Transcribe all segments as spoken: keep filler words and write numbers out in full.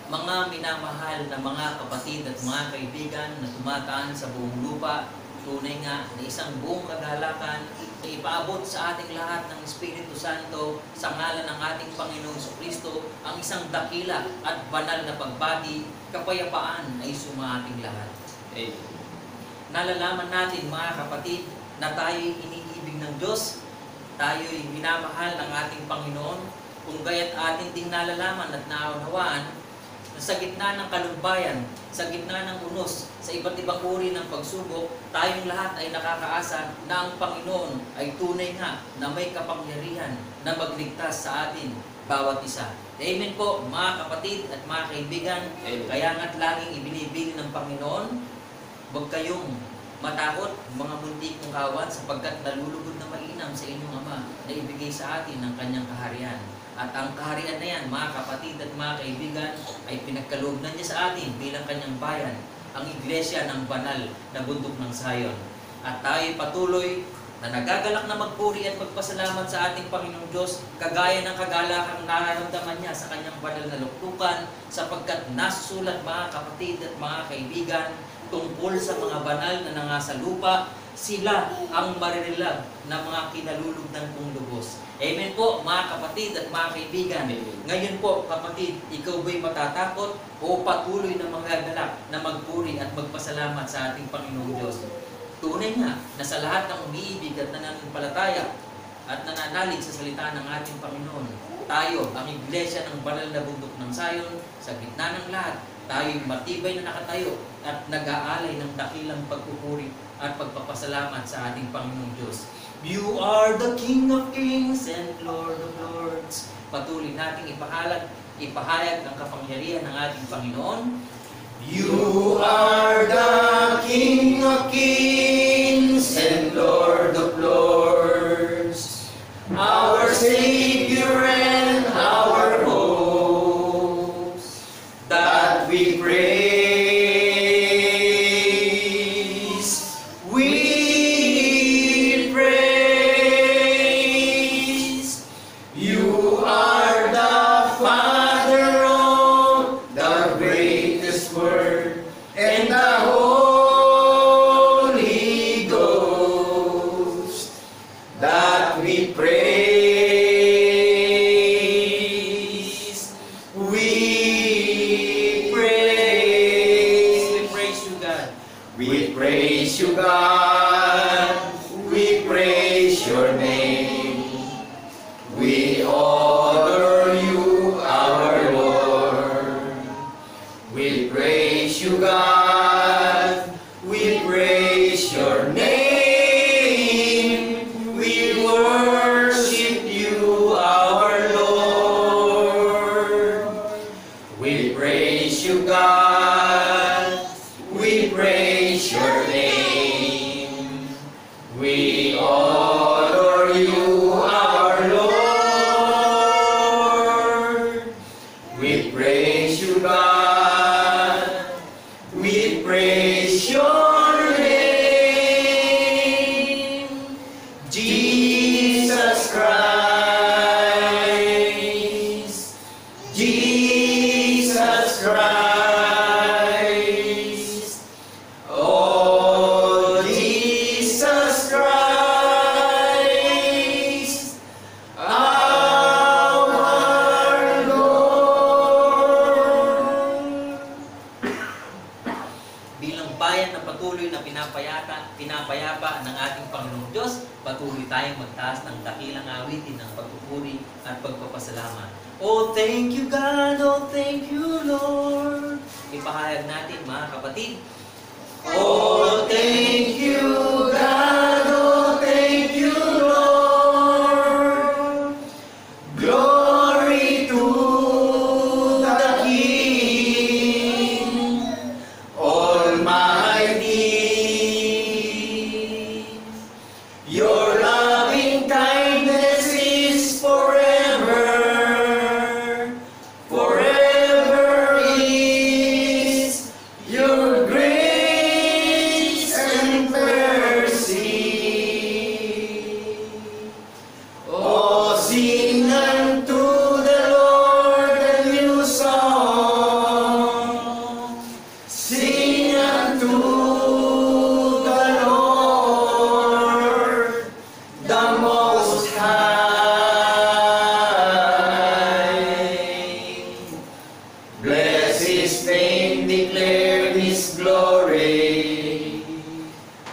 Mga minamahal na mga kapatid at mga kaibigan na tumataan sa buong lupa, tunay nga na isang buong kagalakan na ipaabot sa ating lahat ng Espiritu Santo sa ngalan ng ating Panginoong Kristo ang isang dakila at banal na pagbati, kapayapaan ay sumaating lahat. Amen. Nalalaman natin mga kapatid na tayo'y iniibig ng Diyos, tayo'y minamahal ng ating Panginoon, kung gaya't atin ding nalalaman at naunawaan na sa gitna ng kalumbayan, sa gitna ng unos, sa iba't ibang uri ng pagsubok, tayong lahat ay nakakaasa na ang Panginoon ay tunay nga na may kapangyarihan na magligtas sa atin bawat isa. Amen po mga kapatid at mga kaibigan. Amen. Kaya nga't laging ibinibigin ng Panginoon, huwag kayong matakot mga munti kong kawan sapagkat nalulugod na mainam sa inyong Ama na ibigay sa atin ang kanyang kaharian. At ang kaharian na yan, mga kapatid at mga kaibigan, ay pinagkaloob na niya sa atin bilang kanyang bayan, ang iglesia ng banal na bundok ng Zion. At tayo patuloy na nagagalak na magpuri at magpasalamat sa ating Panginoong Diyos, kagaya ng kagalakang nararamdaman niya sa kanyang banal na luktukan, sapagkat nasusulat mga kapatid at mga kaibigan, tungkol sa mga banal na nangasa lupa, sila ang maririlag na mga kinalulugdan kong lubos. Amen po mga kapatid at mga kaibigan. Amen. Ngayon po kapatid, ikaw ba'y matatakot o patuloy na magagalak na magpuri at magpasalamat sa ating Panginoong Diyos? Tunay nga na sa lahat ng umiibig at nananampalataya at nananalig sa salita ng ating Panginoon, tayo, ang iglesia ng banal na bundok ng Zion, sa gitna ng lahat, tayo'y matibay na nakatayo at nag-aalay ng dakilang pagpupuri at pagpapasalamat sa ating Panginoong Diyos. You are the King of Kings and Lord of Lords. Patuloy nating ipahayag, ipahayag ang kapangyarihan ng ating Panginoon. You are the King of Kings and Lord of Lords, our Savior and our hope, that we praise, we praise. You are the Father of the greatest Word and the Holy Ghost, that we praise, we praise. We praise you, God. We praise you, God. We praise your name. We honor you, our Lord. We praise you, God. We praise your name. We worship you, our Lord. We praise you, God. We praise your name. We honor you, our Lord. We praise you, God. We praise your name. Jesus Christ. Jesus Christ. Oh, Jesus Christ, our Lord. Bilang bayan na patuloy na pinapayata, pinapayapa ng ating Panginoong Diyos, patuloy tayong magtaas ng dakilang awitin ng pagpupuri at pagpapasalamat. Oh, thank you God, oh, thank you Lord. Ipahayag natin mga kapatid. Oh, thank you, God. Oh, thank you, Lord. Glory to the King Almighty. Your loving kindness is forever. Forever is your grace and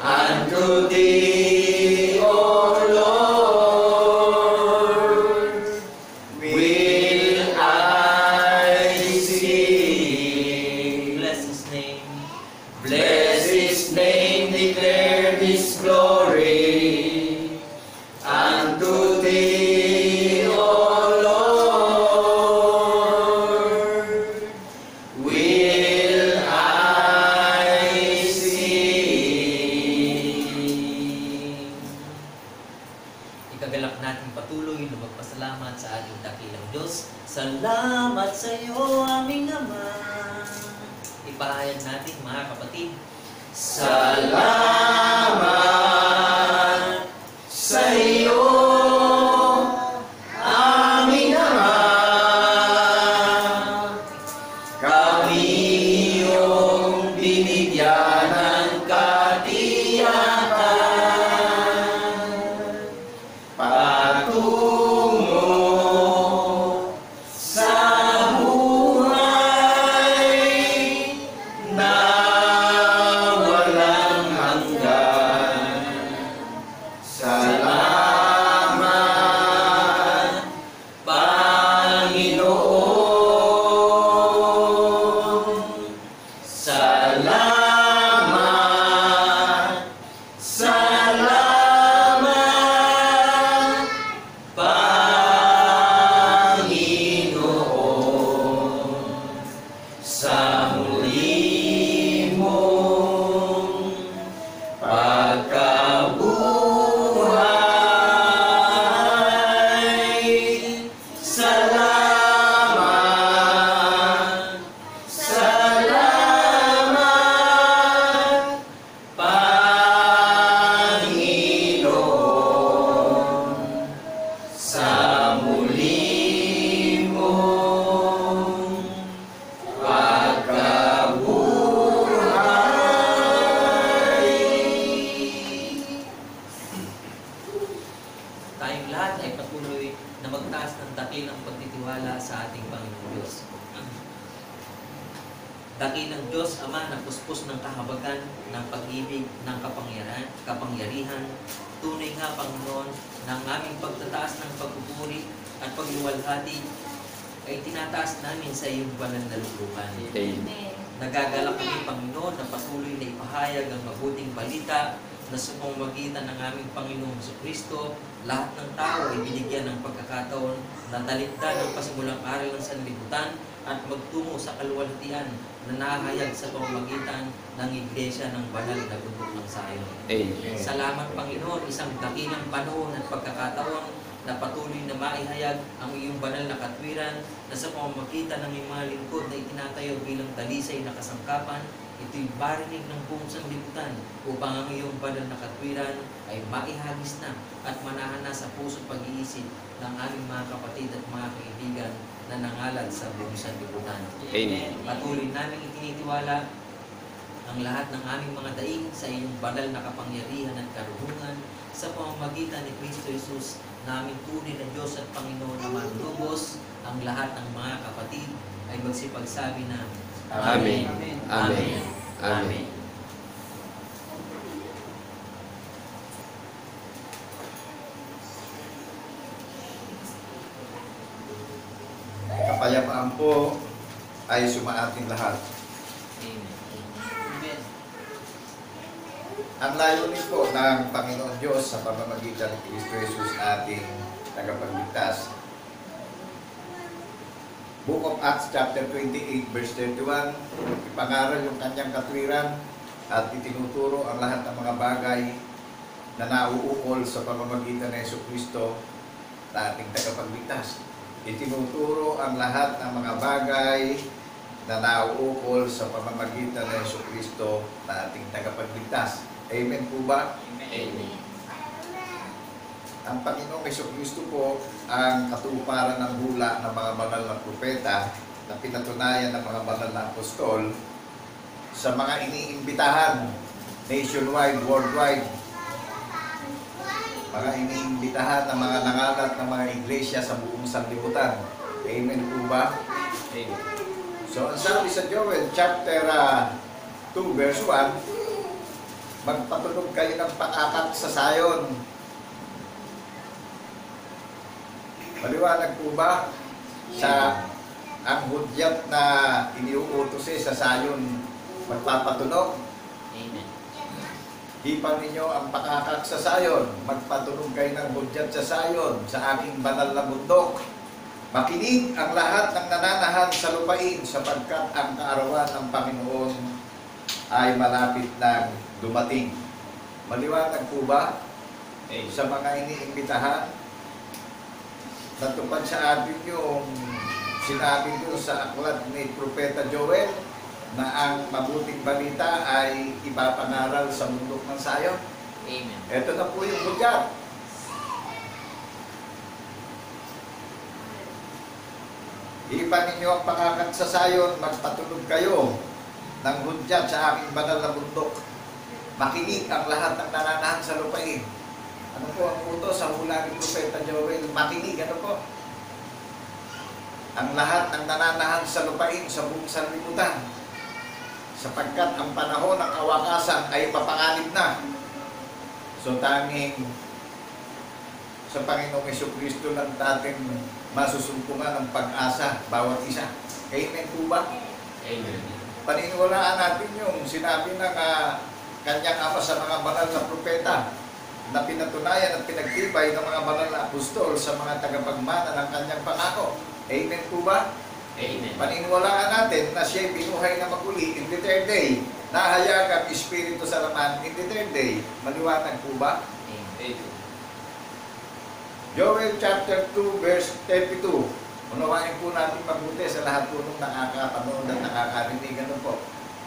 Unto thee, O Lord, will I sing. Bless His name. Bless His name, declare His glory. Unto thee, O Lord, will I sing. Ikagalak natin patuloy na magpasalamat sa ating dakilang Diyos. Salamat sa iyo, aming Ama. Ipahayag natin, mga kapatid. Salamat sa iyo, aming Ama. Kami iyong binigyan ng katiyakan patungo sa buhay na walang hanggan. Salamat, Panginoon. Salamat, salamat, Panginoon, sa muli mong pagkabuhay. Salamat, salamat, Panginoon, sa muli mong pagkabuhay. Tayong lahat ay patuloy na magtaas ng dakilang pagtitiwala sa ating Panginoong Diyos. Dakilang Diyos, Ama, na puspos ng kahabagan, ng pag-ibig, ng kapangyarihan, kapangyarihan. Tunay nga, Panginoon, na ang aming pagtataas ng pagpupuri at pagluwalhati ay tinataas namin sa iyong banal na looban. Nagagalak kami, Panginoon, na patuloy na ipahayag ang mabuting balita na sa pamamagitan ng aming Panginoong Jesucristo, lahat ng tao ay binigyan ng pagkakataon na talikdan ang pasimulang aral ng sanlibutan at magtungo sa kaluwalhatian na nahayag sa pamamagitan ng Iglesia ng banal na bundok ng Sayon. Amen. Salamat, Panginoon, isang dakilang panahon at pagkakataon na patuloy na maihayag ang iyong banal na katwiran na sa pamamagitan ng iyong mga lingkod na itinatayo bilang talisay na kasangkapan. Ito'y barinig ng buong sanlibutan upang ang iyong banal na katwiran ay maihagis na at manahan na sa puso't pag-iisip ng aming mga kapatid at mga kaibigan na nangalad sa buong sanlibutan. Amen. Patuloy namin itinitiwala ang lahat ng aming mga daing sa iyong banal na kapangyarihan at karunungan sa pamamagitan ni Kristo Jesus na aming tunay na Diyos at Panginoon na manlubos. Ang lahat ng mga kapatid ay magsipagsabi na Amen. Amen. Amen. Amen. Kapayapaan po ay sumaating lahat. Amen. Amen. Ang layunin po ng Panginoon Diyos sa pamamagitan ni Kristo Jesus ating tagapagligtas. Book of Acts chapter twenty-eight verse thirty-one, ipangaral yung kanyang katwiran at itinuturo ang lahat ng mga bagay na nauukol sa pamamagitan ng Jesucristo na ating tagapagligtas. Itinuturo ang lahat ng mga bagay na nauukol sa pamamagitan ng Jesucristo na ating tagapagligtas. Amen po ba? Amen. Ang Panginoong Jesucristo po ang katuparan ng hula ng mga banal na propeta na pinatunayan ng mga banal na apostol sa mga iniimbitahan nationwide, worldwide. Mga iniimbitahan ng mga nangalat ng mga iglesia sa buong sanlibutan. Amen po ba? Amen. So, ang sabi sa Joel chapter uh, two verse one, magpatunog kayo ng pakakak sa sayon. Maliwanag po ba? Sa ang hudyat na iniuutos eh, sa sayon, magpapatunog. Amen. Hipan ninyo ang pakakak sa sayon, magpatunog kayo ng hudyat sa sayon, sa aking banal na bundok. Makinig ang lahat ng nananahan sa lupain, sapagkat ang kaarawan ng Panginoon ay malapit na dumating. Maliwanag po ba? Amen. Sa mga iniimbitahan, natupad sa atin yung sinabi ko sa aklat ni Propeta Joel na ang mabuting balita ay ipapangaral sa bundok ng sayon. Amen. Ito na po yung hudyat. Hipan ninyo ang pakakak sa sayon, magpatunog kayo ng hudyat sa aking banal na bundok. Makinig ang lahat ng nananahan sa lupain. Ano po ang utos sa hula ni Propeta Joel? Makinig, ano po? Ang lahat ng nananahan sa lupain sa buong sanlibutan, sapagkat ang panahon ng kawakasan ay papanganib na. So tanging sa Panginoong Jesucristo lang natin masusumpungan ng pag-asa bawat isa. Amen po ba? Amen. Paniniwalaan natin yung sinabi ng uh, kanyang ama sa mga banal na propeta na pinatunayan at pinagtibay ng mga banal na apostol sa mga tagapagmana ng kanyang pangako. Amen po ba? Amen. Paniniwalaan natin na siya'y binuhay na maguli in the third day, nahayag ang Espiritu sa laman in the third day. Maliwanag po ba? Amen. Joel chapter two verse thirty-two. Unawain po natin mabuti sa lahat po nung nakakapanood at nakakarinig. Ano po?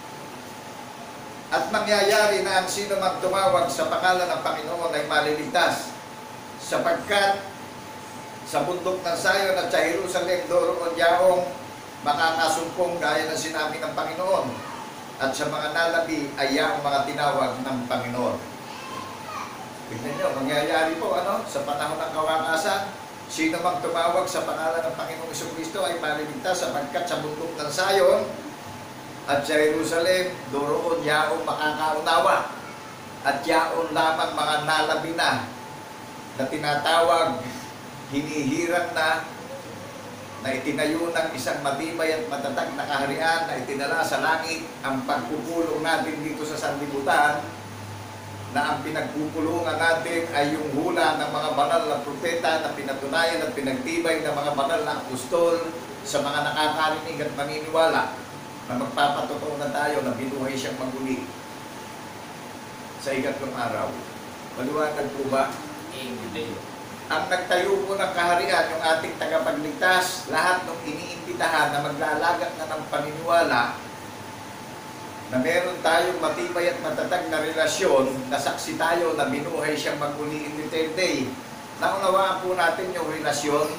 At mangyayari na ang sino mang tumawag sa pangalan ng Panginoon ay maliligtas, sapagkat sa bundok ng Sayon at sa Jerusalem doroon yaong makakasumpong gaya ng sinabi ng Panginoon, at sa mga nalabi ay yaong mga tinawag ng Panginoon. Tignan nyo, mangyayari po ano, sa panahon ng kawakasan, sino mang tumawag sa pangalan ng Panginoong Jesucristo ay maliligtas, sapagkat sa bundok ng Sayon at sa Jerusalem doroon yaong makakaunawa, at yaon lamang mga nalabi na na tinatawag, hinihirang na, na itinayo ng isang matibay at matatag na kaharian na itinala sa langit ang pagpupulong natin dito sa sanlibutan, na ang pinagpupulungan natin ay yung hula ng mga banal na propeta na pinatunayan at pinagtibay ng mga banal na apostol sa mga nakakarinig at maniniwala na magpapatotoo na tayo na binuhay siyang maguli sa ikatlong araw. Maliwanag po ba? Amen. Ang nagtayo po ng kaharian, yung ating tagapagligtas, lahat ng iniimbitahan na maglalagak na ng paniniwala na meron tayong matibay at matatag na relasyon, na saksi tayo na binuhay siyang maguli in the third day. Naunawaan po natin yung relasyon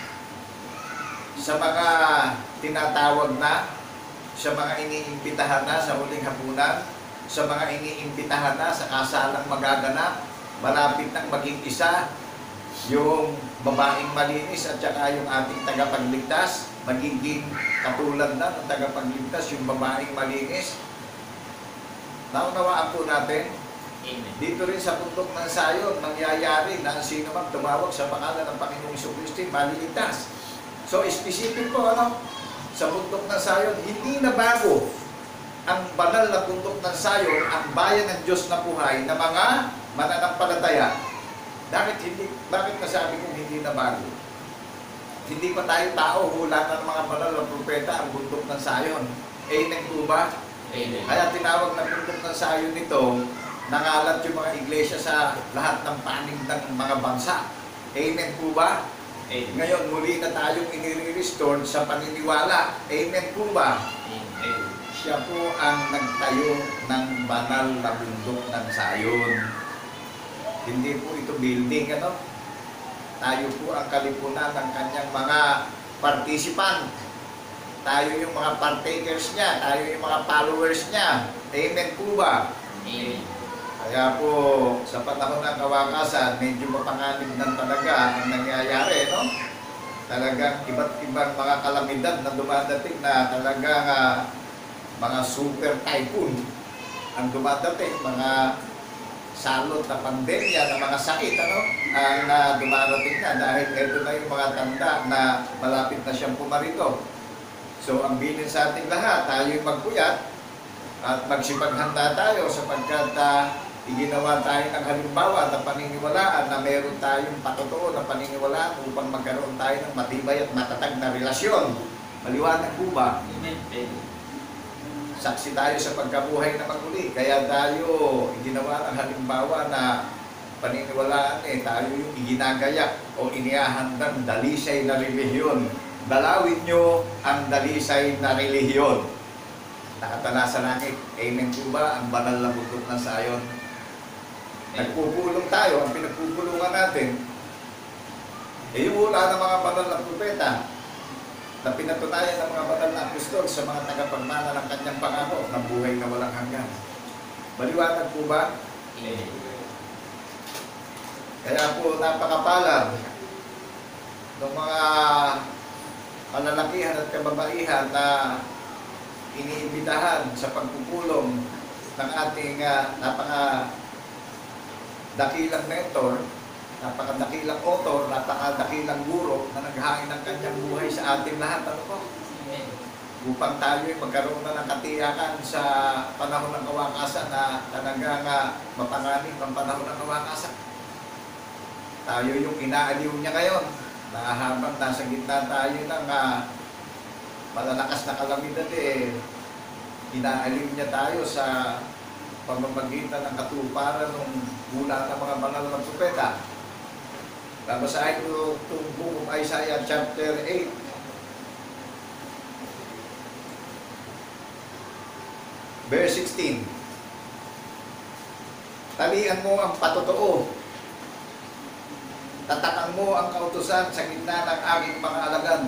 sa mga tinatawag na, sa mga iniimbitahan na sa huling hapunan, sa mga iniimbitahan na sa kasalang magaganap, malapit nang maging isa, yung babaeng malinis at saka yung ating tagapagligtas, magiging katulad na ng tagapagligtas, yung babaeng malinis. Naunawaan po natin, Amen. dito rin sa bundok ng Sayon, mangyayari na ang sino mang tumawag sa pangalan ng Panginoong Jesucristo maliligtas. So, specific po, ano? Sa bundok ng Sayon, hindi na bago ang banal na bundok ng Sayon, ang bayan ng Diyos na buhay, na mga mananampalataya. Bakit hindi, bakit nasabi kong hindi na bago? Hindi pa tayo tao, hula ng mga banal na propeta ang bundok ng Sayon. Amen po ba? Amen. Kaya tinawag na bundok ng Sayon nito, nangalat yung mga iglesia sa lahat ng panig ng mga bansa. Amen po ba? Amen. Ngayon, muli na tayong inire-restore sa paniniwala. Amen po ba? Amen. Siya po ang nagtayo ng banal na bundok ng Sayon. Hindi po ito building, ano? Tayo po ang kalipunan ng kanyang mga participant. Tayo yung mga partakers niya, tayo yung mga followers niya. Amen po ba? Amen. Kaya po, sa panahon ng kawakasan, medyo mapanganib na talaga ang nangyayari, no? Talagang iba't ibang mga kalamidad na dumadating na talagang uh, mga super typhoon ang dumadating, mga salot na pandemya, na mga sakit, ano, ang uh, dumarating na dahil ito na yung mga tanda na malapit na siyang pumarito. So, ang bilin sa ating lahat, tayo'y magpuyat at magsipaghanda tayo sapagkat uh, iginawa tayo ng halimbawa na paniniwalaan na meron tayong patotoo na paniniwalaan upang magkaroon tayo ng matibay at matatag na relasyon. Maliwanag po ba? Amen. Saksi tayo sa pagkabuhay na maguli. Kaya tayo iginawa ng halimbawa na paniniwalaan eh, tayo yung iginagayak o inihahandang dalisay na relihiyon. Dalawin nyo ang dalisay na relihiyon. Nakatala sa langit. Amen po ba? Ang banal na bundok ng Sayon. Nagpupulong tayo. Ang pinagpupulungan natin eh yung wala ng mga banal na propeta na pinatunayan ng mga banal na apostol sa mga tagapagmana ng kanyang pangako ng buhay na walang hanggan. Maliwanag po ba? Amen. Kaya po napakapalad ng mga kalalakihan at kababaihan na iniimbitahan sa pagpupulong ng ating uh, napaka dakilang mentor, napakadakilang author, napakadakilang guro na naghain ng kanyang buhay sa ating lahat. Ano po? Amen. Upang tayo magkaroon na ng katiyakan sa panahon ng kawakasan na talagang uh, mapanganib ang panahon ng kawakasan. Tayo yung inaaliw niya ngayon na habang nasa gitna tayo ng uh, malalakas na kalamidad eh, inaaliw niya tayo sa pamamagitan ng katuparan ng hula ng mga banal na propeta. Babasahin ko itong Book of Isaiah chapter eight. Verse sixteen. Talian mo ang patotoo. Tatakan mo ang kautusan sa gitna ng aking mga alagad.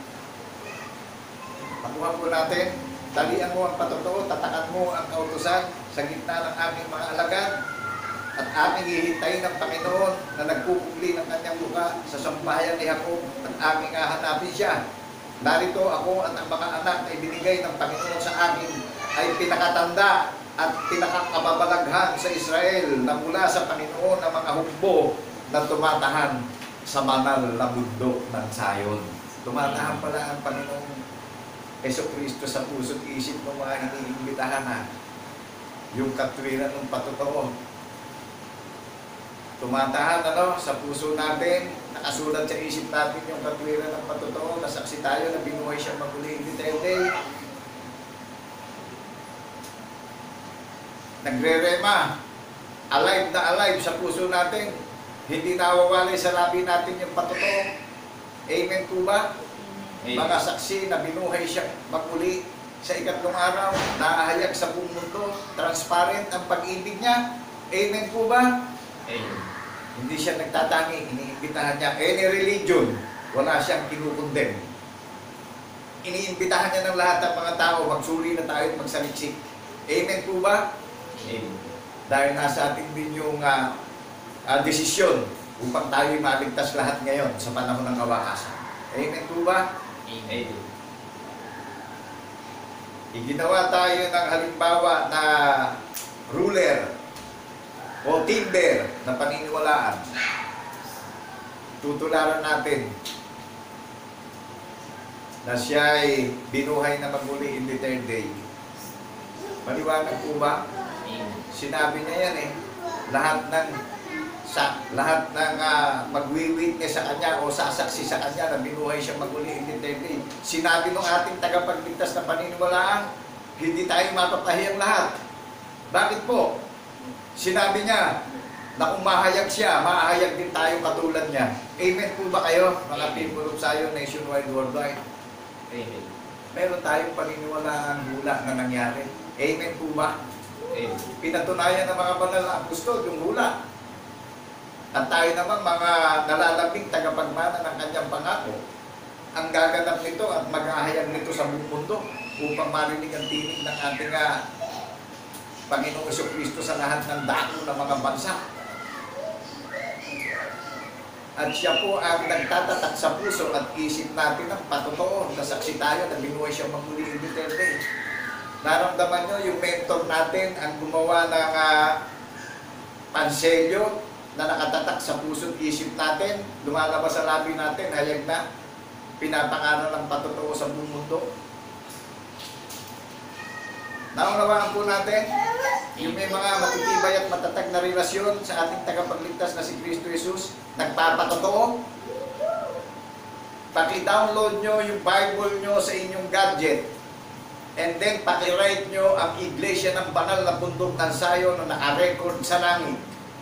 Pakuha po natin. Talian mo ang patotoo, tatakan mo ang kautusan sa gitna ng aming mga alagad. At aming hihintayin ng Panginoon na nagpupugli ng kanyang luha sa sambahayan ni Jacob at aming hahanapin siya. Narito ako at ang mga anak na ibinigay ng Panginoon sa akin ay pinakatanda at pinakakababalaghan sa Israel na mula sa Panginoon ng mga hukbo na tumatahan sa banal na bundok ng Sayon. Tumatahan pala ang Panginoong Jesucristo sa puso't isip ng mga iniimbitahan na yung katwiran ng patotoo. Tumatahan ano, sa puso natin, nakasulat sa isip natin yung katwiran ng patotoo, nasaksi tayo na binuhay siyang maguli in the day. Nagre-rema, alive na alive sa puso natin, hindi nawawalay sa labi natin yung patotoo. Amen po ba? Amen. Mga saksi na binuhay siya magmuli sa ikatlong araw, naahayag sa buong mundo, transparent ang pag-ibig niya. Amen po ba? Amen. Hindi siya nagtatangi, iniimbitahan niya. Any religion, wala siyang kinukundem. Iniimbitahan niya ng lahat ng mga tao, magsuri na tayo at magsaliksik. Amen po ba? Amen. Dahil nasa atin din yung uh, uh, desisyon upang tayo'y maligtas lahat ngayon sa panahon ng kawakasan. Amen po ba? Amen. Iginawa tayo ng halimbawa na ruler o timber na paniniwalaan. Tutularan natin na siya ay binuhay na magmuli in the third day. Maliwanag po ba? Amen. Sinabi niya yan eh. Lahat ng sa lahat ng uh, magwi-witness sa kanya o sasaksi sa kanya na binuhay siya maguli in the third day. Sinabi ng ating tagapagligtas na paniniwalaan, hindi tayo mapapahiyang lahat. Bakit po? Sinabi niya na kung mahayag siya, mahayag din tayo katulad niya. Amen po ba kayo, mga people of Zion, nationwide, worldwide? Amen. Meron tayong paniniwalaan hula na nangyari. Amen po ba? Amen. Pinatunayan ng mga banal na apostol yung hula. At tayo naman mga nalalabing tagapagmana ng kanyang pangako. Ang gaganap nito at maghahayag nito sa buong mundo upang marinig ang tinig ng ating uh, Panginoong Jesucristo sa lahat ng dako ng mga bansa. At siya po ang nagtatatak sa puso at isip natin ng patotoo na saksi tayo na binuhay siya magmuli in the third day. Naramdaman nyo yung mentor natin ang gumawa ng uh, panselyo na nakatatak sa puso't isip natin, lumalabas sa labi natin, hayag na, pinapangaral ng patotoo sa buong mundo. Naunawaan po natin, yung may mga matitibay at matatag na relasyon sa ating tagapagligtas na si Kristo Jesus, nagpapatotoo. Paki-download nyo yung Bible nyo sa inyong gadget. And then, paki-write nyo ang Iglesia ng Banal na Bundok ng Sayon na naka-record sa langit.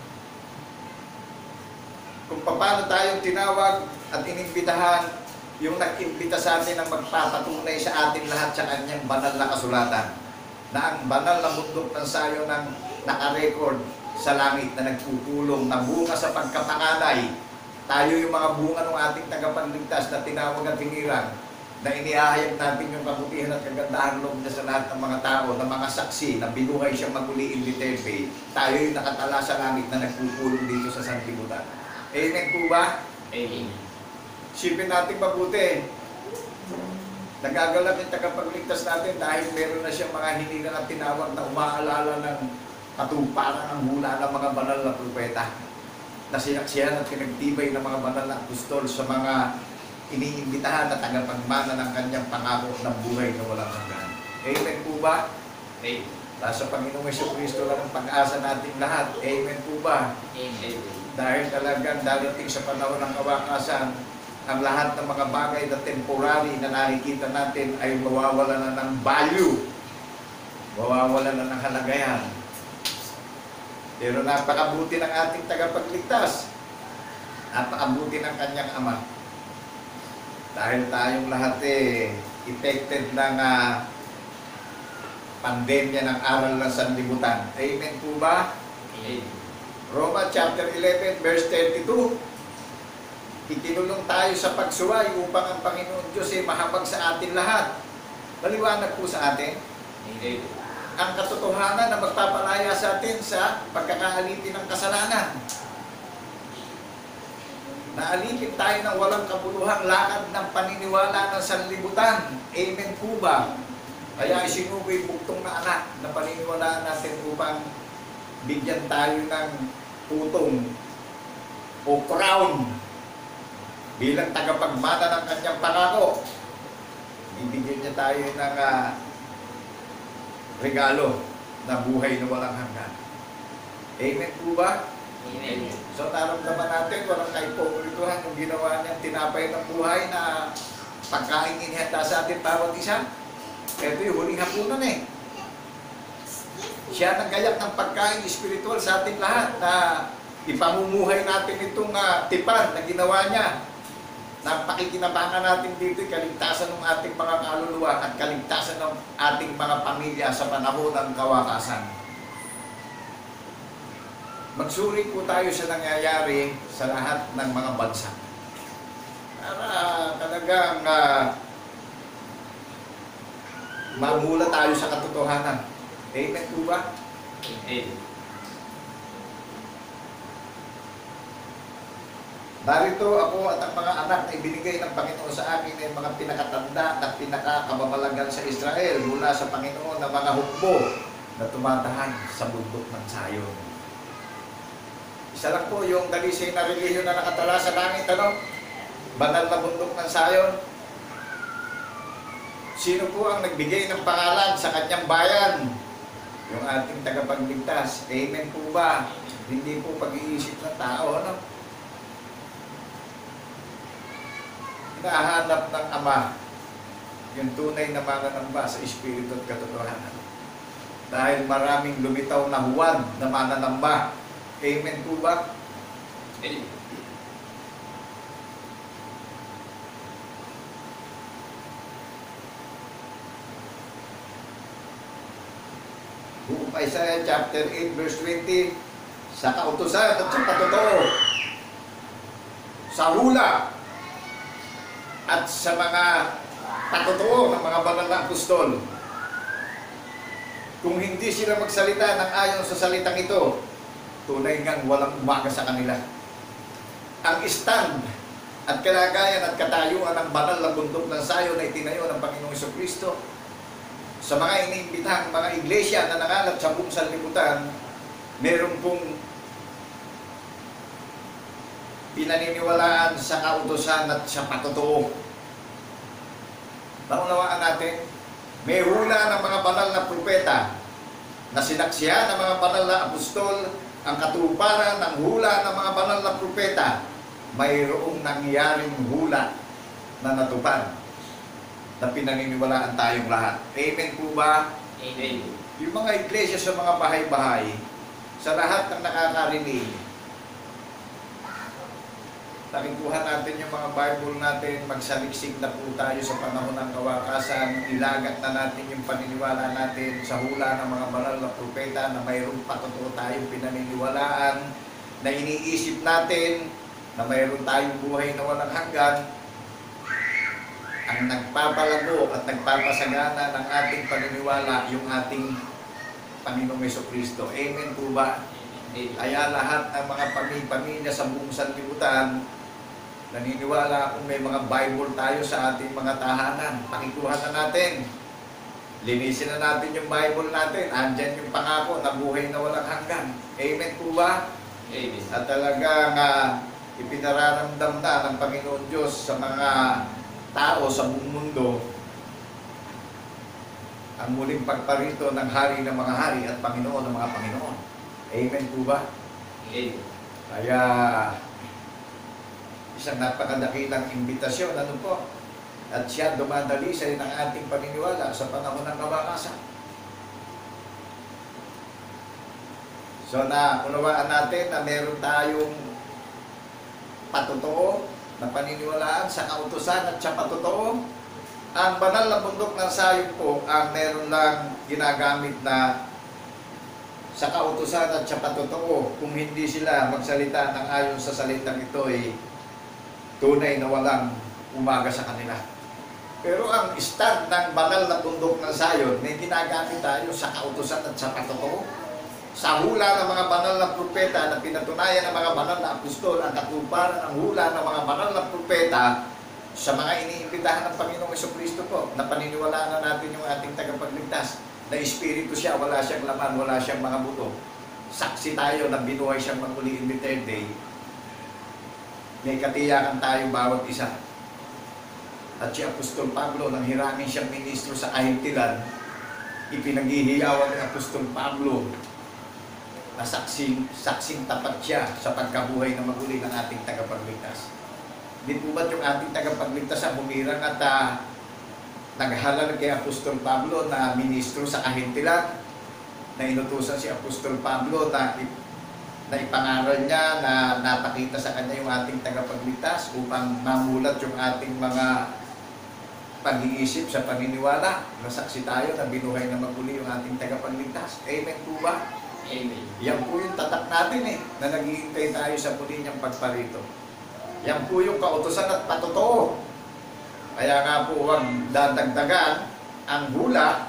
Kung paano tayong tinawag at inimbitahan, yung nag-imbita sa atin ang magpapatunay sa atin lahat sa kanyang banal na kasulatan. Na ang Banal na Bundok ng Sayon ang naka-record sa langit na nagpupulong na bunga sa pagkapangalay. Tayo yung mga bunga ng ating tagapagligtas na tinawag at hinirang, na inihahayag natin yung kabutihan at kagandahan loob niya sa lahat ng mga tao, na mga saksi na binuhay siyang maguli in Viterbe. Tayo yung nakatala sa langit na nagpupulong dito sa sanlibutan. Amen po ba? Amen. Sipin natin mabuti. Nagagalak yung tagapagligtas natin dahil meron na siyang mga hinirang at tinawag na umaalala ng katuparan ng hula ng mga banal na propeta, na sinaksihan at pinagtibay ng mga banal na apostol sa mga iniimbitahan na tagapagmana ng kanyang pangako ng buhay na walang hanggan. Amen po ba? Amen. Nasa Panginoong Jesucristo lang ang pag-asa nating lahat. Amen po ba? Amen. Dahil talagang darating sa panahon ng kawakasan, ang lahat ng mga bagay na temporary na nakikita natin ay mawawala na ng value. Mawawala na ng halagayan. Pero napakabuti ng ating tagapagligtas. Napakabuti ng kanyang Ama. Dahil tayong lahat eh, affected ng uh, pandemya ng aral ng sanlibutan. Amen po ba? Amen. Roma chapter eleven verse thirty-two. Itinulong tayo sa pagsuway upang ang Panginoon Diyos ay mahabag sa atin lahat. Maliwanag po sa atin Amen. ang katotohanan na magpapalaya sa atin sa pagkakaalipin ng kasalanan. Naalipin tayo ng walang kabuluhang lakad ng paniniwala ng sanlibutan. Amen po ba? Kaya isinuboy buktong na anak na paniniwalaan natin upang bigyan tayo ng tutong o crown bilang tagapagmana ng kanyang pangako. Bibigyan niya tayo ng uh, regalo na buhay na walang hanggan. Amen po ba? Amen. So naramdaman natin, walang kaipokulituhan yung ginawa niyang tinapay ng buhay na pagkain inihanda sa atin bawat isa. Ito yung huling hapunan eh. Siya naggayak ng pagkain espiritual sa ating lahat na ipamumuhay natin itong uh, tipan na ginawa niya. Na pakikinabangan natin dito kaligtasan ng ating mga kaluluwa at kaligtasan ng ating mga pamilya sa panahon ng kawakasan. Magsuri po tayo sa nangyayari sa lahat ng mga bansa. Para talagang uh, mamula tayo sa katotohanan. Amen po ba? Amen. Narito ako at ang mga anak na ibinigay ng Panginoon sa akin ay mga pinakatanda at pinakakababalagan sa Israel mula sa Panginoon na mga hukbo na tumatahan sa bundok ng Sayon. Isa lang po yung dalisay na relihiyon na nakatala sa langit, ano? Banal na bundok ng Sayon. Sino po ang nagbigay ng pangalan sa kanyang bayan? Yung ating tagapagligtas. Amen po ba? Hindi po pag-iisip ng tao, ano? Nahanap ng Ama yung tunay na mananamba sa Espiritu at katotohanan. Dahil maraming lumitaw na huwad na mananamba. Amen po ba? Amen. Buong Isaiah chapter eight verse twenty, sa kautusan at sa patotoo, sa hula, at sa mga patotoo ng mga banal na apostol. Kung hindi sila magsalita ng ayon sa salitang ito, tunay ngang walang umaga sa kanila. Ang stand at kalagayan at katayuan ng banal na bundok ng Sayon na itinayo ng Panginoong Jesucristo, sa mga iniimbitahang mga iglesia na nakalat sa buong sanlibutan, meron pong pinaniniwalaan sa kautusan at sa patotoo. Naunawaan natin, may hula ng mga banal na propeta na sinaksihan ng mga banal na apostol ang katuparan ng hula ng mga banal na propeta. Mayroong nangyaring hula na natupad na pinaniniwalaan tayong lahat. Amen po ba? Amen. Yung mga iglesia sa mga bahay-bahay, sa lahat ng nakakarinig, nakikuha natin yung mga Bible natin, magsaliksik na po tayo sa panahon ng kawakasan, ilagat na natin yung paniniwala natin sa hula ng mga banal na propeta na mayroong patotoo tayong pinaniniwalaan, na iniisip natin na mayroon tayong buhay na walang hanggan. Ang nagpapalago at nagpapasagana ng ating paniniwala, yung ating Panginoong Jesucristo. Amen po ba? Amen. Kaya lahat ng mga pamilya sa buong sanlibutan, naniniwala kung may mga Bible tayo sa ating mga tahanan. Pakikuha na natin. Linisin na natin yung Bible natin. Andyan yung pangako na buhay na walang hanggan. Amen po ba? Amen. At talagang uh, ipinararamdam na ng Panginoon Diyos sa mga tao sa buong mundo ang muling pagparito ng hari ng mga hari at Panginoon ng mga Panginoon. Amen po ba? Amen. Kaya isang napakadakilang imbitasyon, ano po? At siya dumadalisay ng ating paniniwala sa panahon ng kawakasan. So na unawaan natin na meron tayong patotoo na paniniwalaan sa kautusan at sa patotoo. Ang banal na bundok ng Sayon po ang meron lang ginagamit na sa kautusan at sa patotoo. Kung hindi sila magsalita ng ayon sa salitang ito ay tunay na walang umaga sa kanila. Pero ang stand ng banal na bundok ng Sayon may ginagamit tayo sa kautusan at sa patotoo. Sa hula ng mga banal na propeta na pinatunayan ng mga banal na apostol, ang katuparan ng hula ng mga banal na propeta sa mga iniimbitahan ng Panginoong Jesucristo po, na paniniwalaan na natin yung ating tagapagligtas, na Espiritu siya, wala siyang laman, wala siyang mga buto. Saksi tayo na binuhay siyang maguli in the third day. May katiyakan tayo bawat isa. At si Apostol Pablo, nang hirangin siyang ministro sa kahintilan, ipinaghihiyawan ni Apostol Pablo na saksing, saksing tapat siya sa pagkabuhay na maguli ng ating tagapagligtas. Di po ba't yung ating tagapagligtas ang humirang at uh, naghalal kay Apostol Pablo na ministro sa kahintilan, na inutusan si Apostol Pablo na, na ipangaral niya na napakita sa kanya yung ating tagapagligtas upang mamulat yung ating mga pag-iisip sa paniniwala. Nasaksi tayo na binuhay na maguli yung ating tagapagligtas. Amen po ba? Amen. Yan po yung tatak natin eh, na naghihintay tayo sa muli niyang pagparito. Yan po yung kautusan at patotoo. Kaya nga po huwag dadagdagan ang hula.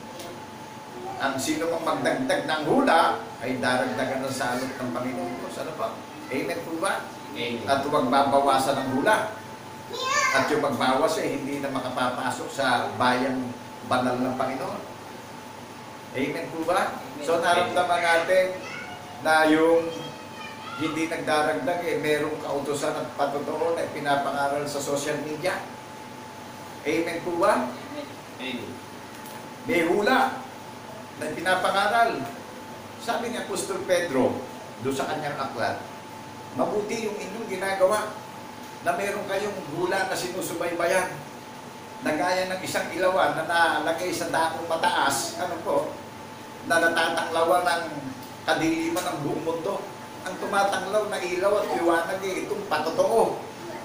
Ang sino mang magdagdag ng hula ay daragdagan ng salot ng Panginoon Diyos. Ano pa? Amen po ba? Amen. At huwag babawasan ng hula. At yung magbawas ay hindi na makapapasok sa bayang banal ng Panginoon. Amen po ba? So naramdaman natin na yung hindi nagdaragdag eh, merong kautusan at patotoo na pinapangaral sa social media. Amen po ba? Amen. May hula na pinapangaral. Sabi ni Apostol Pedro doon sa kanyang aklat, mabuti yung inyong ginagawa na meron kayong hula na sinusubaybayan na gaya ng isang ilawan na nalagay sa dakong mataas, ano po, na natataklawan ng kadiliman ng buong mundo. Ang tumatanglaw na ilaw at liwanag eh, itong patotoo.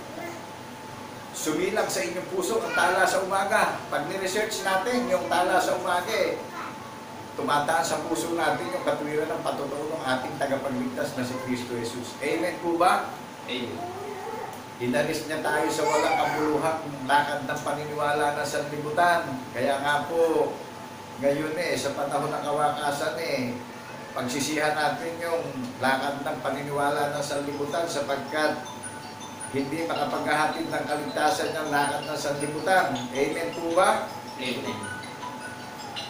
Sumilang sa inyong puso ang tala sa umaga. Pag ni-research natin yung tala sa umaga eh, tumataan sa puso natin yung katwiran ng patotoo ng ating tagapagligtas na si Kristo Jesus. Amen po ba? Amen. Inalis niya tayo sa walang kabuluhang lakad ng paniniwala na sanlibutan. Kaya nga po, ngayon eh, sa panahon ng kawakasan eh, pagsisihan natin yung lakad ng paniniwala ng sanlibutan sapagkat hindi makapaghahatid ng kaligtasan ng lakad ng sanlibutan. Amen po ba? Amen.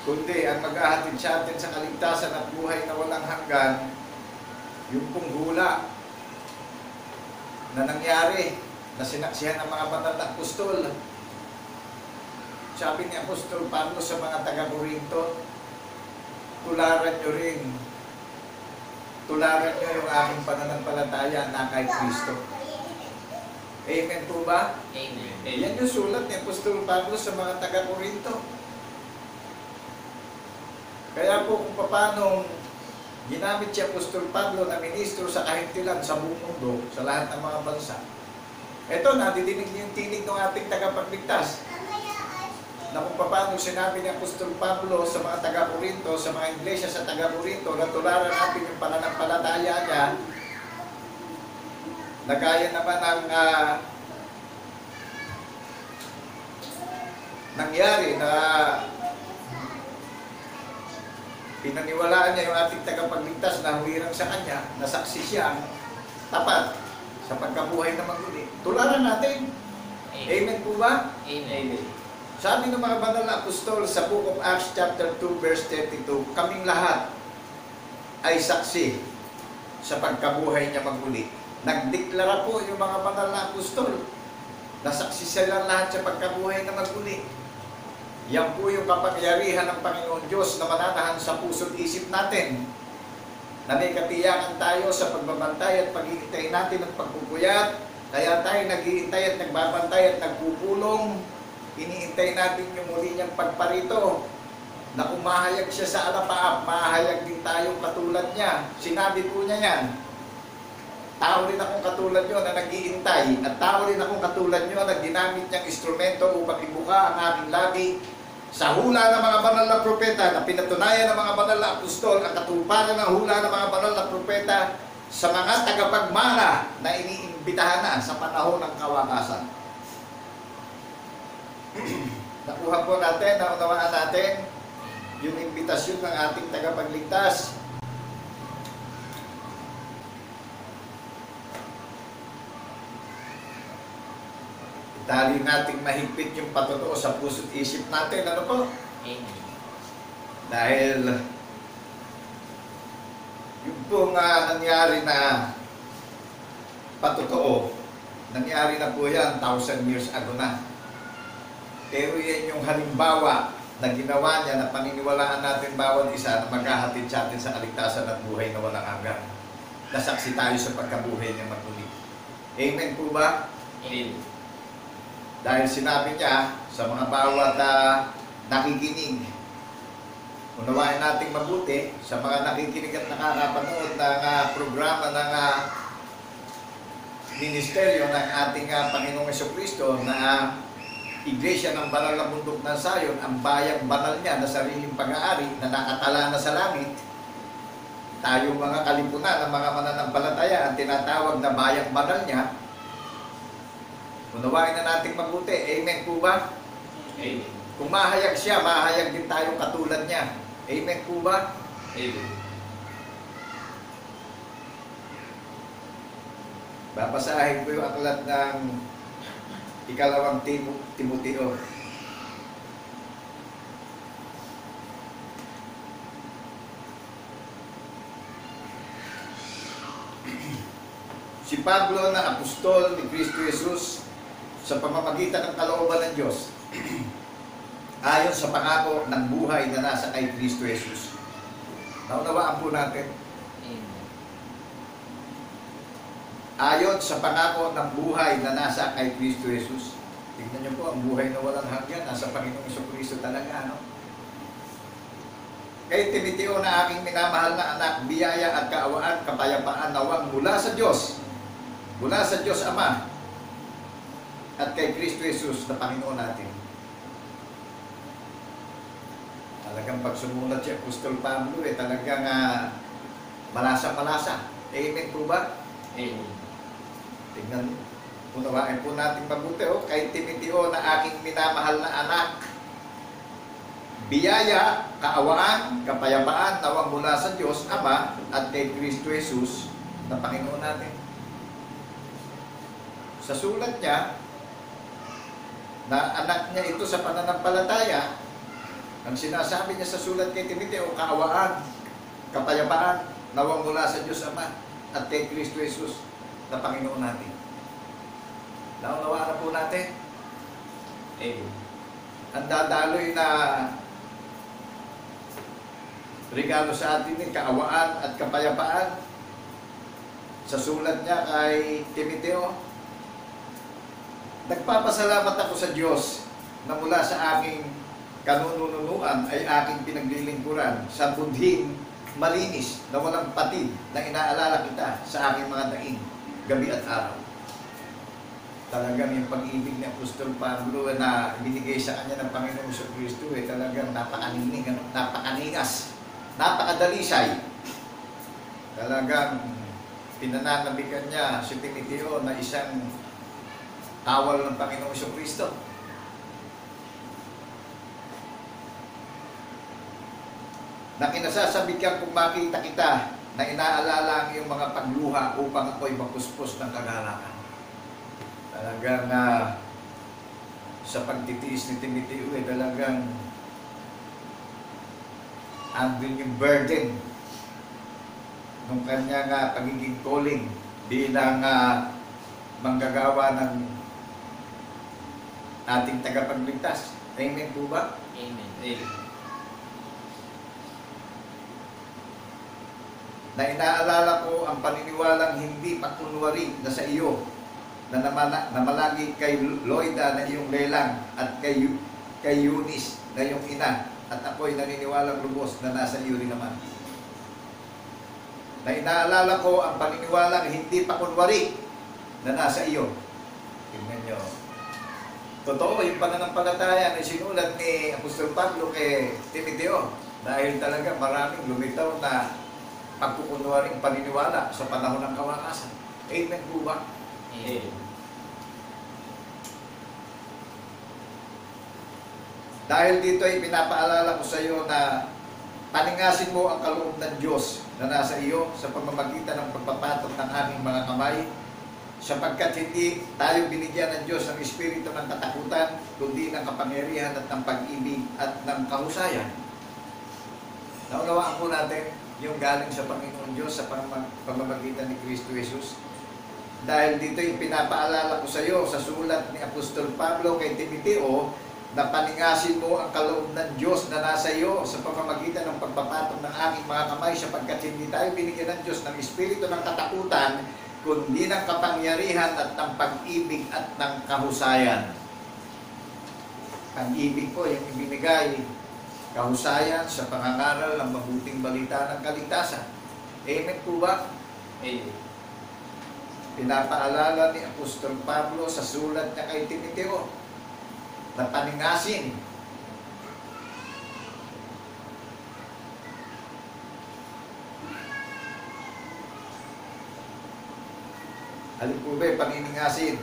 kundi ang maghahatid sa atin sa kaligtasan at buhay na walang hanggan, yung pong hula na nangyari, na sinaksihan ng mga banal na apostol. Sabi ni Apostol Pablo sa mga taga-Corinto, tularan nyo rin, tularan nyo yung aking pananampalataya na kay Kristo. Amen po ba? Amen. Yan yung sulat ni Apostol Pablo sa mga taga-Corinto. Kaya po kung paano ginamit si Apostol Pablo na ministro sa kahintilan sa buong mundo, sa lahat ng mga bansa. Ito, nadidinig niyo yung tinig ng ating tagapagligtas. Na kung paano sinabi ni Apostol Pablo sa mga taga-Corinto, sa mga iglesia sa taga-Corinto, na tularan natin yung pananampalataya niya, na gaya naman ang uh, nangyari na pinaniwalaan niya yung ating tagapagligtas na huwirang sa kanya, nasaksi siya tapat sa pagkabuhay na maguli. Tularan natin. Amen. Amen po ba? Amen. Sabi ng mga banal na apostol sa Book of Acts chapter two verse thirty-two, kaming lahat ay saksi sa pagkabuhay niya maguli. Nagdeklara po yung mga banal na apostol na saksi sila lahat sa pagkabuhay na maguli. Yan po yung kapangyarihan ng Panginoon Diyos na mananahan sa puso't isip natin. Na may katiyakan tayo sa pagbabantay at pag-iintay natin at pagpupuyat. Kaya tayo nag-iintay at nagbabantay at nagpupulong. Iniintay natin yung muli niyang pagparito. Na kung mahayag siya sa alapaap, mahayag din tayong katulad niya. Sinabi po niya yan. Tao rin akong katulad nyo na nag-iintay. At tao rin akong katulad nyo na ginamit niyang instrumento upang ibuka ang aking labi sa hula ng mga banal na propeta, na pinatunayan ng mga banal na apostol ang katuparan ng hula ng mga banal na propeta sa mga tagapagmana na iniimbitahan na sa panahon ng kawakasan. Nakuha po natin, naunawaan natin yung imbitasyon ng ating tagapagligtas. Dali nating mahigpit yung patotoo sa puso't isip natin. Ano po? Amen. Dahil yung pong uh, nangyari na patotoo, nangyari na po yan thousand years ago na. Pero yan yung halimbawa na ginawa niya na paniniwalaan natin bawat isa na maghahatid sa atin sa kaligtasan at buhay na walang hanggan. Nasaksi tayo sa pagkabuhay niya magmuli. Amen po ba? Amen. Dahil sinabi niya sa mga bawat uh, nakikinig, unawain nating mabuti sa mga nakikinig at nakakapanood ng uh, programa ng uh, ministeryo ng ating uh, Panginoong Jesucristo na uh, Iglesia ng Banal na Bundok ng Sayon, ang bayang banal niya na sariling pag-aari na nakatala na sa langit. Tayong mga kalipunan ng mga mananampalataya ang tinatawag na bayang banal niya. Unawain na natin mabuti. Amen po ba? Amen. Kung mahayag siya, mahayag din tayong katulad niya. Amen po ba? Amen. Babasahin ko yung aklat ng ikalawang Tim Timoteo. Si Pablo na apostol ni Kristo Jesus sa pamamagitan ng kalooban ng Diyos ayon sa pangako ng buhay na nasa kay Kristo Jesus. Naunawaan po natin. Amen. Ayon sa pangako ng buhay na nasa kay Kristo Jesus. Tingnan niyo po, ang buhay na walang hanggan nasa Panginoong Jesucristo talaga, no? Kay Timoteo na aking minamahal na anak, biyaya at kaawaan, kapayapaan nawang mula sa Diyos, mula sa Diyos Ama, at kay Kristo Jesus na Panginoon natin. Talagang pag sumulat si Apostol Pablo, eh, talagang uh, malasa-malasa. Amen po ba? Amen. Tingnan, unawain po natin mabuti. Oh, kay Timoteo na aking minamahal na anak, biyaya, kaawaan, kapayapaan nawang mula sa Diyos Ama at kay Kristo Jesus na Panginoon natin. Sa sulat niya, na anak niya ito sa pananampalataya, Ang sinasabi niya sa sulat kay Timoteo, kaawaan, kapayapaan, nawang mula sa Diyos Ama at kay Kristo Jesus na Panginoon natin. Naunawaan na po natin. Amen. Ang dadaloy na regalo sa atin ni kaawaan at kapayapaan sa sulat niya kay Timoteo. Nagpapasalamat ako sa Diyos na mula sa aking kanununuan ay aking pinaglilingkuran sa budhing malinis na walang patid na inaalala kita sa aking mga daing gabi at araw. Talagang yung pag-ibig ni Apostol Pablo na binigay sa kanya ng Panginoong Kristo eh talagang napakaninig, napakaningas, napakadalisay. Talagang pinananabigan niya si Timoteo na isang kawal ng Panginoong Kristo. Na kinasasabikang kung makita kita na inaalala ang iyong mga pagluha upang ako'y mapuspos ng kagalakan. Talagang uh, sa pagtitiis ni Timoteo eh, talagang andun yung burden ng kanyang uh, pagiging calling bilang uh, manggagawa ng ating tagapagligtas. Amen po ba? Amen. Amen. Na inaalala ko ang paniniwalang hindi pakunwari na sa iyo na namala, namalagi kay Loida na iyong lelang at kay, kay Eunice na iyong ina at ako'y naniniwalang lubos na nasa iyo rin naman. Na inaalala ko ang paniniwalang hindi pakunwari na nasa iyo. Tingnan nyo. Totoo, yung pananampalataya na sinulat ni Apostol Pablo kay Timoteo dahil talaga maraming lumitaw na pagkukunwaring paniniwala sa panahon ng kawakasan. Amen po ba? Amen. Dahil dito ay pinapaalala ko sa iyo na paningasin mo ang kaloob ng Diyos na nasa iyo sa pamamagitan ng pagpapatok ng aming mga kamay, sapagkat hindi tayo binigyan ng Diyos ng espiritu ng katakutan, kundi ng kapangyarihan at ng pag-ibig at ng kahusayan. Naunawaan po natin yung galing sa Panginoon Diyos sa pamamagitan ni Kristo Jesus. Dahil dito yung pinapaalala ko sa iyo sa sulat ni Apostol Pablo kay Timoteo na paningasin mo ang kaloob ng Diyos na nasa iyo sa pamamagitan ng pagpapatok ng aming mga kamay, sapagkat hindi tayo binigyan ng Diyos ng espiritu ng katakutan, kundi ng kapangyarihan at ng pag-ibig at ng kahusayan. Ang ibig ko yung ibinigay, kahusayan sa pangangaral ng mabuting balita ng kaligtasan. Amen po ba? Amen. Pinapaalala ni Apostol Pablo sa sulat niya kay Timoteo na paningasin alin po ba paniningasin?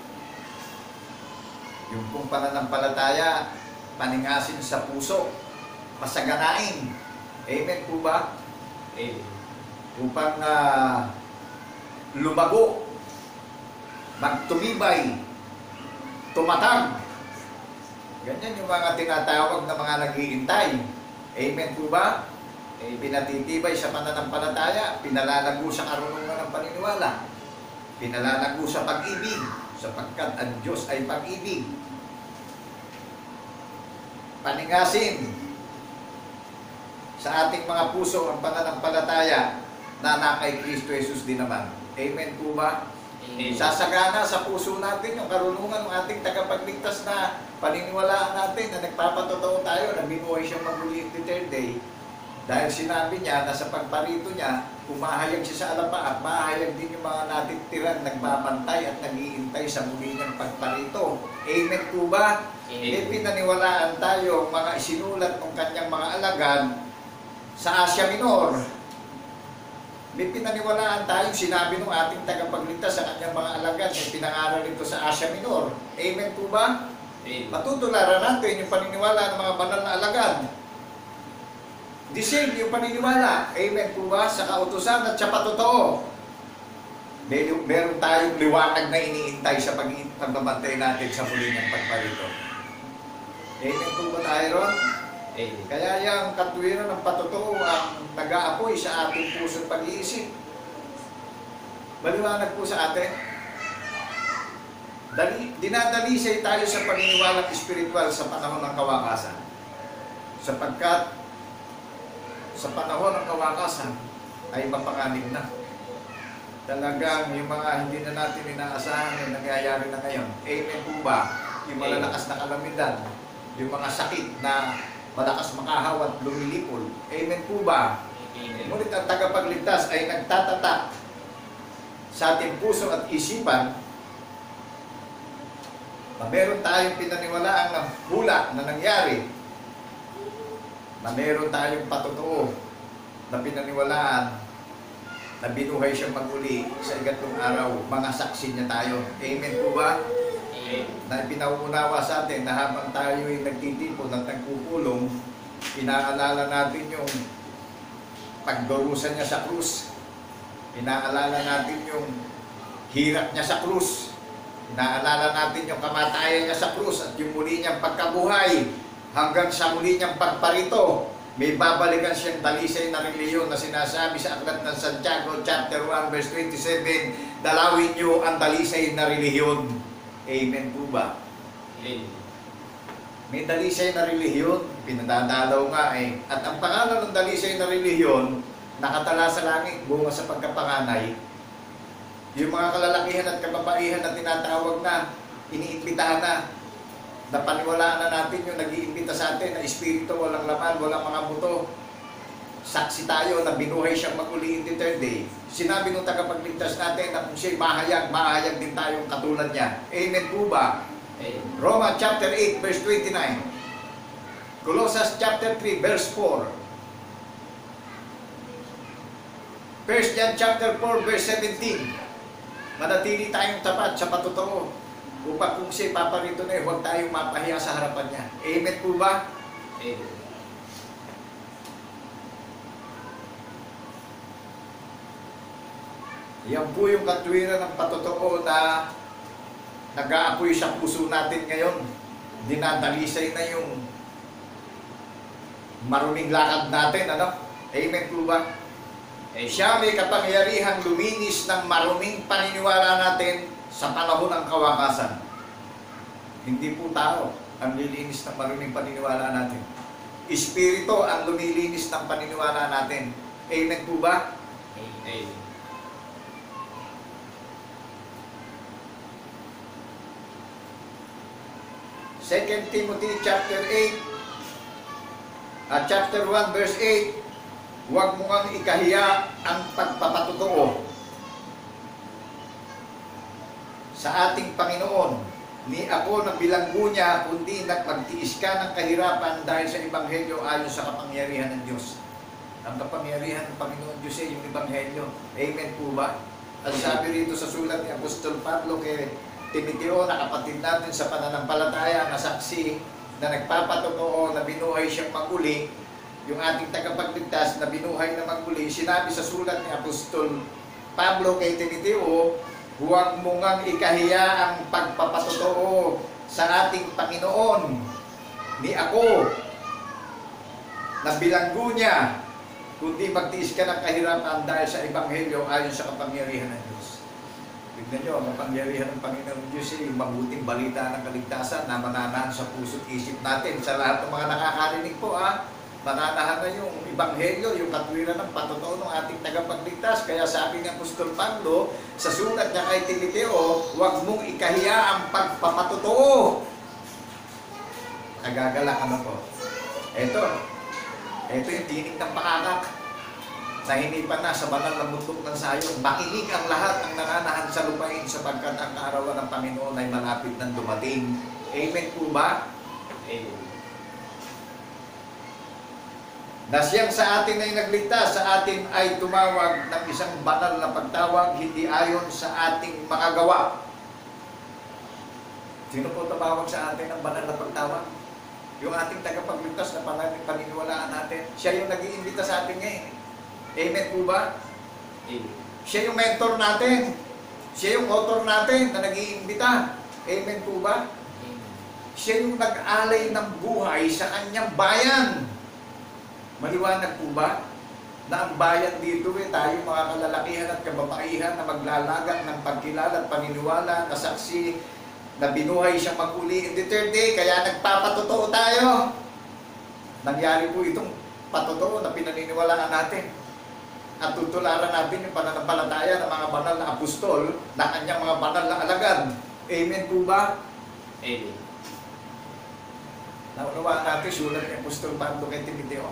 Yung pong pananampalataya, paningasin sa puso, pasaganain. Amen po ba? Amen. Upang uh, lumago, magtumibay, tumatag. Ganyan yung mga tinatawag na mga nag-iintay. Amen po ba? Eh, pinatitibay sa pananampalataya, pinalalago sa karunungan ng paniniwala, pinalalago sa pag-ibig, sapagkat ang Diyos ay pag-ibig. Paningasin sa ating mga puso ang pananampalataya na na kay Kristo Jesus din naman. Amen po ba? Amen. Sasagana sa puso natin yung karunungan ng ating tagapagligtas na paniniwalaan natin na nagpapatotoo tayo na binuhay siyang maguli the third day. Dahil sinabi niya na sa pagparito niya, umahayag siya sa alapa at mahayag din yung mga natitiran nagbabantay at nag-iintay sa muli niyang pagparito. Amen po ba? Amen. E pinaniwalaan tayo mga isinulat ng kanyang mga alagad sa Asia Minor. May pinaniwalaan tayong sinabi ng ating tagapagligtas sa kanyang mga alagad na pinangaral ito sa Asia Minor. Amen po ba? Amen. Matutularan natin yung paniniwala ng mga banal na alagad. The same yung paniniwala. Amen po ba? Sa kautusan at sa patotoo. May, meron tayong liwanag na iniintay sa pagbabantay natin sa muli ng pagparito. Amen po ba tayo ron? Amen. Kaya yung katwiran ng patotoo ang nag-aapoy sa ating puso't pag-iisip. Maliwanag po sa atin. Dali, dinadalisay tayo sa paniniwalang espiritual sa panahon ng kawakasan. Sapagkat sa panahon ng kawakasan ay mapanganib na. Talagang yung mga hindi na natin inaasahan ay nangyayari na ngayon. Amen po ba? Yung malalakas na kalamidad, yung mga sakit na malakas makahawat, lumilipol. Amen po ba? Amen. Ngunit ang tagapagligtas ay nagtatatak sa ating puso at isipan na meron tayong pinaniwalaan ng hula na nangyari, na meron tayong patotoo na pinaniwalaan na binuhay siyang maguli sa ikatlong araw. Mga saksi niya tayo. Amen po ba? Amen. Na pinauunawa sa atin na habang tayo ay nagtitipon at nagpupulong, inaalala natin yung pagdurusa niya sa krus. Inaalala natin yung hirap niya sa krus. Inaalala natin yung kamatayan niya sa krus at yung muli niyang pagkabuhay hanggang sa muli niyang pagparito. May babalikan siyang dalisay na reliyon na sinasabi sa aklat ng Santiago chapter one verse twenty-seven, dalawin niyo ang dalisay na reliyon. Amen po ba? Amen. May dalisay na reliyon, pinadadalaw nga eh. At ang pangalan ng dalisay na reliyon, nakatala sa langit, bunga sa pagkapanganay. Yung mga kalalakihan at kababaihan na tinatawag na, iniimbitahan na, na paniwalaan na natin yung nag-iimbita sa atin na espiritu, walang laman, walang mga buto. Saksi tayo na binuhay siyang maguli in the third day. Sinabi nung tagapagligtas natin na kung siya'y mahayag, mahayag din tayong katulad niya. Amen po ba? Amen. Roma chapter eight verse twenty-nine. Colossians chapter three verse four. First John chapter four verse seventeen. Manatili tayong tapat sa patotoo. Upang kung siya paparito na eh, huwag tayong mapahiya sa harapan niya. Amen po ba? Amen. Yan po yung katwiran ng patotoo na nag-aapoy sa puso natin ngayon. Dinadalisay na yung maruming lakad natin, ano? Amen po ba? Amen. Siya may kapangyarihang luminis ng maruming paniniwala natin sa panahon ng kawakasan. Hindi po tao ang lilinis ng maruming paniniwala natin. Espiritu ang lumilinis ng paniniwala natin. Amen po ba? Amen. Second Timothy chapter eight at chapter one verse eight, huwag mo ngang ikahiya ang pagpapatotoo sa ating Panginoon. Ni ako na bilanggo niya, kundi nagpagtiis ka ng kahirapan dahil sa Ebanghelyo ayon sa kapangyarihan ng Diyos. Ang kapangyarihan ng Panginoon Diyos ay yung Ebanghelyo. Amen po ba? Ang sabi rito sa sulat ni Apostol Pablo kay Timoteo na kapatid natin sa pananampalataya na saksi na nagpapatotoo na binuhay siyang maguli, yung ating tagapagligtas na binuhay na maguli, sinabi sa sulat ni Apostol Pablo kay Timoteo, huwag mo ngang ikahiya ang pagpapatotoo sa ating Panginoon. Ni ako na bilanggo niya, kundi magtiis ka ng kahirapan dahil sa Ebanghelyo ayon sa kapangyarihan ng Diyos. Tignan nyo, ang kapangyarihan ng Panginoon Diyos ay yung mabuting balita ng kaligtasan na mananahan sa puso't isip natin. Sa lahat ng mga nakakarinig po, ah, mananahan na yung Ebanghelyo, yung katwiran ng patotoo ng ating tagapagligtas. Kaya sabi ng Apostol Pablo, sa sulat niya kay Timoteo, huwag mong ikahiya ang pagpapatotoo. Nagagalak ano po? Ito, ito yung tinig ng pakakak. Nahinipan na sa banal na bundok ng sayong. Makinig ang lahat ng nananahan sa lupain sapagkat ang kaarawan ng Panginoon ay malapit nang dumating. Amen po ba? Amen. Na siyang sa atin ay nagligtas, sa atin ay tumawag ng isang banal na pagtawag, hindi ayon sa ating mga gawa. Sino po tumawag sa atin ng banal na pagtawag? Yung ating tagapagligtas na paniniwalaan natin. Siya yung nag-iimbita sa atin ngayon. Amen po ba? Amen. Siya yung mentor natin. Siya yung author natin na nag-iimbita. Amen po ba? Siya yung nag-alay ng buhay sa kanyang bayan. Maliwanag po ba? Na ang bayan dito eh, tayo mga kalalakihan at kababaihan na maglalagak ng pagkilala at paniniwala na saksi na binuhay siya mag-uli in the third day, kaya nagpapatotoo tayo. Nangyari po itong patotoo na pinaniniwalaan natin. At tutularan natin yung pananampalataya ng mga banal na apostol na kanyang mga banal na alagad. Amen po ba? Amen. Naunawaan natin sulat ni Apostol Pablo kay Timoteo.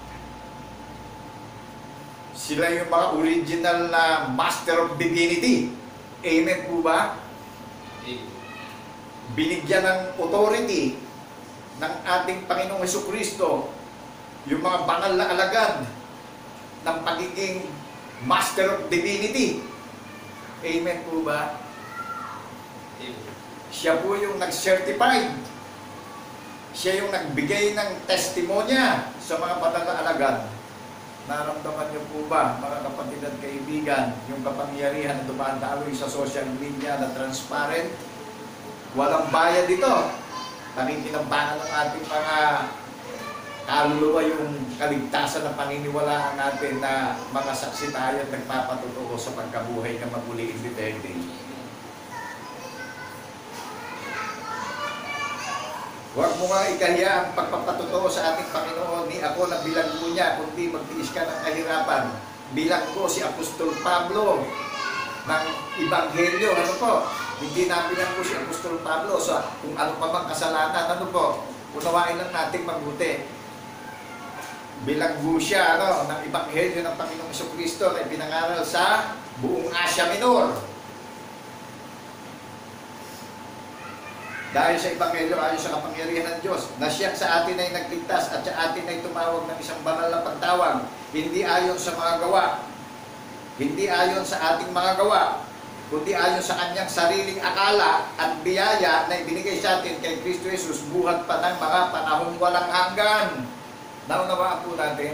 Sila yung mga original na Master of Divinity. Amen po ba? Amen. Binigyan ng authority ng ating Panginoong Jesucristo yung mga banal na alagad ng pagiging Master of Divinity. Amen po ba? Amen. Siya po yung nag-certified. Siya yung nagbigay ng testimonya sa mga banal na alagad. Naramdaman niyo po ba, mga kapatid at kaibigan, yung kapangyarihan na dumadaloy sa social media na transparent? Walang bayad dito. Nakikinambangan ng ating mga kaluluwa yung kaligtasan na paniniwalaan natin na mga saksi tayo at nagpapatotoo sa pagkabuhay na maguli in the third day. Huwag mo nga ikahiya ang pagpapatotoo sa ating Panginoon. Ni ako na bilanggo niya, kundi magtiis ka ng kahirapan. Bilanggo si Apostol Pablo ng Ebanghelyo. Ano po? Hindi na bilanggo si Apostol Pablo sa kung ano pa mang kasalanan. Ano po? Unawain lang natin mabuti. Bilanggo siya ano, ng Ebanghelyo ng Panginoong Jesucristo na ipinangaral sa buong Asia Minor. Dahil sa Ebanghelyo ayon sa kapangyarihan ng Diyos, na siya sa atin ay nagligtas at sa atin ay tumawag ng isang banal na pagtawag, hindi ayon sa mga gawa, hindi ayon sa ating mga gawa, kundi ayon sa kanyang sariling akala at biyaya na ibinigay sa atin kay Kristo Jesus buhat pa ng mga panahong walang hanggan. Naunawaan po natin,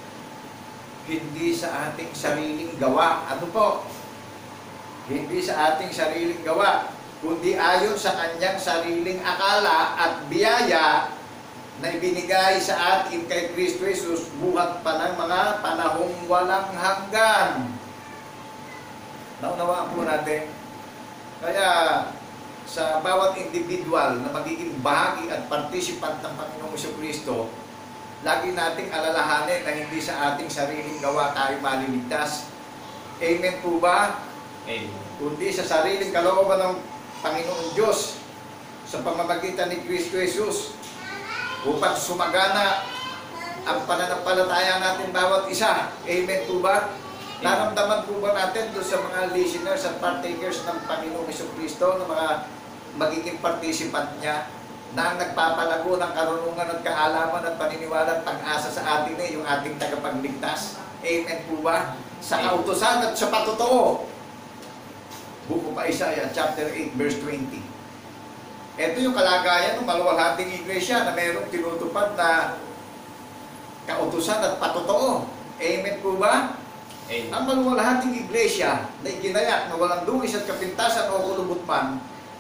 hindi sa ating sariling gawa. Ano po? Hindi sa ating sariling gawa, kundi ayon sa kanyang sariling akala at biyaya na ibinigay sa atin kay Kristo Jesus buhat pa ng mga panahong walang hanggan. Naunawaan po natin. Kaya sa bawat individual na magiging bahagi at participant ng Panginoong Jesucristo, lagi nating alalahanin na hindi sa ating sariling gawa tayo maliligtas. Amen po ba? Amen. Kundi sa sariling kalooban ng Panginoong Diyos sa pamamagitan ni Kristo Jesus upang sumagana ang pananampalataya natin bawat isa. Amen po ba? Naramdaman po ba natin doon sa mga listeners at partakers ng Panginoong Jesucristo, ng mga magiging participant niya, na ang nagpapalago ng karunungan at kaalaman at paniniwala at pag-asa sa atin eh, yung ating tagapagligtas? Amen po ba? Sa kautusan at sa patotoo. Buko pa Isaiah, chapter eight, verse twenty. Ito yung kalagayan ng maluwalhating iglesia na mayroong tinutupad na kautusan at patotoo. Amen po ba? Amen. Ang maluwalhating iglesia na iginayak na walang dungis at kapintasan o kulubot man,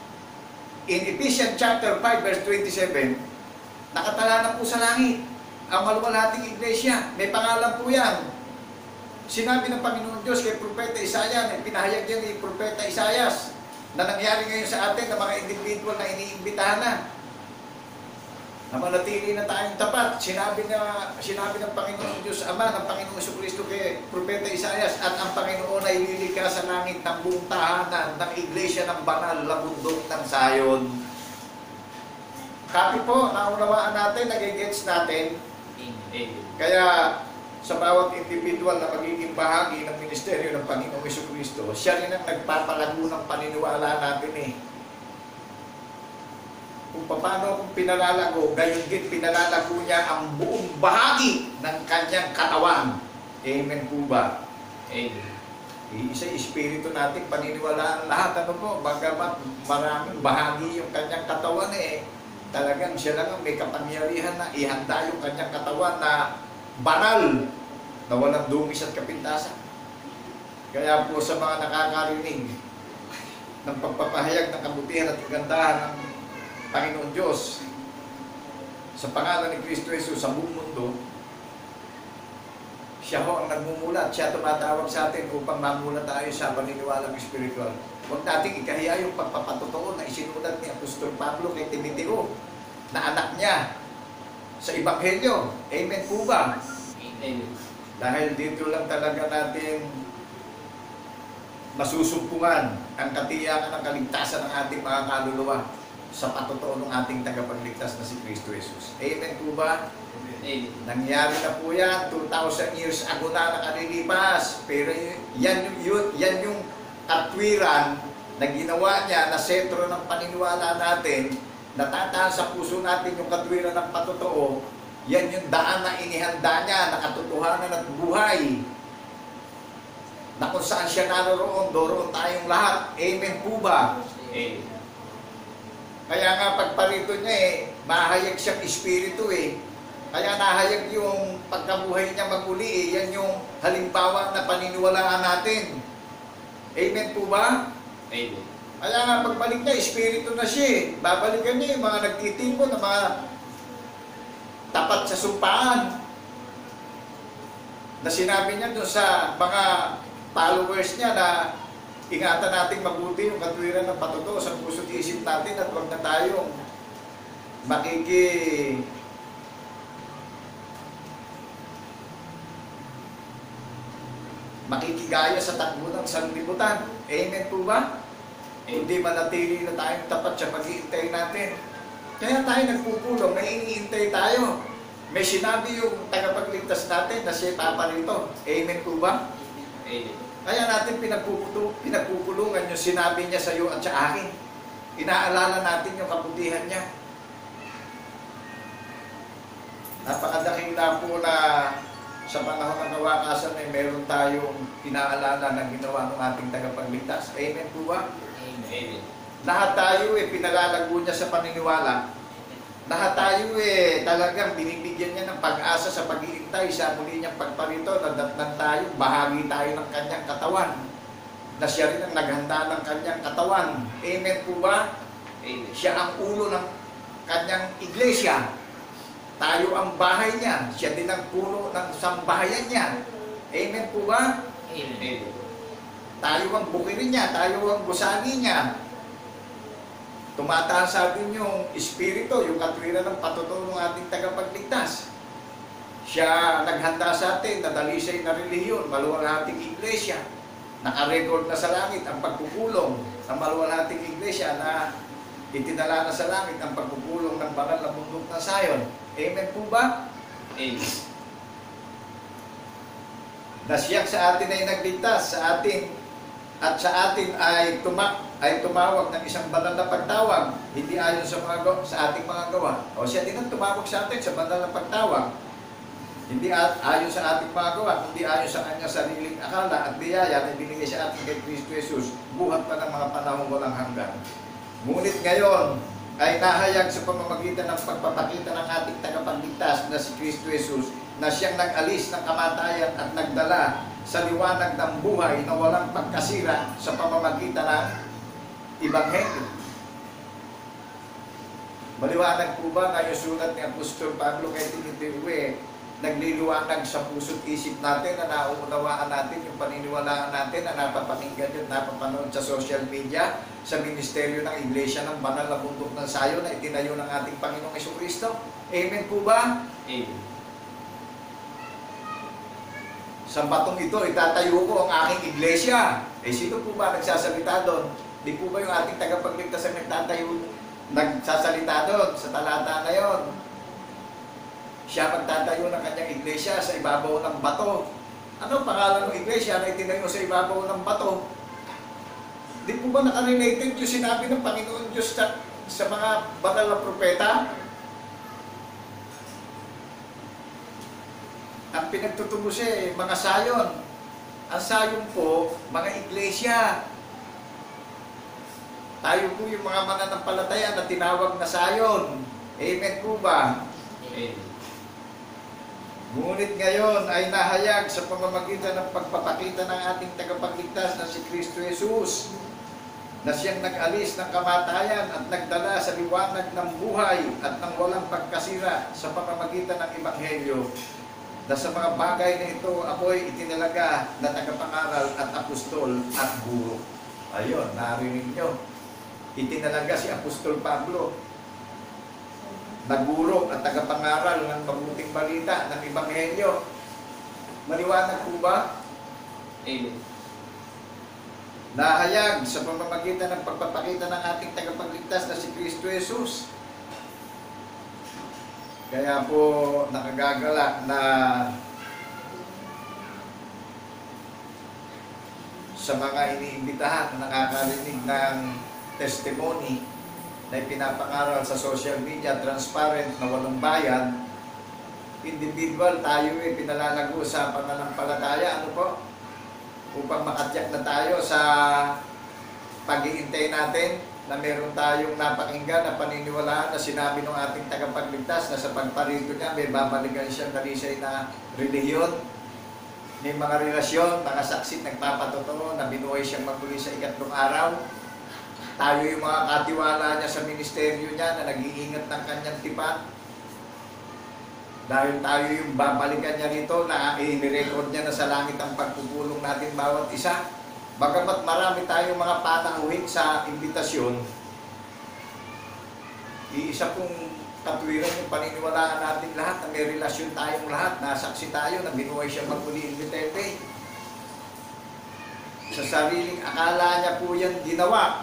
in Ephesians chapter five, verse twenty-seven, nakatala na po sa langit. Ang maluwalhating iglesia, may pangalan po yan. Sinabi ng Panginoon Diyos kay Propeta Isaiah, na pinahayag yan ni Propeta Isaias, na nangyari ngayon sa atin ng mga individual na iniimbitahan na. Na manatili na tayong tapat. Sinabi, na, sinabi ng Panginoon Diyos Ama, ng Panginoong Jesucristo kay Propeta Isaias, at ang Panginoon ay lilika sa langit ng buong tahanan ng iglesia ng banal na bundok ng Sayon. Copy po, naunawaan natin, nagigets natin. Amen. Kaya sa bawat individual na magiging bahagi ng ministeryo ng Panginoong Jesucristo, siya rin ang nagpapalago ng paniniwala natin eh. Kung paano kung pinalalago, gayon din pinalalago niya ang buong bahagi ng kanyang katawan. Amen po ba? Amen. Isa espiritu natin, paniniwalaan lahat. Ano po, bagamat maraming bahagi yung kanyang katawan eh, talagang siya lang ang may kapangyarihan na ihanda yung kanyang katawan na banal, na walang dungis at kapintasan. Kaya po sa mga nakakarinig ng pagpapahayag ng kabutihan at kagandahan ng Panginoon Diyos sa pangalan ni Kristo Jesus sa buong mundo, siya ho ang nagmumulat. Siya tumatawag sa atin upang mamulat tayo sa paniniwalang spiritual. Huwag nating ikahiya yung pagpapatotoo na isinulat ni Apostol Pablo kay Timoteo na anak niya sa Ebanghelyo. Amen po ba? Amen. Dahil dito lang talaga natin masusumpungan ang katiyakan ng kaligtasan ng ating mga kaluluwa sa patotoo ng ating tagapagligtas na si Kristo Jesus. Amen po ba? Amen. Nangyari na po yan, two thousand years ago na nakalilipas. Pero yan, yun, yan yung katwiran na ginawa niya na sentro ng paniniwala natin, natataas sa puso natin yung katwiran ng patotoo. Yan yung daan na inihanda niya, na katotohanan at buhay. Na kung saan siya naroroon, doroon tayong lahat. Amen po ba? Amen. Kaya nga pagparito niya eh, mahayag siyang espiritu eh. Kaya nahayag yung pagkabuhay niya maguli eh. Yan yung halimbawa na paniniwalaan natin. Amen po ba? Amen. Kaya nga pagbalik niya, espiritu na siya eh. Babalikan niya yung mga nagtitipon na mga tapat sa sumpaan. Na sinabi niya doon sa mga followers niya na ingatan natin mabuti yung katwiran ng patotoo sa puso't isip natin at huwag na tayong makiki makikigaya sa takbo ng sanlibutan. Amen po ba? Hindi manatili na tayong tapat sa pag-iintay natin. Kaya tayo nagpupulong, may iniintay tayo. May sinabi yung tagapagligtas natin na siya paparito. Amen po ba? Amen. Kaya natin pinagpupulong, pinagpupulungan yung sinabi niya sa iyo at sa akin. Inaalala natin yung kabutihan niya. Napakadakila po na sa panahon ng kawakasan ay meron tayong inaalala na ginawa ng ating tagapagligtas. Amen po ba? Amen. Lahat tayo eh, pinalalago niya sa paniniwala. Lahat tayo eh, talagang binibigyan niya ng pag-asa sa pag-iintay sa muli niyang pagparito. Nadatnan tayo, bahagi tayo ng kanyang katawan. Na siya rin ang naghanda ng kanyang katawan. Amen po ba? Amen. Siya ang ulo ng kanyang iglesia. Tayo ang bahay niya. Siya din ang puno ng sambahayan niya. Amen po ba? Amen. Tayo ang bukirin niya. Tayo ang gusani niya. Tumataas sa atin yung espiritu, yung katwiran ng patotoo ng ating tagapagligtas. Siya naghanda sa atin na dalisay na relihiyon, maluwalhating iglesia. Nakarecord na sa langit ang pagpupulong ng maluwalhating iglesia na itinala na sa langit ang pagpupulong ng banal na bundok ng Sayon. Amen po ba? Amen. Na siya sa atin ay nagligtas, sa atin at sa atin ay tuma ay tumawag ng isang banal na pagtawag, hindi ayon sa mga gawa, sa ating mga gawa. O siya din ang tumawag sa atin sa banal na pagtawag. Hindi at, ayon sa ating mga gawa, hindi ayon sa kanyang sariling akala at biyaya na binigay sa atin kay Kristo Jesus, buhat pa ng mga panahon walang hanggan. Ngunit ngayon ay nahayag sa pamamagitan ng pagpapakita ng ating tagapagligtas na si Kristo Jesus, na siyang nag-alis ng kamatayan at nagdala sa liwanag ng buhay na walang pagkasira sa pamamagitan ng Ebanghelyo. Maliwanag po ba na yung sulat ni Apostol Pablo kay Timoteo eh, nagliliwanag sa puso't isip natin na nauunawaan natin yung paniniwalaan natin na napapakinggan yun, napapanood sa social media, sa ministeryo ng Iglesia ng Banal na Bundok ng Sayon na itinayo ng ating Panginoong Jesucristo. Amen po ba? Amen. Sa batong ito, itatayo ko ang aking iglesia. Eh, sino po ba nagsasalita doon? Di po ba yung ating tagapagligtas ang nagtatayo, nagsasalita doon sa talata na yon? Siya magtatayo ng kanyang iglesia sa ibabaw ng bato. Ano pangalan ng iglesia na itinayo sa ibabaw ng bato? Di po ba nakarelated yung sinabi ng Panginoon Diyos sa, sa mga banal na propeta? Ang pinagtutubo siya eh, mga sayon. Ang sayon po, mga iglesia. Tayo po yung mga mananampalataya na tinawag na sayon. Amen po ba? Amen. Ngunit ngayon ay nahayag sa pamamagitan ng pagpapakita ng ating tagapagligtas na si Kristo Jesus, na siyang nag-alis ng kamatayan at nagdala sa liwanag ng buhay at ng walang pagkasira sa pamamagitan ng Ebanghelyo, na sa mga bagay na ito ako'y itinalaga na tagapangaral at apostol at guro. Ayun, narinig nyo. Itinalaga si Apostol Pablo na guro at tagapangaral ng mabuting balita ng Ebanghelyo. Maliwanag po ba? Amen. Nahayag sa pamamagitan ng pagpapakita ng ating tagapagligtas na si Kristo Jesus. Kaya po nakagagalak na sa mga iniimbitahan na nakakarinig ng testimony na ipinapangaral sa social media, transparent na walang bayad, individual tayo eh, pinalalago sa pananampalataya, ano po? Upang makatyak na tayo sa pag-iintay natin na meron tayong napakinggan na paniniwalaan na sinabi ng ating tagapagligtas na sa pagparito niya may babalikan siyang dalisay na relihiyon. May mga relasyon, mga saksi nagpapatotoo na binuhay siyang magmuli sa ikatlong araw. Tayo yung mga katiwala niya sa ministeryo niya na nag-iingat ng kanyang tipan. Dahil tayo yung babalikan niya rito na i-record niya na sa langit ang pagpupulong natin bawat isa. Bagamat marami tayong mga panauhin sa imbitasyon, iisa pong katwiran yung paniniwalaan natin lahat na may relasyon tayong lahat, nasaksi tayo na binuhay siya magmuli in Duterte. Sa sariling akala niya po yan ginawa.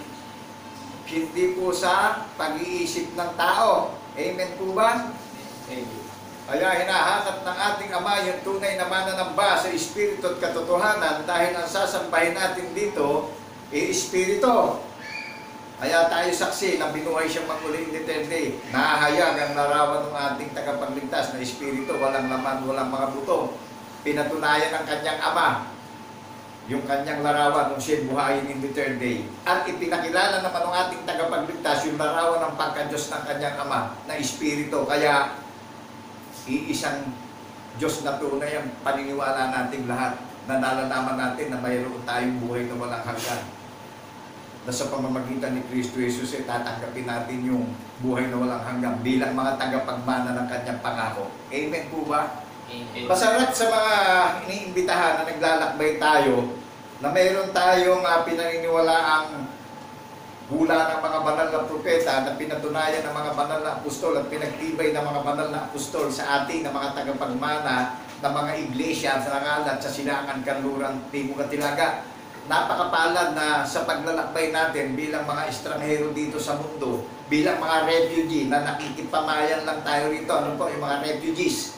Hindi po sa pag-iisip ng tao. Amen po ba? Amen. Kaya hinahanap ng ating Ama yung tunay na mananamba sa Espiritu at katotohanan dahil ang sasambahin natin dito ay Espiritu. Kaya tayo saksi na binuhay siyang magmuli in Duterte. Nahahayag ang larawan ng ating tagapagligtas na Espiritu, walang laman, walang mga buto. Pinatunayan ng kanyang Ama yung kanyang larawan nung siya buhayin in Duterte. At ipinakilala naman ng ating tagapagligtas yung larawan ng pagka-Diyos ng kanyang Ama na Espiritu. Kaya iisang Diyos na tunay ang paniniwala natin lahat na nalalaman natin na mayroon tayong buhay na walang hanggan. Na sa pamamagitan ni Kristo Jesus ay tatanggapin natin yung buhay na walang hanggan bilang mga tagapagmana ng kanyang pangako. Amen po ba? Amen. Masarap sa mga iniimbitahan na naglalakbay tayo na mayroon tayong uh, pinaniniwalaang hula ng mga banal na propeta na pinatunayan ng mga banal na apostol at pinagtibay ng mga banal na apostol sa ating na mga tagapagmana ng mga iglesia sa nangalan sa Silangan, Kanluran, Timog at Hilaga. Napakapalad na sa paglalakbay natin bilang mga estranghero dito sa mundo, bilang mga refugee na nakikipamayan lang tayo rito. Ano po, yung mga refugees.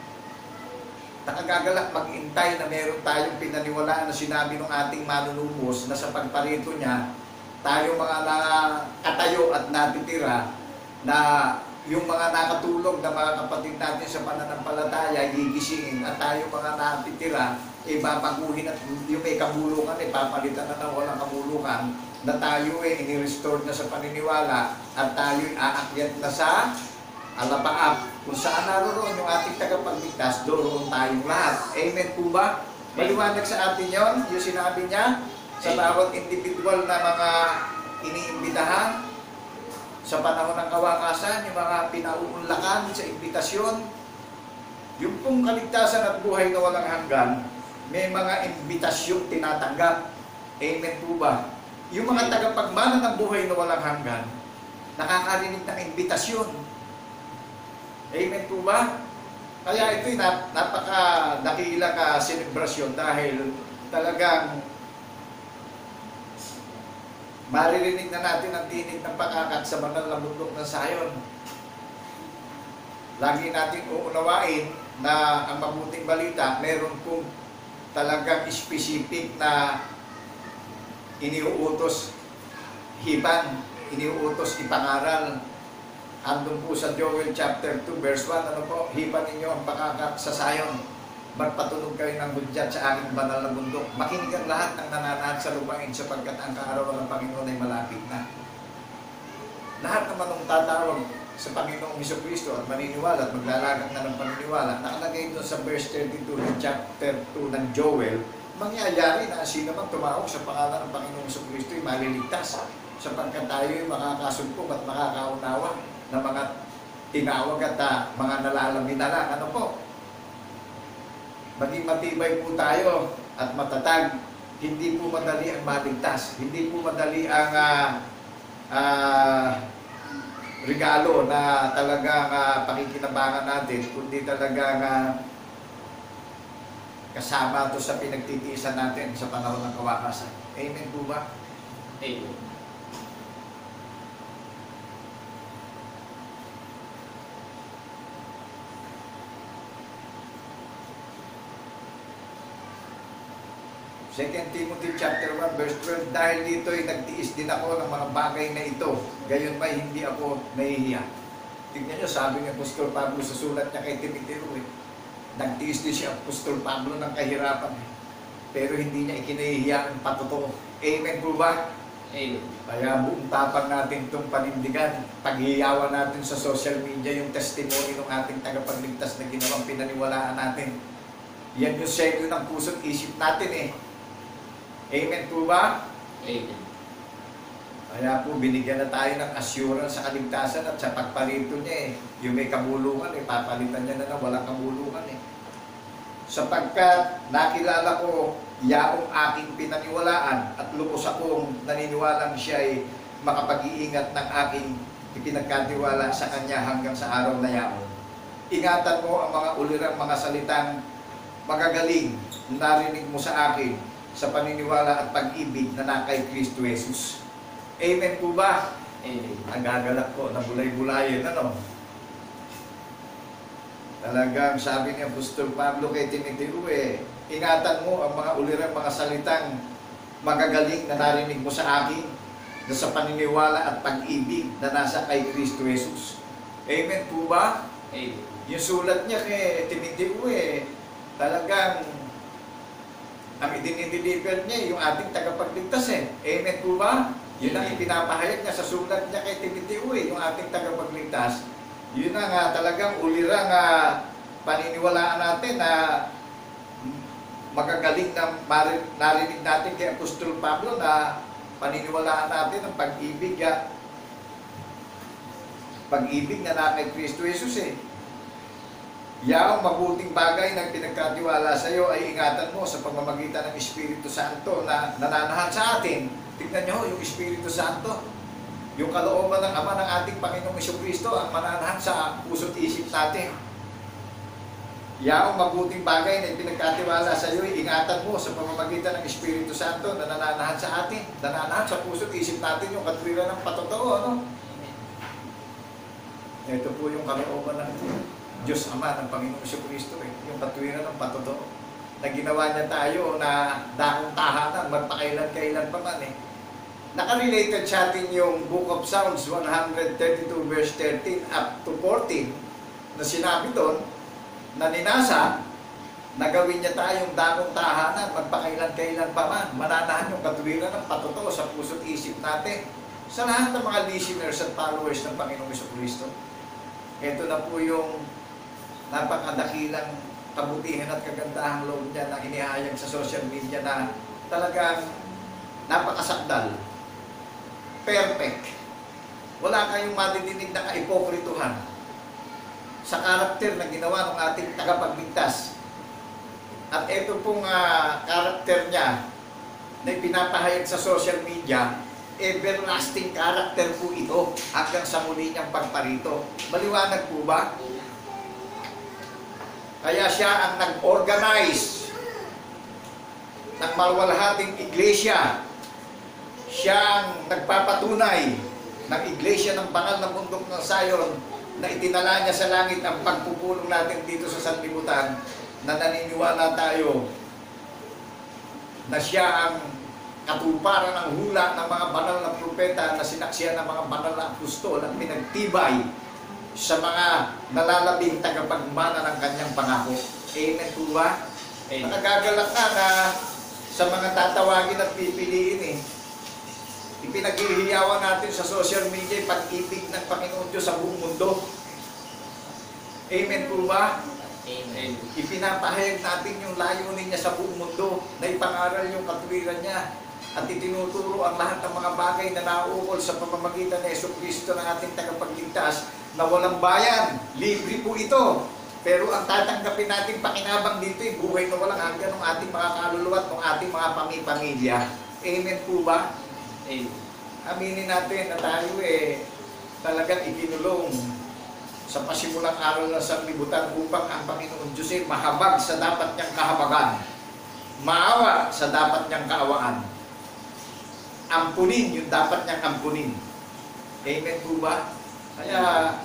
Nakagagalak mag-intay na meron tayong pinaniwalaan na sinabi ng ating manunubos na sa pagparito niya, tayo mga nakatayo at natitira na yung mga nakatulog na mga kapatid natin sa pananampalataya gigisingin at tayo mga natitira eh babaguhin at yung may kabulukan eh papalitan na ng walang kabulukan na tayo eh ini-restore na sa paniniwala at tayo aakyat na sa alapaap kung saan naroon yung ating tagapagligtas doon tayong lahat. Amen po ba? Maliwanag sa atin yon yung sinabi niya sa bawat individual na mga iniimbitahan sa panahon ng kawakasan, yung mga pinauunlakan sa imbitasyon, yung pong kaligtasan at buhay na walang hanggan, may mga imbitasyon tinatanggap. Amen po ba? Yung mga tagapagmana ng buhay na walang hanggan, nakakarinig ng imbitasyon. Amen po ba? Kaya ito'y nap napaka dakila ka selebrasyon dahil talagang maririnig na natin ang tinig ng pakakat sa banal na bundok ng Sayon. Lagi natin uunawain na ang mabuting balita, meron pong talagang specific na iniuutos hipan, iniuutos ipangaral. Andun po sa Joel chapter two verse one, ano po, hipan ninyo ang pakakat sa Sayon. Magpatunog kayo ng hudyat sa aking banal na bundok. Makinig ang lahat ng nananahat sa lupain sapagkat ang kaarawan ng Panginoon ay malapit na. Lahat naman ng tatawag sa Panginoong Jesucristo at maniniwala at maglalagak na ng paniniwala, nakalagay doon sa verse thirty-two ng chapter two ng Joel, mangyayari na sino man tumawag sa pangalan ng Panginoong Jesucristo ay maliligtas, sapagkat tayo ay makakasumpong at makakaunawa ng mga tinawag at uh, mga nalalamin na lang. Ano po? Maging matibay po tayo at matatag. Hindi po madali ang maligtas. Hindi po madali ang uh, uh, regalo na talagang uh, pakikinabangan natin, kundi talagang uh, kasama ito sa pinagtitiisan natin sa panahon ng kawakasan. Amen po ba? Amen. Second Timothy chapter one verse twelve, dahil dito ay nagtiis din ako ng mga bagay na ito, gayon ba hindi ako nahihiya. Tignan nyo, sabi ni Apostol Pablo sa sulat niya kay Timoteo, eh, nagtiis din si Apostol Pablo ng kahirapan, eh, pero hindi niya ikinahihiya ang patotoo. Amen po ba? Amen. Kaya buong tapang natin itong panindigan, paghihiyawan natin sa social media yung testimony ng ating tagapagligtas na ginawang pinaniwalaan natin. Yan yung selyo ng puso't isip natin eh. Amen po ba? Amen. Kaya po binigyan na tayo ng assurance sa kaligtasan at sa pagparito niya eh. Yung may kabulungan eh, papalitan niya na na walang kabulungan eh. Sapagkat nakilala ko yaong aking pinaniwalaan at lubos akong naniniwalang siya ay makapag-iingat ng aking ipinagkatiwala sa kanya hanggang sa araw na yaon. Ingatan mo ang mga ulirang mga salitang magagaling narinig mo sa akin sa paniniwala at pag-ibig na na kay Kristo Jesus. Amen po ba? Amen. Ang gagalak ko na bulay-bulayin, ano? Talagang sabi ni Apostol Pablo kay Timoteo, eh, ingatan mo ang mga ulirang mga salitang magagaling na narinig mo sa akin na sa paniniwala at pag-ibig na nasa kay Kristo Jesus. Amen po ba? Amen. Yung sulat niya kay Timoteo, eh, talagang ang idinideliver niya yung ating tagapagligtas eh. Amen po ba? Yun ang ipinapahayag niya sa sulat niya kay Timoteo eh, yung ating tagapagligtas. Yun ang uh, talagang ulirang uh, paniniwalaan natin na magagaling na narinig natin kay Apostol Pablo na paniniwalaan natin ang pag-ibig uh, pag-ibig na na kay Kristo Jesus eh. Yaong mabuting bagay na pinagkatiwala sa iyo ay ingatan mo sa pamamagitan ng Espiritu Santo na nananahan sa atin. Tignan nyo, yung Espiritu Santo, yung kalooban ng Ama ng ating Panginoong Jesucristo ang mananahan sa puso't isip natin. Yaong mabuting bagay na pinagkatiwala sa iyo ay ingatan mo sa pamamagitan ng Espiritu Santo na nananahan sa atin. Nananahan sa puso't isip natin yung katwiran ng patotoo. Ano? Ito po yung kalooban ng Diyos Ama ng Panginoong Jesucristo eh. Yung katwiran ng patotoo na ginawa niya tayo na dakong tahanan magpakailan-kailan pa man eh. Nakarelated sa atin yung Book of Psalms one thirty-two verse thirteen up to fourteen na sinabi doon na ninasa na gawin niya tayong dakong tahanan magpakailan-kailan pa man, mananahan yung katwiran ng patotoo sa puso't isip natin sa lahat ng mga listeners at followers ng Panginoong Jesucristo. Ito na po yung napakadakilang kabutihan at kagandahang loob niya na inihayag sa social media na talagang napakasakdal, perfect. Wala kayong madidinig na kaipokrituhan sa karakter na ginawa ng ating tagapagligtas. At ito pong uh, karakter niya na ipinapahayag sa social media, everlasting character po ito hanggang sa muli niyang pagparito. Maliwanag po ba? Kaya siya ang nag-organize ng maluwalhating iglesia. Siya ang nagpapatunay ng iglesia ng banal na bundok ng Zion na itinala niya sa langit ang pagpupulong natin dito sa sanlibutan na naniniwala tayo na siya ang katuparan ng hula ng mga banal na propeta na sinaksihan ng mga banal na apostol at pinagtibay sa mga nalalabing tagapagmana ng kanyang pangako. Amen po ba? Nakagagalak na na sa mga tatawagin at pipiliin eh. Ipinaghihiyawan natin sa social media yung pag-ibig ng Panginoon Diyos sa buong mundo. Amen po ba? Amen. Ipinapahayag natin yung layunin niya sa buong mundo na ipangaral yung katwiran niya at itinuturo ang lahat ng mga bagay na nauukol sa pamamagitan ni Jesucristo ng ating tagapagligtas na walang bayan. Libre po ito. Pero ang tatanggapin natin pakinabang dito ay buhay na walang hanggan ng ating mga kaluluwa at ng ating mga pamipamilya. Amen po ba? Amen. Aminin natin na tayo eh talagang ikinulong sa pasimulang araw ng sanglibutan upang ang Panginoon Diyos ay mahabag sa dapat niyang kahabagan, maawa sa dapat niyang kaawaan, ampunin yung dapat niyang ampunin. Amen po ba? Kaya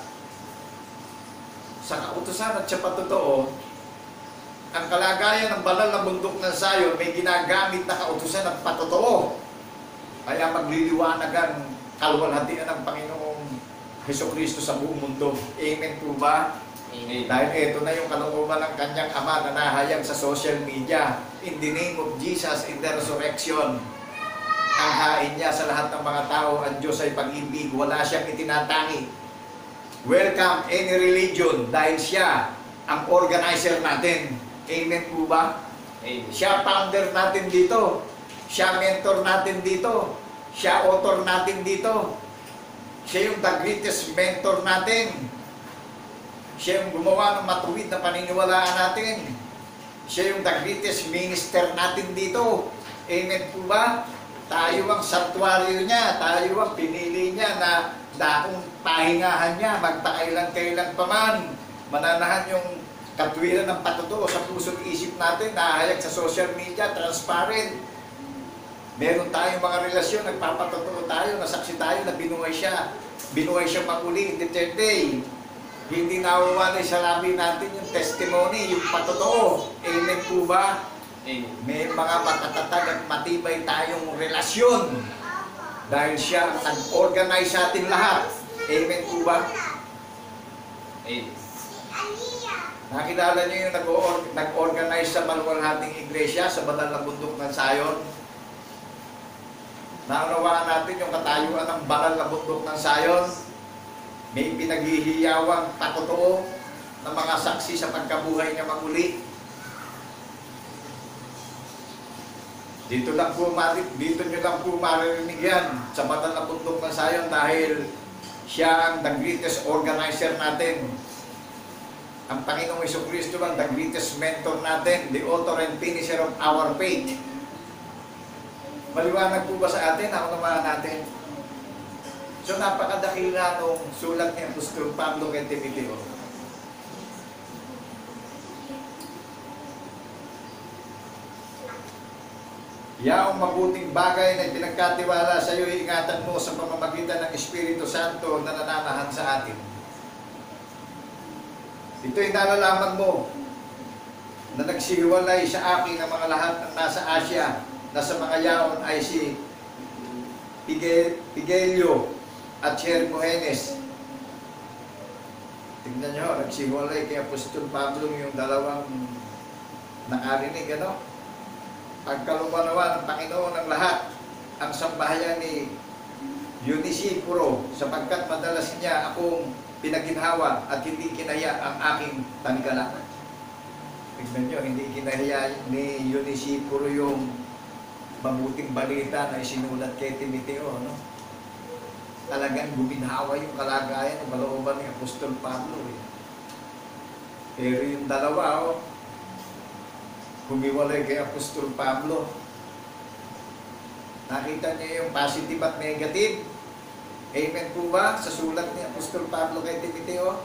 sa kautusan at sa patotoo, ang kalagayan ng banal na bundok ng Zion may ginagamit na kautusan at patotoo. Kaya magliliwanag ang kaluwalhatian ng Panginoong Hesukristo sa buong mundo. Amen po ba? Amen. Dahil ito na yung kalooban ng kanyang ama na nahayag sa social media. In the name of Jesus in the resurrection. Ang hain niya sa lahat ng mga tao, ang Diyos ay pag-ibig. Wala siyang itinatangi. Welcome any religion dahil siya ang organizer natin. Amen po ba? Amen. Siya founder natin dito. Siya mentor natin dito. Siya author natin dito. Siya yung the greatest mentor natin. Siya yung gumawa ng matuwid na paniniwalaan natin. Siya yung the greatest minister natin dito. Amen po ba? Tayo ang santuaryo niya. Tayo ang pinili niya na daong pahingahan niya. Magpakailan-kailan pa man. Mananahan yung katwiran ng patotoo sa puso't isip natin. Nahayag sa social media, transparent. Meron tayong mga relasyon, nagpapatotoo tayo, nasaksi tayo na binuhay siya. Binuhay siya maguli in the third day. Hindi nawawalay sa labi natin yung testimony, yung patotoo. Amen po ba? Amen. May mga matatatag at matibay tayong relasyon. Dahil siya ang nag-organize sa ating lahat. Amen po ba? Amen. Nakilala niyo yung nag-organize sa maluwalhating iglesia sa banal na bundok ng Zion? Naunawaan natin yung katayuan ng banal na bundok ng Zion. May pinaghihiyawang patotoo ng mga saksi sa pagkabuhay niya maguli. Dito lang po dito niyo lang po maririnig yan sa banal na bundok ng Zion dahil siya ang the greatest organizer natin. Ang Panginoong Jesucristo lang the greatest mentor natin, the author and finisher of our faith. Maliwanag po ba sa atin? Ako naman natin. So napakadakila nung sulat ni Apostol Pablo kay Timoteo. Yaong mabuting bagay na pinagkatiwala sa iyo, ingatan mo sa pamamagitan ng Espiritu Santo na nananahan sa atin. Ito'y nalalaman mo na nagsihiwalay sa akin ang mga lahat ng nasa Asia, na sa mga yaon ay si Pigelio at Hermogenes. Tingnan nyo, nagsiwalay kay Apostol Pablo yung dalawang nakarinig, ano? Pagkalumanawa ng Panginoon ng lahat, ang sambahayan ni Eunice-Puro, sapagkat madalas niya akong pinaginhawa at hindi kinaya ang aking tanikala. Tingnan nyo, hindi kinaya ni Eunice-Puro yung mabuting balita na isinulat kay Timoteo, no? Talagang guminhawa yung kalagayan ng kalooban ni Apostol Pablo. Eh. Pero yung dalawa, oh, humiwalay kay Apostol Pablo. Nakita niyo yung positive at negative? Amen po ba sa sulat ni Apostol Pablo kay Timoteo?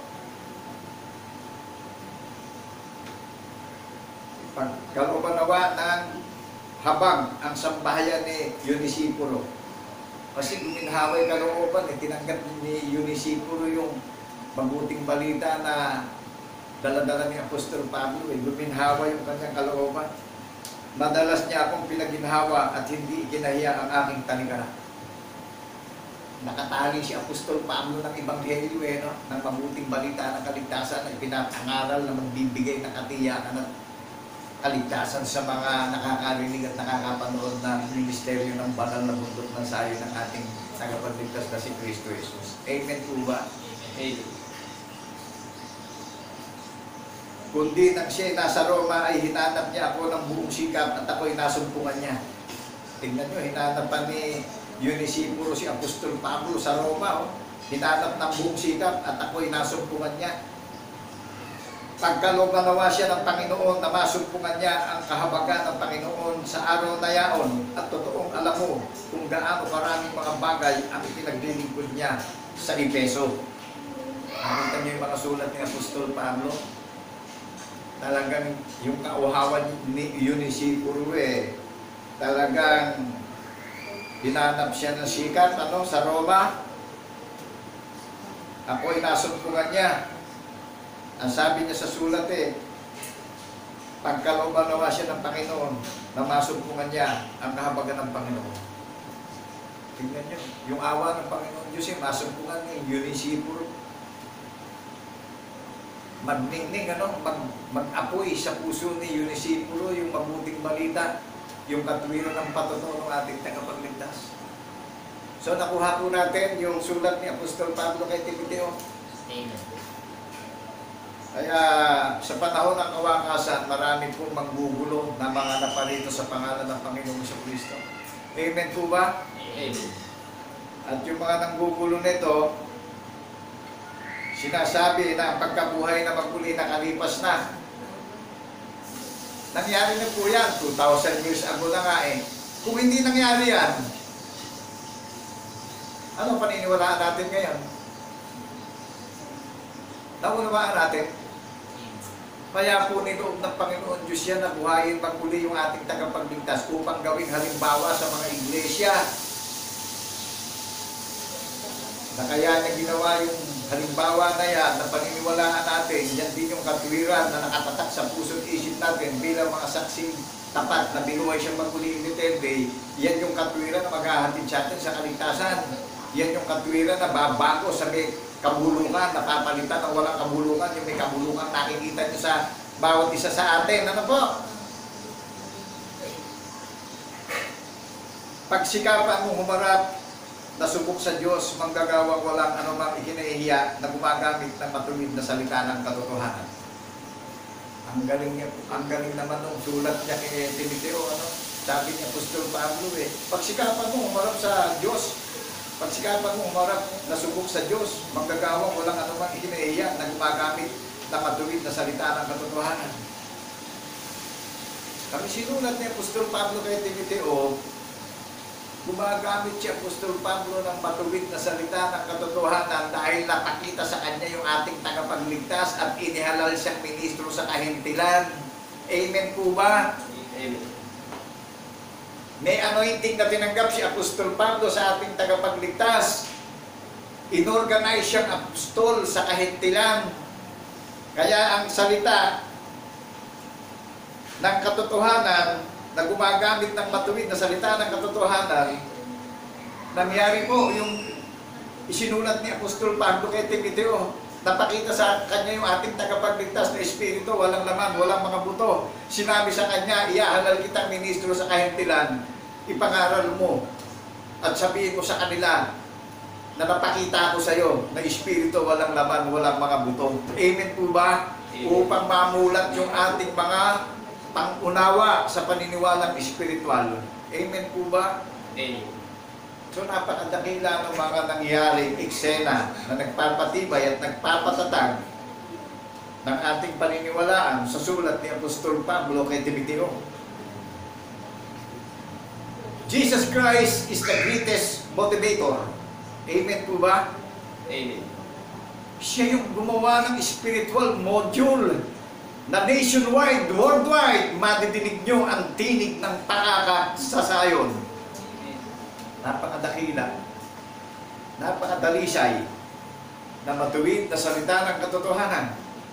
Pagkalooban-nawa ng habang ang sambahayan ni Eunice-Puro. Kasi guminhaway kalooban, eh, tinanggap ni Eunice-Puro yung mabuting balita na dala-dala ni Apostol Pablo. Eh, guminhawa yung kanyang kalooban. Madalas niya akong pinaginhawa at hindi kinahiya ang aking tanikala. Nakatali si Apostol Pablo ng Ebanghelyo, eh, no? Ng mabuting balita ng kaligtasan na ipinapangaral na magbibigay ng katiyakan at kaligtasan sa mga nakakarinig at nakakapanood ng ministeryo ng banal na bundok ng Zion ng ating tagapagligtas na si Kristo Jesus. Amen po ba? Amen. kundi nang siya nasa Roma ay hinanap niya ako ng buong sikap at ako'y nasumpungan niya. Tingnan nyo, hinanap pa ni Onesiporo si Apostol Pablo sa Roma. Oh. Hinanap ng buong sikap at ako'y nasumpungan niya. Pagkaloob nawa siya ng Panginoon na masumpungan niya ang kahabagan ng Panginoon sa araw na yaon at totoong alam mo kung gaano karaming mga bagay ang ipinaglilingkod niya sa Efeso. Nakita niyo yung mga sulat ni Apostol Pablo? Talagang yung kauhawan ni Onesiporo eh, talagang hinanap siya ng sikat ano, sa Roma. Ako'y nasumpungan niya. Ang sabi niya sa sulat eh, pagkalooban nawa siya ng Panginoon na masumpungan niya ang kahabagan ng Panginoon. Tingnan niyo, yung awa ng Panginoon Diyos eh, masumpungan ni Onesiporo. Magningning, ano, mag, mag-apoy sa puso ni Onesiporo yung mabuting balita, yung katwiran ng patotoo ng ating tagapagligtas. So nakuha po natin yung sulat ni Apostol Pablo kay Timoteo. Amen. Kaya sa panahon ng kawakasan, marami pong manggugulo na mga naparito sa pangalan ng Panginoong Jesucristo. Amen po ba? Amen. At yung mga nanggugulo nito, sinasabi na ang pagkabuhay na maguli nakalipas na. Nangyari na po yan, two thousand years ago na nga eh. Kung hindi nangyari yan, ano paniniwalaan natin ngayon? Naunawaan natin? Kaya po niloob ng Panginoon Diyos yan na buhayin magmuli yung ating tagapagligtas upang gawing halimbawa sa mga iglesia. Na kaya niya ginawa yung halimbawa na yan na paniniwalaan natin, yan din yung katwiran na nakatatak sa puso't isip natin bilang mga saksi tapat na binuhay siyang magmuli in the day. Yan yung katwiran na maghahatid sa atin sa kaligtasan. Yan yung katwiran na babago sa may kabulungan, napapalitan ng walang kabulungan, yung may kabulungan nakikita nyo sa bawat isa sa atin. Ano po? Pagsikapan mong humarap, nasubok sa Diyos, manggagawa walang anumang ikinahihiya na gumagamit ng matuwid na salita ng katotohanan. Ang galing niya, ang galing naman ng sulat niya kay Timoteo, ano? Sabi niya, Apostol Pablo eh, pagsikapan mo humarap sa Diyos, pagsikapan mo umarap, nasubok sa Diyos, manggagawang walang anumang ikinahiya na gumagamit ng matuwid na salita ng katotohanan. Kami sinulat ni Apostol Pablo kay Timoteo, gumagamit si Apostol Pablo ng matuwid na salita ng katotohanan dahil napakita sa kanya yung ating tagapagligtas at inihalal siyang ministro sa kahintilan. Amen po ba? Amen. May anointing na tinanggap si Apostol Pablo sa ating tagapagligtas. Inorganize siyang apostol sa kahintilan. Kaya ang salita ng katotohanan na gumagamit ng matuwid na salita ng katotohanan, nangyari po yung isinulat ni Apostol Pablo kay Timoteo. Napakita sa kanya yung ating tagapagligtas na espiritu, walang laman, walang mga buto. Sinabi sa kanya, iahalal kitang ministro sa kahintilan, ipangaral mo at sabihin mo sa kanila na napakita ko sa iyo na espiritu, walang laman, walang mga buto. Amen po ba? Amen. Upang mamulat yung ating mga pangunawa sa paniniwalang espiritual. Amen po ba? Amen. So napakadakila ng mga nangyaring eksena na nagpapatibay at nagpapatatag ng ating paniniwalaan sa sulat ni Apostol Pablo kay Timoteo. Jesus Christ is the greatest motivator. Amen po ba? Amen. Siya yung gumawa ng spiritual module na nationwide, worldwide, madidinig nyo ang tinig ng pakakasasayon. Napakadakila, napakadalisay na matuwid na salita ng katotohanan.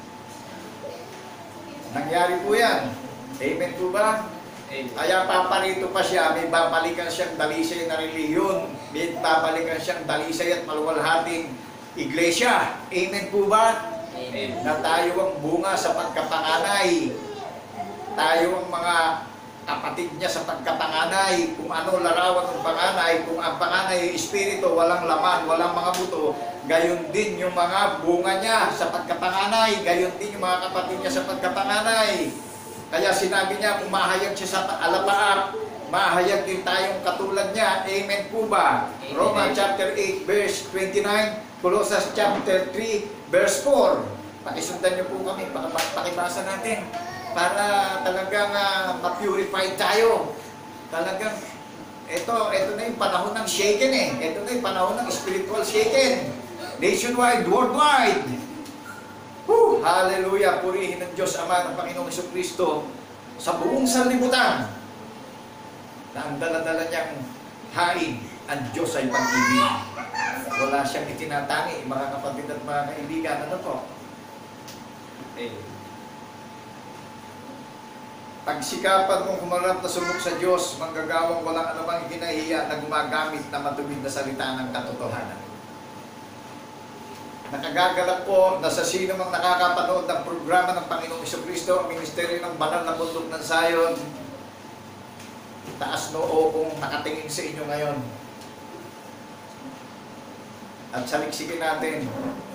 Nangyari po yan. Amen po ba? Amen. Kaya paparito pa siya, may babalikan siyang dalisay na reliyon, may babalikan siyang dalisay at maluwalhating iglesia. Amen po ba? Amen. Na tayo ang bunga sa pagkapanganay. Tayo ang mga kapatid niya sa pagkapanganay, kung ano larawan ng panganay, kung ang panganay ay espiritu, walang laman, walang mga buto, gayon din yung mga bunga niya sa pagkapanganay, gayon din yung mga kapatid niya sa pagkapanganay. Kaya sinabi niya, kung mahayag siya sa alapaap, mahayag din tayong katulad niya. Amen po ba? Amen. Romans chapter eight, verse twenty-nine, Colossians chapter three, verse four. Pakisundan niyo po kami, pakibasa natin para talagang uh, ma-purify tayo. Talagang, ito, ito na yung panahon ng shaken eh. Ito na yung panahon ng spiritual shaken. Nationwide, worldwide. Woo! Hallelujah! Purihin ng Diyos Ama ng Panginoong Jesucristo sa buong sanlibutan na ang dala-dala niyang hain, ang Diyos ay pag-ibig. Wala siyang itinatangi, mga kapatid at mga kaibigan. Ano po? Amen. Pagsikapan mong humarap na sumuk sa Diyos, manggagawang walang anumang ikinahiya na gumagamit na matuwid na salita ng katotohanan. Nakagagalak po na sa sino mang nakakapanood ng programa ng Panginoong Jesucristo, ang Ministeryo ng Banal na Bundok ng Zion, taas noo kung nakatingin sa inyo ngayon. At saliksikin natin,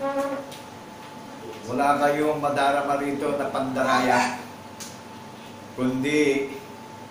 wala kayong madarama rito na pandaraya, kundi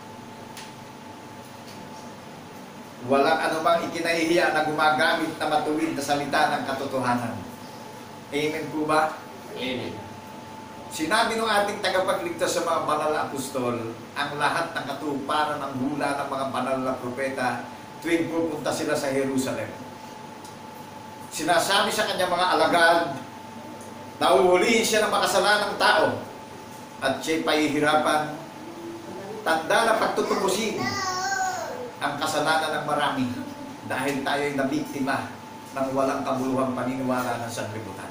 walang anumang ikinahihiya na gumagamit na matuwid na salita ng katotohanan. Amen po ba? Amen. Sinabi ng ating tagapagligtas sa mga banal na apostol, ang lahat ng katuparan ng hula ng mga banal na propeta tuwing pupunta sila sa Jerusalem. Sinasabi sa kanyang mga alagad na uhulihin siya ng makasalanang tao at siya'y pahihirapan, tanda na pagtutubusin ang kasalanan ng marami dahil tayo'y nabiktima ng walang kabuluhang paniniwala ng sanlibutan.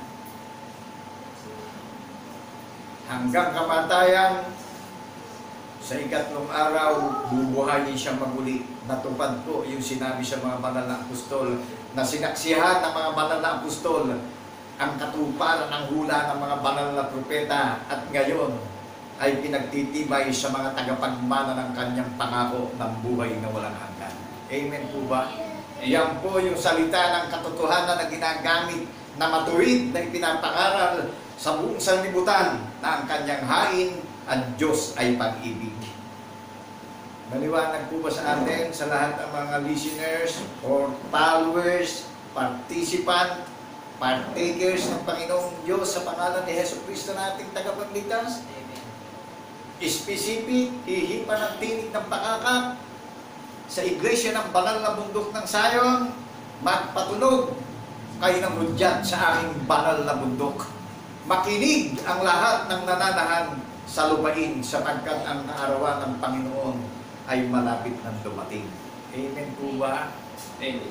Hanggang kamatayan, sa ikatlong araw, bubuhayin siyang maguli. Natupad po yung sinabi sa mga banal na apostol na sinaksihan ng mga banal na apostol ang katuparan ng hula ng mga banal na propeta at ngayon ay pinagtitibay sa mga tagapagmana ng kanyang pangako ng buhay na walang hanggan. Amen po ba? Yan po yung salita ng katotohanan na ginagamit na matuwid na ipinapangaral sa buong sanlibutan na ang kanyang hain ang Diyos ay pag-ibig. Maliwanag po ba sa atin, sa lahat ng mga listeners or followers, participant, partakers ng Panginoong Diyos sa pangalan ni Jesucristo nating tagapagligtas? Specific, hihipan ng tinig ng pakakap sa iglesia ng banal na bundok ng Zion, magpatunog kayo ng hudyat sa aking banal na bundok. Makinig ang lahat ng nananahan sa lupain sapagkat ang kaarawan ng Panginoon ay malapit ng dumating. Amen po ba? Amen.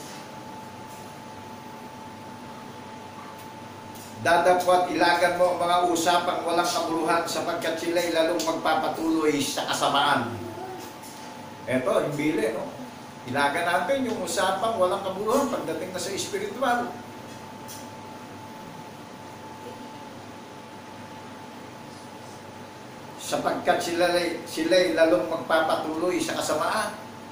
Dadapwat ilagan mo ang mga usapang walang kabuluhan sapagkat sila'y lalong magpapatuloy sa kasamaan. Eto, yung bili, no? Ilagan natin yung usapang walang kabuluhan pagdating na sa espiritual. Sapagkat sila'y sila'y lalong magpapatuloy sa kasamaan.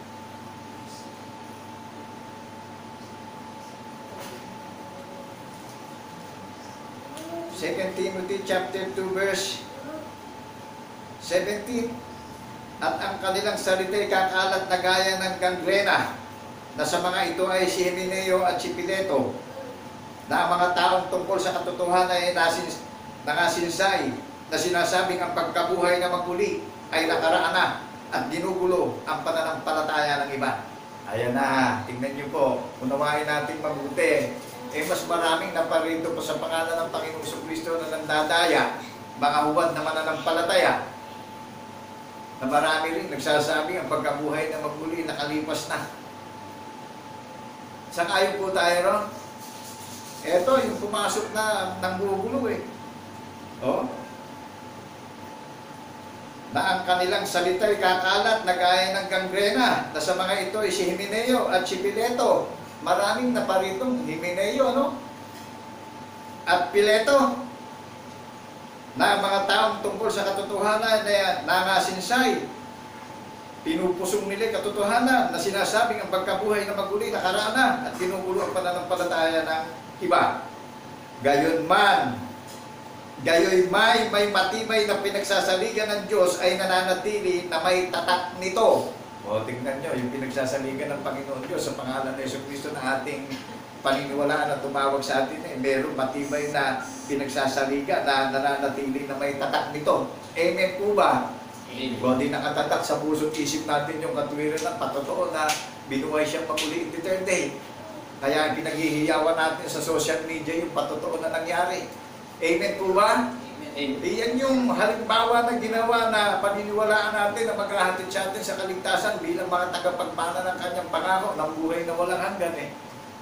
Second Timothy chapter two verse seventeen. At ang kanilang salita'y kakalat na gaya ng gangrena, na sa mga ito ay si Himeneo at si Pileto, na ang mga taong tungkol sa katotohanan ay nasins, nakasinsay, na sinasabing ang pagkabuhay na maguli ay nakaraan na at ginugulo ang pananampalataya ng iba. Ayan na, tingnan nyo po, unawain natin mabuti. Eh mas maraming naparito po sa pangalan ng Panginoong Jesucristo na nandadaya, mga huwad na mananampalataya, na marami rin nagsasabi ang pagkabuhay na maguli nakalipas na. Saan ayon po tayo ron? Eto, yung pumasok na nanggugulo eh. Oh? Na ang kanilang salita'y kakalat na gaya ng gangrena, na sa mga ito ay si Himeneo at si Pileto. Maraming naparitong Himeneo, no? At Pileto, na ang mga taong tungkol sa katotohanan na nangasinsay, Pinupusong nila yung katotohanan na sinasabing ang pagkabuhay na maguli nakaraan na at ginugulo ang pananampalataya ng iba. Gayon man, gayon may may matibay na pinagsasaligan ng Diyos ay nananatili na may tatak nito. O, tingnan nyo, yung pinagsasaligan ng Panginoon Diyos sa pangalan ng Jesucristo na ating paniniwalaan at tumawag sa atin, eh, meron matibay na pinagsasaligan na nananatili na may tatak nito. Amen po ba? Amen. O, di nakatatak sa puso't isip natin yung katwiran ng patotoo na binuhay siyang maguli in the third day. Kaya pinaghihiyawan natin sa social media yung patotoo na nangyari. Amen po ba? Amen. Iyan yung halimbawa na ginawa na paniniwalaan natin na maghahatid sa atin sa kaligtasan bilang mga tagapagmana ng kanyang pangako ng buhay na walang hanggan eh.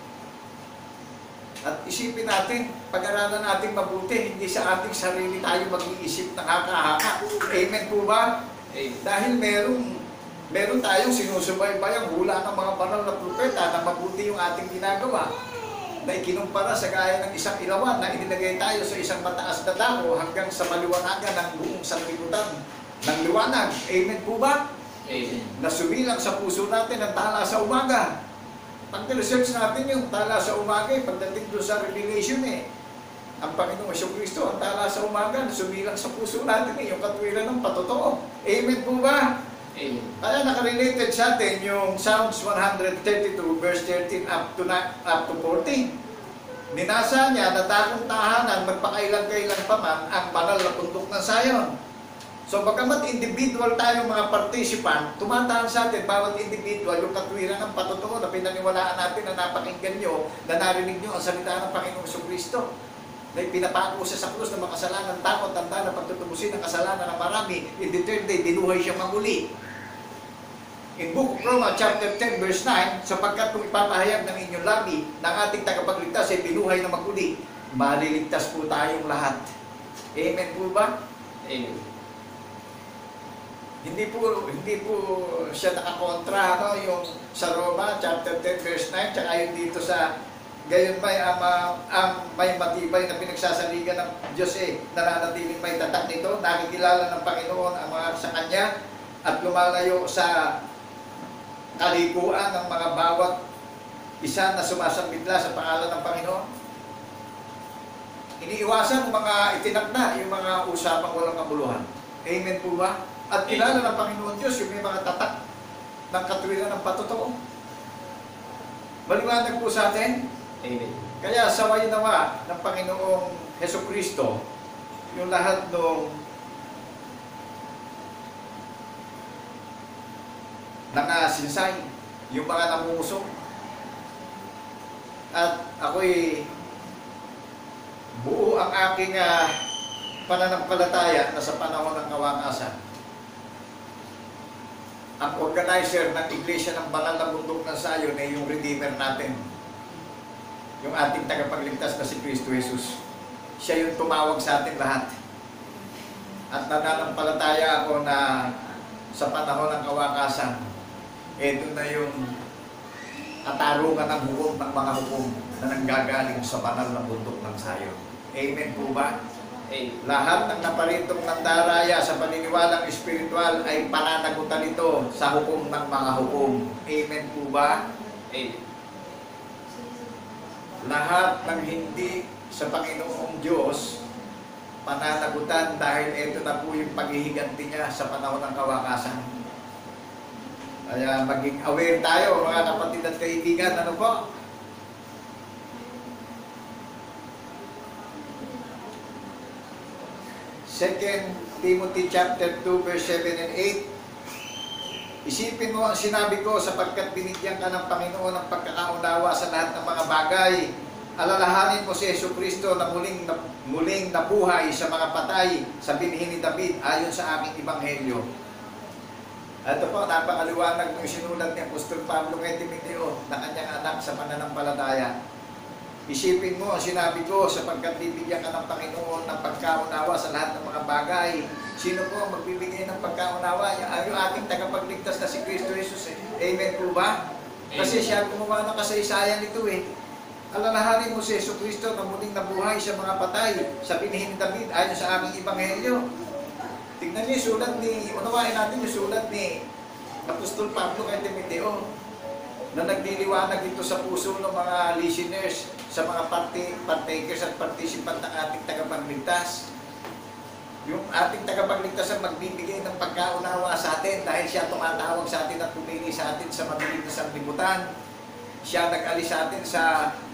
At isipin natin, pag-aralan natin mabuti, hindi sa ating sarili tayo mag-iisip ng haka-haka. Amen po ba? Amen. Dahil merong, meron tayong sinusubaybay ang hula ng mga banal na propeta na mabuti yung ating ginagawa. Na ikinumpara sa gaya ng isang ilawan na inilagay tayo sa isang mataas na dako hanggang sa maliwanagan ng buong sanlibutan ng liwanag. Amen po ba? Amen. Na sumilang sa puso natin ang tala sa umaga. Pag research natin yung tala sa umaga, eh, pagdating doon sa Revelation eh, ang Panginoong Jesucristo, ang tala sa umaga, sumilang sa puso natin eh, yung katwiran ng patotoo. Amen po ba? Amen. Kaya nakarelated sa atin yung Psalms one thirty-two verse thirteen up to, up to fourteen. Ninasa niya na takong tahanan magpakailan-kailan pa man ang banal na bundok ng Zion. So bagamat individual tayong mga participant, tumataan sa atin bawat individual yung katwiran ng patotoo na pinaniwalaan natin na napakinggan nyo, na narinig nyo ang salita ng Panginoong Jesucristo. Na pinapako siya sa krus ng makasalanan, takot, tanda na pagtutubusin ng kasalanan ng marami. In the third day, binuhay siya maguli. In Book of Romans, chapter ten, verse nine, sapagkat kung ipapahayag ng inyong labi ng ating tagapagligtas ay binuhay na maguli, maliligtas po tayong lahat. Amen po ba? Amen. Hindi po hindi po siya nakakontra no, yung sa Roma, chapter ten, verse nine, tsaka yung dito sa gayon may ang, uh, ang may matibay na pinagsasaligan ng Diyos eh, nananatiling may tatak nito, nakikilala ng Panginoon ang mga sa Kanya at lumalayo sa kalikuan ng mga bawat isa na sumasambitla sa pangalan ng Panginoon. Iniiwasan ng mga itinakda yung mga usapang walang kabuluhan. Amen po ba? At kilala ng Panginoon Diyos yung may mga tatak ng katwiran ng patotoo. Maliwanag po sa atin. Amen. Kaya saway nawa ng Panginoong Hesukristo yung lahat ng nakasinsay, yung mga namusok. At ako'y buo ang aking uh, pananampalataya na sa panahon ng kawakasan. Ang organizer ng Iglesia ng Banal na Bundok ng Zion ay yung Redeemer natin. Yung ating tagapagligtas na si Kristo Jesus. Siya yung tumawag sa atin lahat. At nananampalataya ako na sa panahon ng kawakasan, ito na yung katarungan ng hukom ng mga hukom na nanggagaling sa banal na bundok ng Zion. Amen po ba? Amen. Lahat ng naparintong ng daraya sa paniniwalang espiritual ay pananagutan nito sa hukom ng mga hukom. Amen po ba? Amen. Lahat ng hindi sa Panginoong Diyos pananagutan dahil ito na po yung paghihiganti niya sa panahon ng kawakasan. Kaya maging aware tayo mga kapatid at kaibigan. Ano po? Second Timothy chapter two verse seven and eight. Isipin mo ang sinabi ko sapagkat binigyan ka ng Panginoon ng pagkakaunawa sa lahat ng mga bagay. Alalahanin mo si Jesucristo na muling, na muling nabuhay sa mga patay sa binhi ni David ayon sa aking ebanghelyo. Ito po, napakaliwanag ng sinulat ni Apostol Pablo kay Timoteo na kanyang anak sa pananampalataya. Isipin mo ang sinabi ko sapagkat bibigyan ka ng Panginoon ng pagkaunawa sa lahat ng mga bagay. Sino po ang magbibigay ng pagkaunawa? Ay yung ating tagapagligtas na si Kristo Jesus. Eh. Amen po ba? Kasi siya gumawa ng kasaysayan nito eh. Alalahanin mo si Jesucristo na muling nabuhay sa mga patay sa binhi ni David ayon sa aming ebanghelyo. Tignan niyo yung sulat ni, unawain natin yung sulat ni Apostol Pablo kay Timoteo na nagdiliwanag dito sa puso ng mga listeners, sa mga party, partakers at participant ng ating tagapagligtas. Yung ating tagapagligtas ang magbibigay ng pagkaunawa sa atin dahil siya tumatawag sa atin at pumili sa atin sa madilim na sanglibutan. Siya nag-alis sa atin sa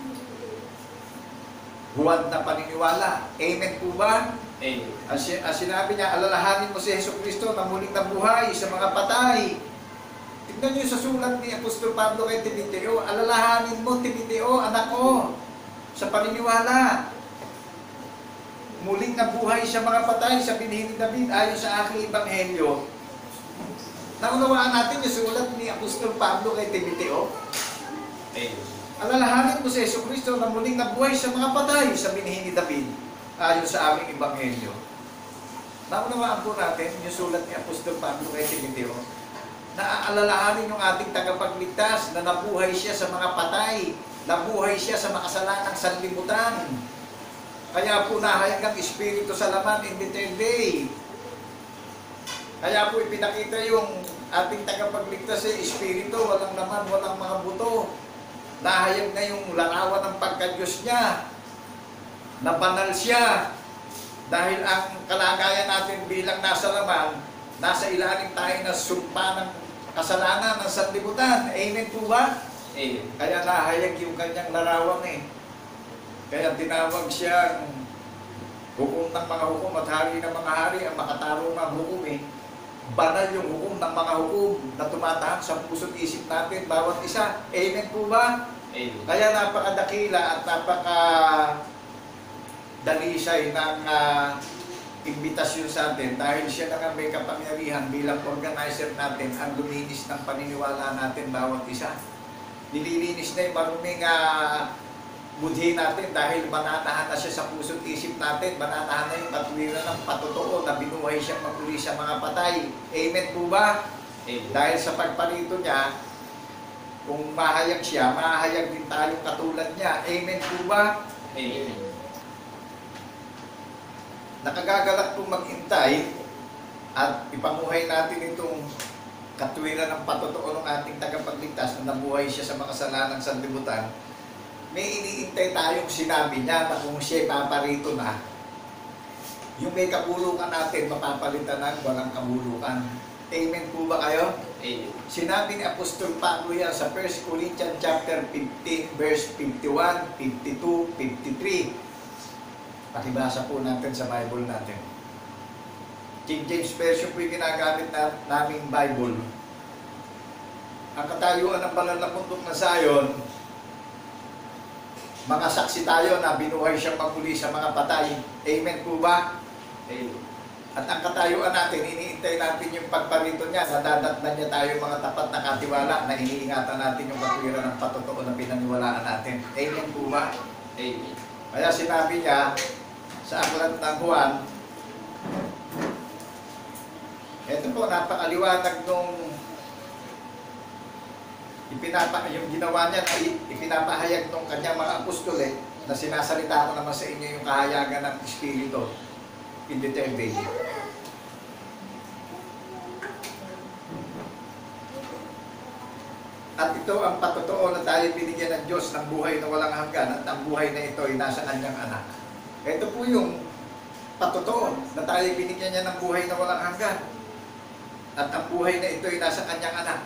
huwad na paniniwala. Amen po ba? Amen. As, as sinabi niya, alalahanin mo si Jesucristo na muling nabuhay sa mga patay. Tignan niyo sa sulat ni Apostol Pablo kay Timoteo, alalahanin mo, Timoteo, anak ko, sa paniniwala. Muling nabuhay sa mga patay, sa binhi ni David, ayon sa aking ebanghelyo. Naunawaan natin yung sulat ni Apostol Pablo kay Timoteo. Amen. Alalahanin mo si Jesucristo na muling nabuhay sa mga patay, sa binhi ni David, ayon sa aming ebanghelyo. Naunawaan po natin yung sulat ni Apostol Pablo kay Timoteo. Naaalalahanin yung ating tagapagligtas na nabuhay siya sa mga patay, nabuhay siya sa makasalanang sanlibutan. Kaya po nahayag ang Espiritu sa laman in the third day. Kaya po ipinakita yung ating tagapagligtas sa Espiritu, walang laman, walang mga buto. Nahayag na yung larawan ng pagka-Diyos niya. Nabanal siya. Dahil ang kalagayan natin bilang nasa laman, nasa ilalim tayo na sumpa ng kasalanan ng sanlibutan. Amen po ba? Amen. Kaya nahayag yung kanyang larawan eh. Kaya tinawag siyang hukom ng mga hukom at hari ng mga hari, ang makatarong ng hukom eh. Banal yung hukom ng mga hukom na tumatahan sa puso't isip natin, bawat isa. Amen po ba? Amen. Kaya napakadakila at napaka dalisay ng uh, imbitasyon sa atin dahil siya na nga may kapangyarihan bilang organizer natin ang luminis ng paniniwala natin bawat isa. Nililinis na yung maruming uh, budhi natin dahil mananahan na siya sa puso't isip natin, mananahan na yung katwiran ng patotoo na binuhay siyang maguli sa mga patay. Amen po ba? Amen. Dahil sa pagparito niya, kung mahayag siya, mahayag din tayong katulad niya. Amen po ba? Amen. Nakagagalak pong mag-intay at ipamuhay natin itong katwiran ng patotoo ng ating tagapagligtas na nabuhay siya sa makasalanang sanlibutan. May iniintay tayong sinabi niya na kung siya paparito na, yung may kabulukan natin mapapalitan ng walang kabulukan. Amen po ba kayo? Amen. Sinabi ni Apostol Pablo yan sa First Corinthians chapter fifteen, verse fifty-one, fifty-two, fifty-three. Pakibasa po natin sa Bible natin. King James Version po yung ginagamit na naming Bible. Ang katayuan ng banal na bundok na Zion, mga saksi tayo na binuhay siyang magmuli sa mga patay. Amen po ba? Amen. At ang katayuan natin, iniintay natin yung pagparito niya, nadadatnan niya tayo mga tapat na katiwala na iniingatan natin yung katwiran ng patotoo na pinaniwalaan natin. Amen po ba? Amen. Kaya sinabi niya sa aklat ng Juan, ito po, napakaliwanag nung ipinapa, yung ginawa niya na ipinapahayag ng kanyang mga apostol eh, na sinasalita ko naman sa inyo yung kahayagan ng Espiritu in the third day. At ito ang patotoo na tayo binigyan ng Diyos ng buhay na walang hanggan at ang buhay na ito ay nasa kanyang anak. Ito po yung patotoo na tayo binigyan niya ng buhay na walang hanggan at ang buhay na ito ay nasa kanyang anak.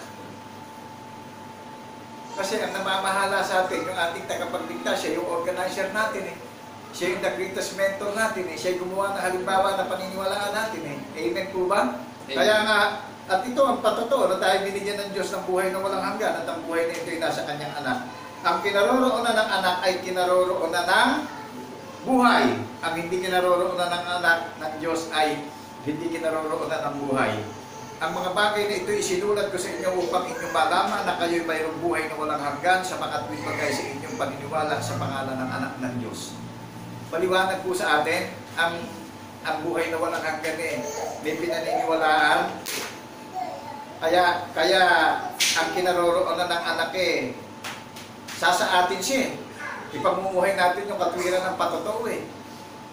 Kasi ang namamahala sa atin, yung ating tagapagligtas, siya yung organizer natin eh. Siya yung the-greatest mentor natin eh. Siya yung gumawa ng halimbawa na paniniwalaan natin eh. Amen po ba? Amen. Kaya nga, at ito ang patotoo na tayo binigyan ng Diyos ng buhay na walang hanggan at ang buhay na ito ay nasa kanyang anak. Ang kinaroroonan ng anak ay kinaroroonan ng buhay. Ang hindi kinaroroonan ng anak ng Diyos ay hindi kinaroroonan ng buhay. Ang mga bagay na ito isinulat ko sa inyo upang inyong malaman na kayo'y mayroong buhay na walang hanggan sa makatwid bagay sa inyong paniniwala sa pangalan ng anak ng Diyos. Paliwanag po sa atin, ang, ang buhay na walang hanggan eh, may pinaniniwalaan. Kaya, kaya ang kinaroroonan ng anak eh, sasaatin siya. Ipamumuhay natin yung katwiran ng patotoo eh.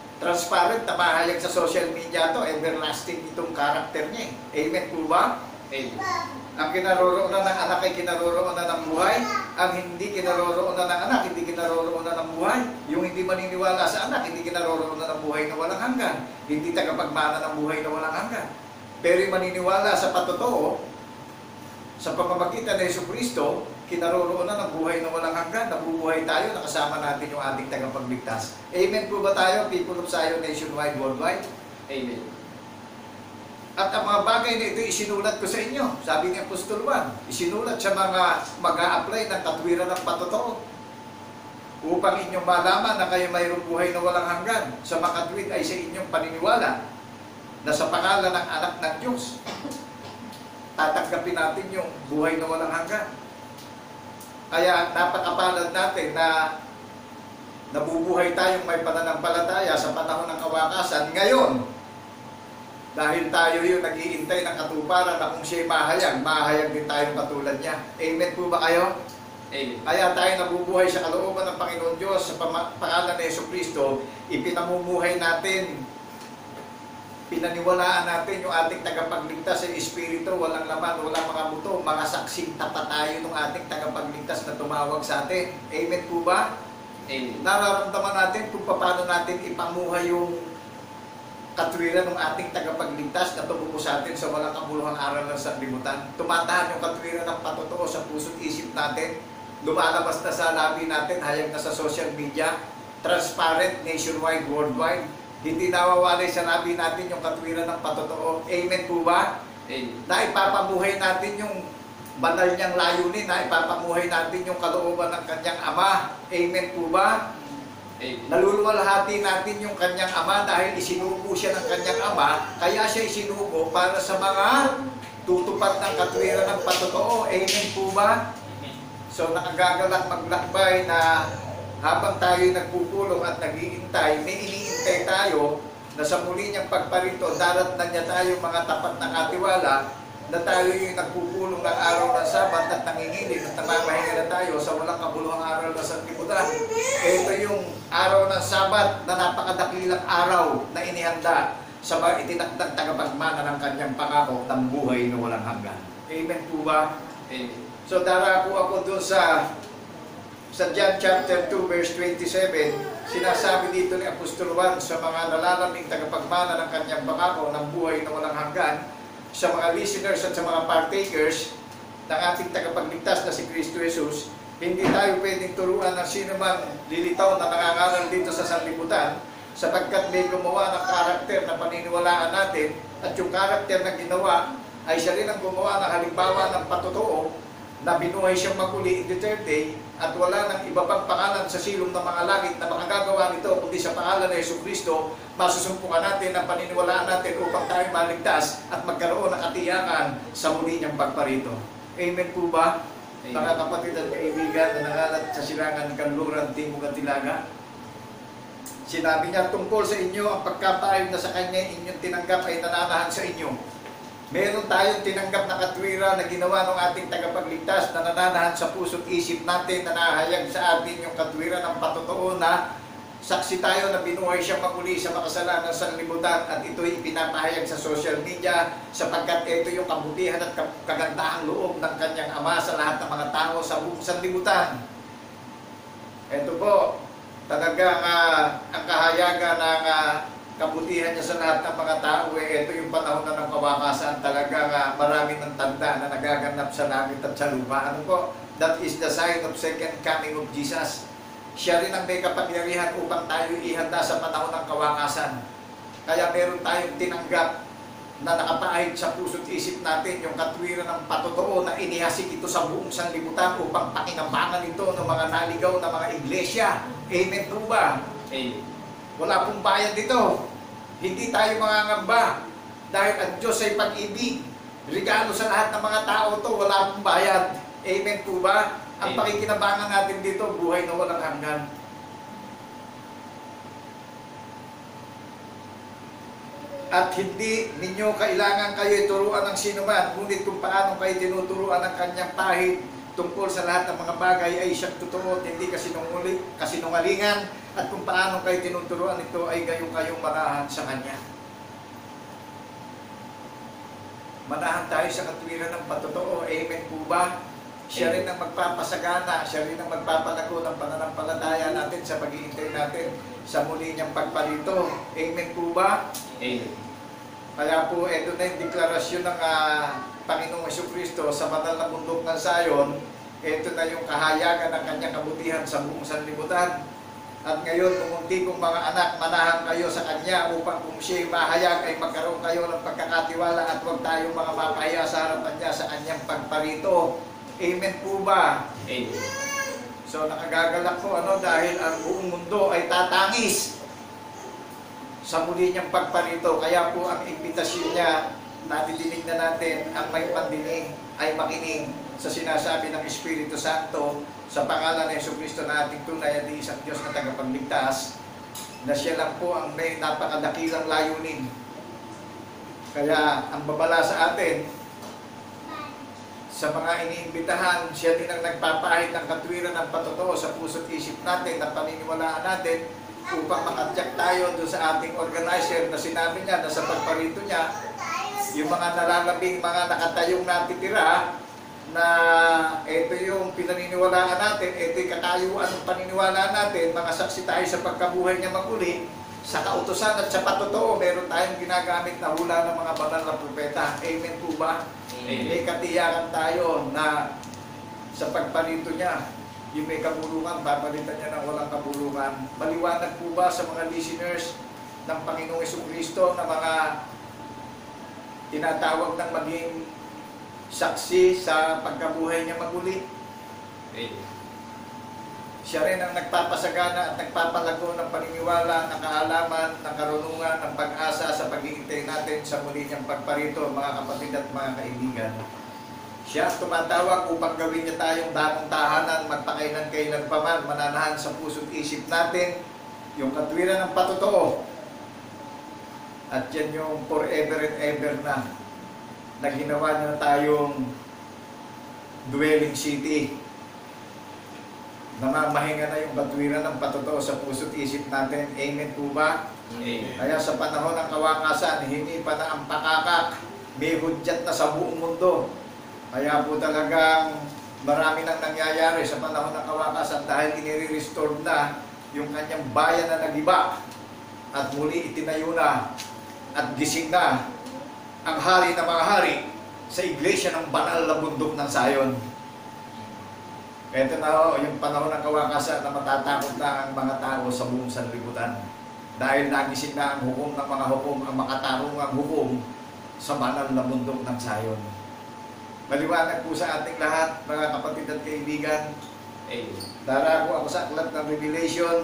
Transparent, namahayag sa social media to, everlasting itong karakter niya eh. Amen po ba? Amen. Ang kinaroroonan ng anak ay kinaroroonan ng buhay. Ang hindi kinaroroonan ng anak, hindi kinaroroonan ng buhay. Yung hindi maniniwala sa anak, hindi kinaroroonan ng buhay na walang hanggan. Hindi tagapagmana ng buhay na walang hanggan. Pero yung maniniwala sa patotoo, sa pamamagitan ng Jesucristo, kinaroroonan ng buhay na walang hanggan. Nabubuhay tayo, nakasama natin yung ating tagapagligtas. Amen po ba tayo, people of Zion, nationwide, worldwide? Amen. At ang mga bagay na ito isinulat ko sa inyo, sabi ni Apostol Juan, isinulat sa mga mag-a-apply ng katwiran ng patotoo upang inyong malaman na kayo mayroong buhay na walang hanggan. Sa makatwid ay sa inyong paniniwala na sa pangalan ng anak ng Diyos, tatanggapin natin yung buhay na walang hanggan. Kaya napakapalad natin na nabubuhay tayong may pananampalataya sa panahon ng kawakasan ngayon. Dahil tayo yung nag-iintay ng katuparan na kung siya'y mahayag, mahayag din tayong katulad niya. Amen po ba kayo? Amen. Kaya tayo nabubuhay sa kalooban ng Panginoon Diyos sa pangalan ni Jesucristo, ipinamumuhay natin, pinaniwalaan natin yung ating tagapagligtas sa Espiritu, walang laman, walang mga buto, mga saksing tapat tayo ng ating tagapagligtas na tumawag sa atin. Amen po ba? Amen. Nararamdaman natin kung paano natin ipamuhay yung katwiran ng ating tagapagligtas na tumuko sa atin sa walang kabuluhang aral ng sanlibutan. Tumatahan yung katwiran ng patotoo sa puso't isip natin. Lumalabas na sa labi natin, hayag na sa social media, transparent, nationwide, worldwide. Hindi nawawalay sa labi natin yung katwiran ng patotoo. Amen po ba? Amen. Na ipapamuhay natin yung banal niyang layunin, na ipapamuhay natin yung kalooban ng kanyang Ama. Amen po ba? Amen. Naluluwalhati natin yung kanyang Ama dahil isinugo siya ng kanyang Ama, kaya siya isinugo para sa mga tutupad ng katwiran ng patotoo. Amen po ba? So nakagagalak maglakbay na habang tayo nagpupulong at nag-iintay, may iniintay tayo na sa muli niyang pagparito, darat na niya tayo mga tapat na katiwala, na tayo yung nagpupulong ng araw ng Sabat at nanginginig at namamahinga na tayo sa walang kabuluhang araw na sanlibutan. Ito yung araw ng Sabat na napakadakilang araw na inihanda sa mga itinakdang tagapagmana ng kanyang pangako ng buhay na walang hanggan. Amen po ba? Amen. So darako ako dun sa sa John chapter two verse twenty-seven, sinasabi dito ni Apostol Juan sa mga nalalaming tagapagmana ng kanyang pangako ng buhay na walang hanggan, sa mga listeners at sa mga partakers ng ating tagapagligtas na si Kristo Jesus, hindi tayo pwedeng turuan ng sino man lilitaw na nangangaral dito sa sanlibutan, sapagkat may gumawa ng karakter na paniniwalaan natin, at yung karakter na ginawa ay siya rin ang gumawa ng halimbawa ng patotoo na binuhay siyang maguli in the third day, at wala nang iba pang pangalan sa silong ng mga langit na makagagawa nito kundi sa pangalan ng Jesucristo. Masusumpungan natin ang paniniwalaan natin upang tayo maligtas at magkaroon ng katiyakan sa muli niyang pagparito. Amen po ba? Amen. Mga kapatid at kaibigan na nangalat sa silangan ng Kanluran, Timog at Tilaga, sinabi niya tungkol sa inyo, ang pagkapayag na sa kanya inyong tinanggap ay nananahan sa inyo. Meron tayong tinanggap na katwiran na ginawa ng ating tagapagligtas na nananahan sa puso't isip natin, na nahayag sa atin yung katwiran ng patotoo na saksi tayo na binuhay siyang maguli sa makasalanan ng sanlibutan, at ito'y ipinapahayag sa social media sapagkat ito yung kabutihan at kagandahang loob ng kanyang Ama sa lahat ng mga tao sa buong sanlibutan. Ito po, talagang uh, ang kahayagan ng uh, kabutihan niya sa lahat ng mga tao, eh, ito yung panahon na ng kawakasan, talaga uh, marami ng tanda na nagaganap sa langit at sa lupa. Ano po? That is the sign of second coming of Jesus. Siya rin ang may kapangyarihan upang tayo ihanda sa panahon ng kawakasan. Kaya meron tayong tinanggap na nakapaahid sa puso't isip natin yung katwiran ng patotoo na inihasik ito sa buong sanlibutan upang pakinabangan ito ng mga naligaw na mga iglesia. Amen po ba? Amen. Wala pong bayad dito. Hindi tayo mangangamba dahil ang Diyos ay pag-ibig. Regalo sa lahat ng mga tao to, wala pong bayad. Amen po ba? Ang Amen. pakikinabangan natin dito, buhay na walang hanggan. At hindi ninyo kailangan kayo turuan ng sinuman, ngunit kung paano kayo tinuturuan ng kanyang pahid tungkol sa lahat ng mga bagay ay siyang totoo at hindi kasinungalingan, at kung paano kayo tinuturuan ito ay gayong kayong marahan sa kanya. Manahan tayo sa katwiran ng patotoo. Amen po ba? Siya rin ang magpapasagana, siya rin ang magpapalago ng pananampalataya natin sa pag-iintay natin sa muli niyang pagparito. Amen po ba? Amen. Kaya po, ito na yung deklarasyon ng uh, Panginoong Jesucristo sa banal na bundok ng Zion. Ito na yung kahayagan ng kanyang kabutihan sa buong sanlibutan. At ngayon, kumunti kong mga anak, manahan kayo sa Kanya upang kung siya'y mahayag ay magkaroon kayo ng pagkakatiwala at huwag tayong mga mapahiya sa harapan niya sa Kanyang pagparito. Amen po ba? Amen. So nakagagalak po ano dahil ang buong mundo ay tatangis sa muli niyang pagparito. Kaya po ang imbitasyon niya, nadidinig na natin, ang may pandinig ay makinig sa sinasabi ng Espiritu Santo sa pangalan ng Jesucristo na ating tunay at isang Diyos na tagapagligtas, na siya lang po ang may napakadakilang layunin. Kaya ang babala sa atin, sa mga iniimbitahan, siya din ang nagpapahid ng katwiran ng patotoo sa puso't isip natin, na paniniwalaan natin upang makatyak tayo doon sa ating organizer na sinabi niya na sa pagparito niya, yung mga nalalabing mga nakatayong natitira, na ito yung pinaniniwalaan natin, ito yung kakayuan ng paniniwalaan natin, mga saksi tayo sa pagkabuhay niya maguli, sa kautusan at sa patotoo, meron tayong ginagamit na hula ng mga banal na propeta. Amen po ba? Amen. May katiyakan tayo na sa pagparito niya, yung may kabulungan, babalitan niya ng walang kabulungan. Maliwanag po ba sa mga listeners ng Panginoong Jesucristo na mga tinatawag ng maging saksi sa pagkabuhay niya maguli? Amen. Siya rin ang nagpapasagana at nagpapalago ng paniniwala, ng kaalaman, ng karunungan, ng pag-asa sa pag-iintay natin sa muli niyang pagparito, mga kapatid at mga kaibigan. Siya ang tumatawag upang gawin niya tayong damong tahanan, magpakailan-kailan pa man, mananahan sa puso't isip natin, yung katwiran ng patotoo. At yan yung forever and ever na, na ginawa niya tayong dwelling city. Namamahinga na yung katwiran ng patotoo sa puso't isip natin. Amen po ba? Amen. Kaya sa panahon ng kawakasan, hindi pa na ang pakakak, may hudyat na sa buong mundo. Kaya po talagang marami nang nangyayari sa panahon ng kawakasan dahil inire-restore na yung kanyang bayan na nagiba at muli itinayo na at gising na ang hari ng mga hari sa iglesia ng banal na bundok ng Zion. Ito na ho, yung panahon ng kawakasan na matatakot na ang mga tao sa buong sanlibutan. Dahil nagising na ang hukom ng mga hukom, ang makatarungang hukom sa banal na bundok ng Zion. Maliwanag po sa ating lahat, mga kapatid at kaibigan. Amen. Darako ako sa aklat ng Revelation.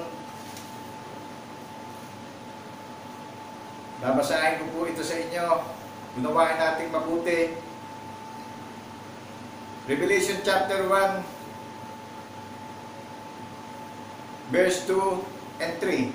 Babasahin ko po ito sa inyo. Unawain natin mabuti. Revelation chapter one, verse two and three.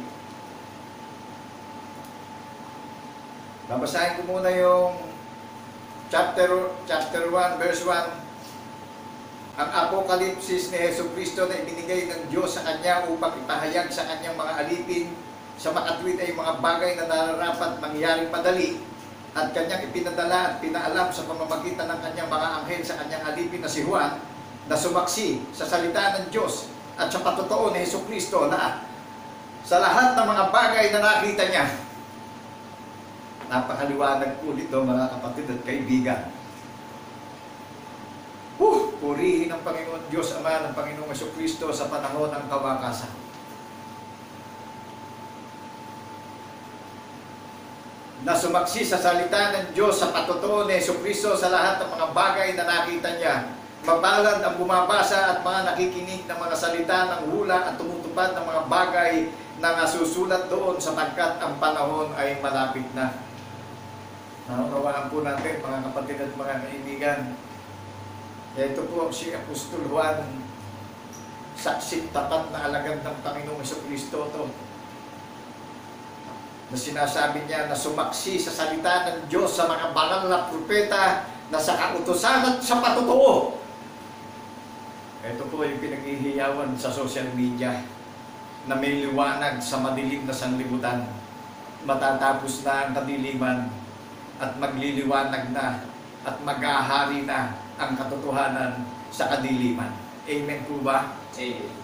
Babasahin ko muna yung chapter chapter one, verse one. Ang apokalipsis ni Jesucristo na ibinigay ng Diyos sa Kanya upang ipahayag sa Kanyang mga alipin sa makatwid ay mga bagay na nararapat mangyaring madali, at Kanyang ipinadala at pinaalam sa pamamagitan ng Kanyang mga anghel sa Kanyang alipin na si Juan, na sumaksi sa salita ng Diyos at sa patotoo ni Jesucristo na sa lahat ng mga bagay na nakita niya. Napakaliwanag po dito, mga kapatid at kaibigan. Huh! Purihin ng Panginoon Diyos Ama, ng Panginoong Jesucristo sa panahon ng kawakasan. Na sumaksi sa salita ng Diyos sa patotoo ni Jesucristo sa lahat ng mga bagay na nakita niya. Mapalad ang bumabasa at mga nakikinig ng mga salita ng hula at tumutupad ng mga bagay na nasusulat doon, sapagkat ang panahon ay malapit na. Naunawaan po natin, mga kapatid at mga kaibigan. Ito po si Apostol Juan, saksing tapat na alagad ng Panginoong Jesucristo to, na sinasabi niya na sumaksi sa salita ng Diyos sa mga banal na propeta na sa kautusan at sa patotoo. Ito po yung pinaghihiyawan sa social media na may liwanag sa madilim na sanlibutan. Matatapos na ang kadiliman at magliliwanag na at mag-ahari na ang katotohanan sa kadiliman. Amen po ba? Amen.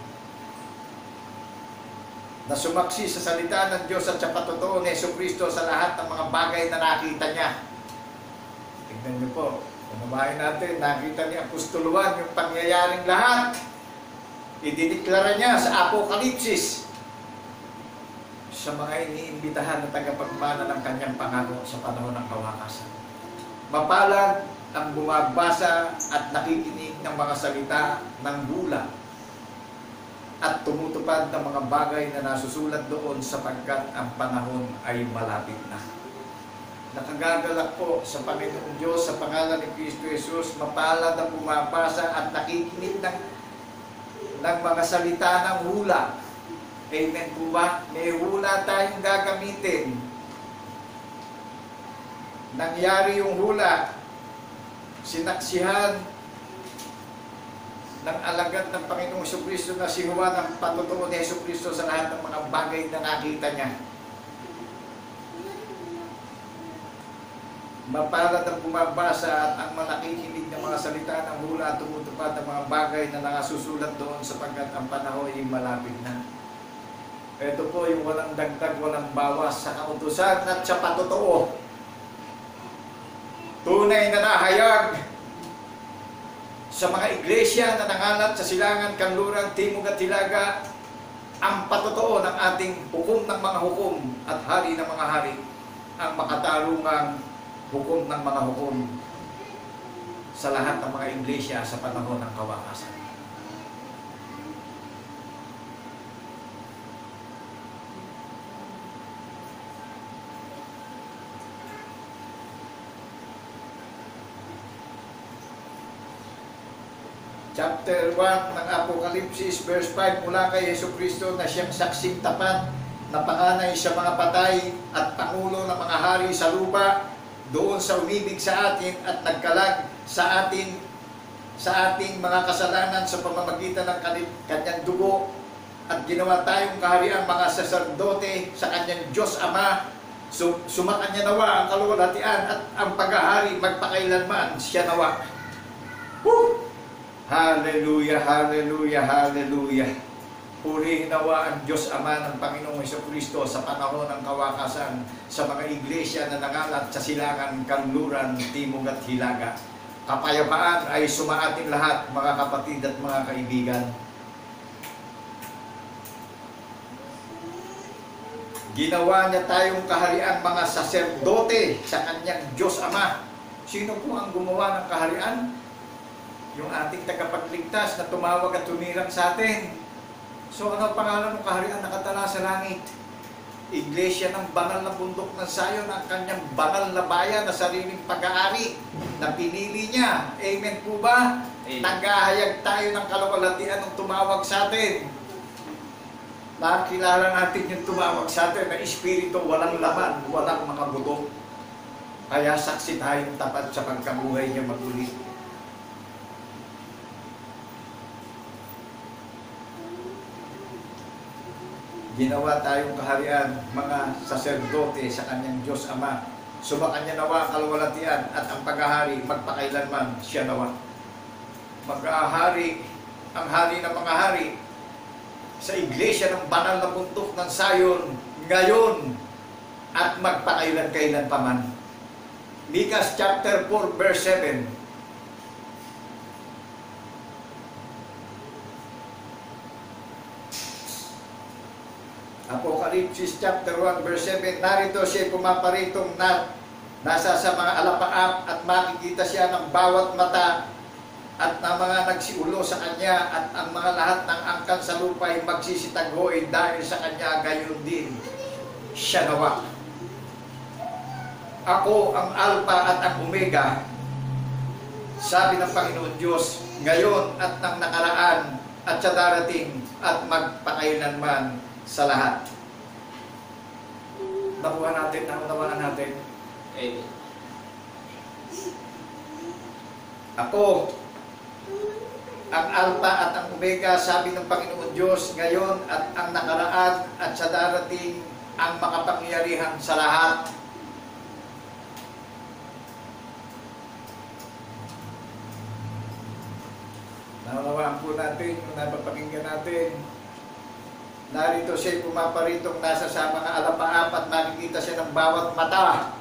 Na sumaksi sa salita ng Diyos at sa patotoo ni Jesucristo sa lahat ng mga bagay na nakita niya. Tignan niyo po, unawain natin, nakita ni Apostol Juan yung pangyayaring lahat. Idineklara niya sa Apokalipsis sa mga iniimbitahan na tagapagmana ng kanyang pangako sa panahon ng kawakasan. Mapalad ang bumabasa at nakikinig ng mga salita ng hula at tumutupad ng mga bagay na nasusulat doon sapagkat ang panahon ay malapit na. Nakagagalak po sa Panginoong Diyos sa pangalan ni Kristo Jesus, mapalad ang bumabasa at nakikinig ng, ng mga salita ng hula. Amen po ba? May hula tayong gagamitin. Nangyari yung hula, sinaksihan ng alagad ng Panginoong Jesucristo na si Juan ang patotoo ni Jesucristo sa lahat ng mga bagay na nakita niya. Mapalad ang bumabasa at ang malakikinig ng mga salita ng hula at tumutupad ng mga bagay na nakasusulat doon sapagkat ang panahon ay malapit na. Ito po yung walang dagdag, walang bawas sa kautusan at sa patotoo. Tunay na nahayag sa mga iglesia na nangalat sa silangan, kanluran, timog at hilaga ang patotoo ng ating hukom ng mga hukom at hari ng mga hari, ang makatarungang hukom ng mga hukom sa lahat ng mga iglesia sa panahon ng kawakasan. Chapter one ng Apokalipsis, verse five, mula kay Jesucristo na siyang saksing tapat na panganay sa mga patay at pangulo ng mga hari sa lupa, doon sa umibig sa atin at nagkalag sa atin sa ating mga kasalanan sa pamamagitan ng kanyang dugo at ginawa tayong kahariang mga saserdote sa kanyang Diyos Ama. Sumakanya nawa ang kaluwalhatian at ang paghahari magpakailanman siya nawa. Woo! Hallelujah, hallelujah, hallelujah. Purihin nawa ang Diyos Ama ng Panginoong Jesucristo sa panahon ng kawakasan sa mga iglesia na nangalat sa silangan, kanluran, timog at hilaga. Kapayapaan ay sumaating lahat, mga kapatid at mga kaibigan. Ginawa niya tayong kaharian, mga saserdote sa kanyang Diyos Ama. Sino po ang gumawa ng kaharian? Yung ating tagapagligtas na tumawag at tumirang sa atin. So ano ang pangalan ng kaharian nakatala sa langit? Iglesia ng banal na bundok ng Sayon, ang kanyang banal na bayan na sariling pag-aari na pinili niya. Amen po ba? Amen. Naghahayag tayo ng kaluwalhatian ng tumawag sa atin. Nakilala natin yung tumawag sa atin na espiritu walang laman, walang mga buto. Kaya saksi tayong tapat sa pagkabuhay niya magulit. Ginawa tayong kaharian, mga saserdote sa kanyang Diyos Ama. Sumakanya nawa ang kaluwalhatian at ang paghahari magpakailanman siya nawa. Mag-ahari ang hari ng mga hari sa iglesia ng banal na bundok ng Sayon ngayon at magpakailan-kailan pa man. Micah chapter four verse seven. Apokalipsis chapter one verse seven, narito siya pumaparitong na nasa sa mga alapaap at makikita siya ng bawat mata at ng mga nagsiulo sa kanya at ang mga lahat ng angkan sa lupa ay magsisitaghoy dahil sa kanya, gayon din siya nawa. Ako ang Alpha at ang Omega, sabi ng Panginoon Diyos, ngayon at ng nakaraan at sa darating at magpakailanman sa lahat. Nakuha natin, naunawaan natin. Amen. Ako, ang Alpha at ang Omega, sabi ng Panginoon Diyos, ngayon at ang nakaraan at sa darating ang makapangyarihan sa lahat. po natin, yung napapakinggan natin, narito siya pumaparitong nasa sa mga alapaapat, nakikita siya ng bawat mata.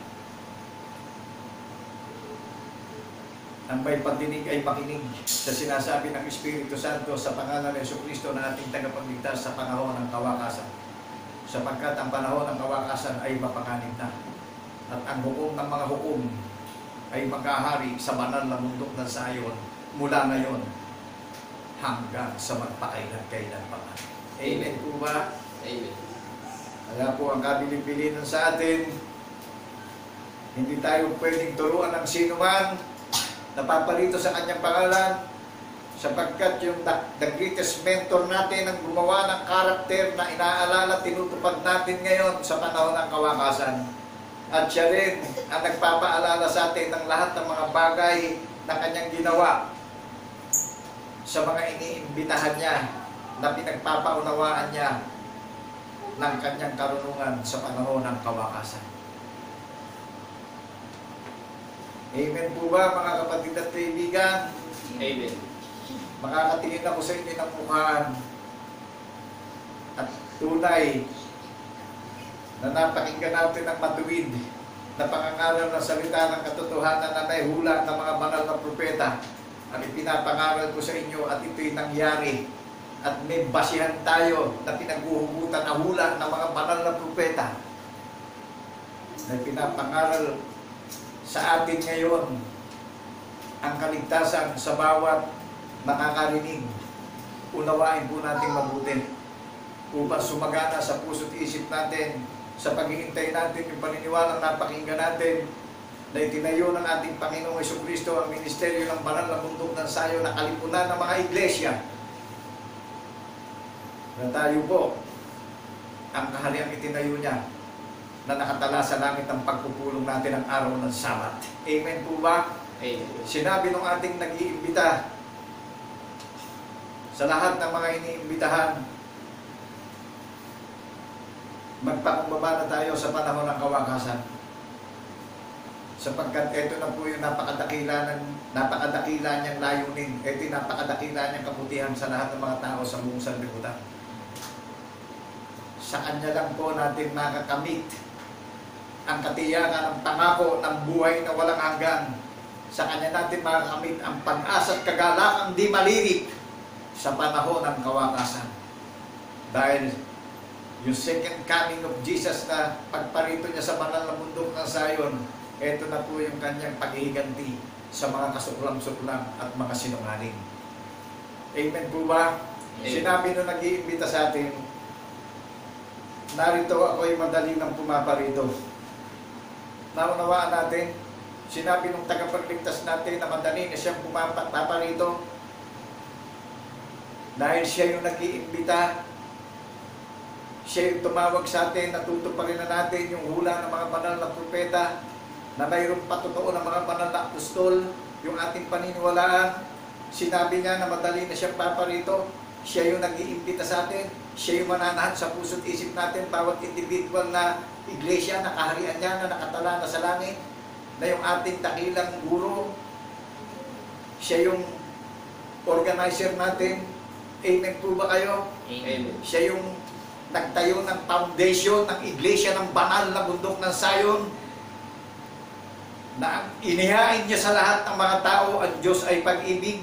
Ang may pagdinig ay makinig sa sinasabi ng Espiritu Santo sa pangalan ng Jesucristo na ating tagapagligtas sa panahon ng kawakasan. Sapagkat ang panahon ng kawakasan ay mapanganib na. At ang hukom ng mga hukom ay maghahari sa banal na bundok ng Sayon mula ngayon hanggang sa magpakailan-kailan pa. Amen po ba? Amen. Kaya po ang kabilin-pilinan sa atin, hindi tayo pwedeng turuan ng sino man na paparito sa kanyang pangalan, sapagkat yung the, the greatest mentor natin ang gumawa ng karakter na inaalala, tinutupad natin ngayon sa panahon ng kawakasan. At siya rin ang nagpapaalala sa atin ng lahat ng mga bagay na kanyang ginawa sa mga iniimbitahan niya na pinagpapaunawaan niya ng kanyang karunungan sa panahon ng kawakasan. Amen po ba mga kapatid at kaibigan? Amen. Makakatingin ako sa inyo ng mukhaan at tunay na napakinggan natin ng matuwid na pangangaral ng salita ng katotohanan na may hula ng mga banal na propeta. Ang ipinapangaral ko sa inyo at ito'y nangyari at may basihan tayo na pinaghuhugutan na hula ng mga banal na propeta na pinapangaral sa atin ngayon ang kaligtasan sa bawat nakakarinig. Unawain po natin mabuti upang sumagana sa puso't isip natin sa paghihintay natin yung paniniwalang napakinggan natin na itinayo ng ating Panginoong Jesucristo ang ministeryo ng banal na bundok ng Sayon na kalipunan ng mga iglesia. Na tayo po ang kahariang itinayo niya na nakatala sa langit ang pagpupulong natin ang araw ng Sabat. Amen po ba? Amen. Sinabi nung ating nag-iimbita sa lahat ng mga iniimbitahan, magpakumbaba na tayo sa panahon ng kawakasan. Sapagkat ito na po yung napakadakila, ng, napakadakila niyang layunin. Ito yung napakadakila niyang kabutihan sa lahat ng mga tao sa buong sanlibutan. Sa Kanya lang po natin makakamit ang katiyakan ng pangako ng buhay na walang hanggan. Sa Kanya natin makakamit ang pag-asa at kagalakang di malirip sa panahon ng kawakasan. Dahil yung second coming of Jesus na pagparito niya sa banal na bundok ng Sayon, ito na po yung kanyang paghihiganti sa mga kasuklam-suklam at mga sinungaling. Amen po ba? Amen. Sinabi nung nag-iimbita sa atin, narito ako'y madali ng pumaparito. Naunawaan natin, sinabi nung tagapagligtas natin na madali na siyang pumaparito dahil siya yung nag-iimbita, siya yung tumawag sa atin, natutuparin na natin yung hula ng mga banal na propeta na mayroong patotoo ng mga banal na apostol, yung ating paniniwalaan. Sinabi niya na madali na siyang paparito, siya yung nag-iimbita sa atin, siya yung mananahan sa puso't isip natin, bawat individual na iglesia na kaharian niya na nakatala na sa langit, na yung ating takilang guro, siya yung organizer natin. Amen po ba kayo? Amen. Siya yung nagtayo ng foundation ng iglesia ng banal na bundok ng Sayon, na inihain niya sa lahat ng mga tao ang Diyos ay pag-ibig.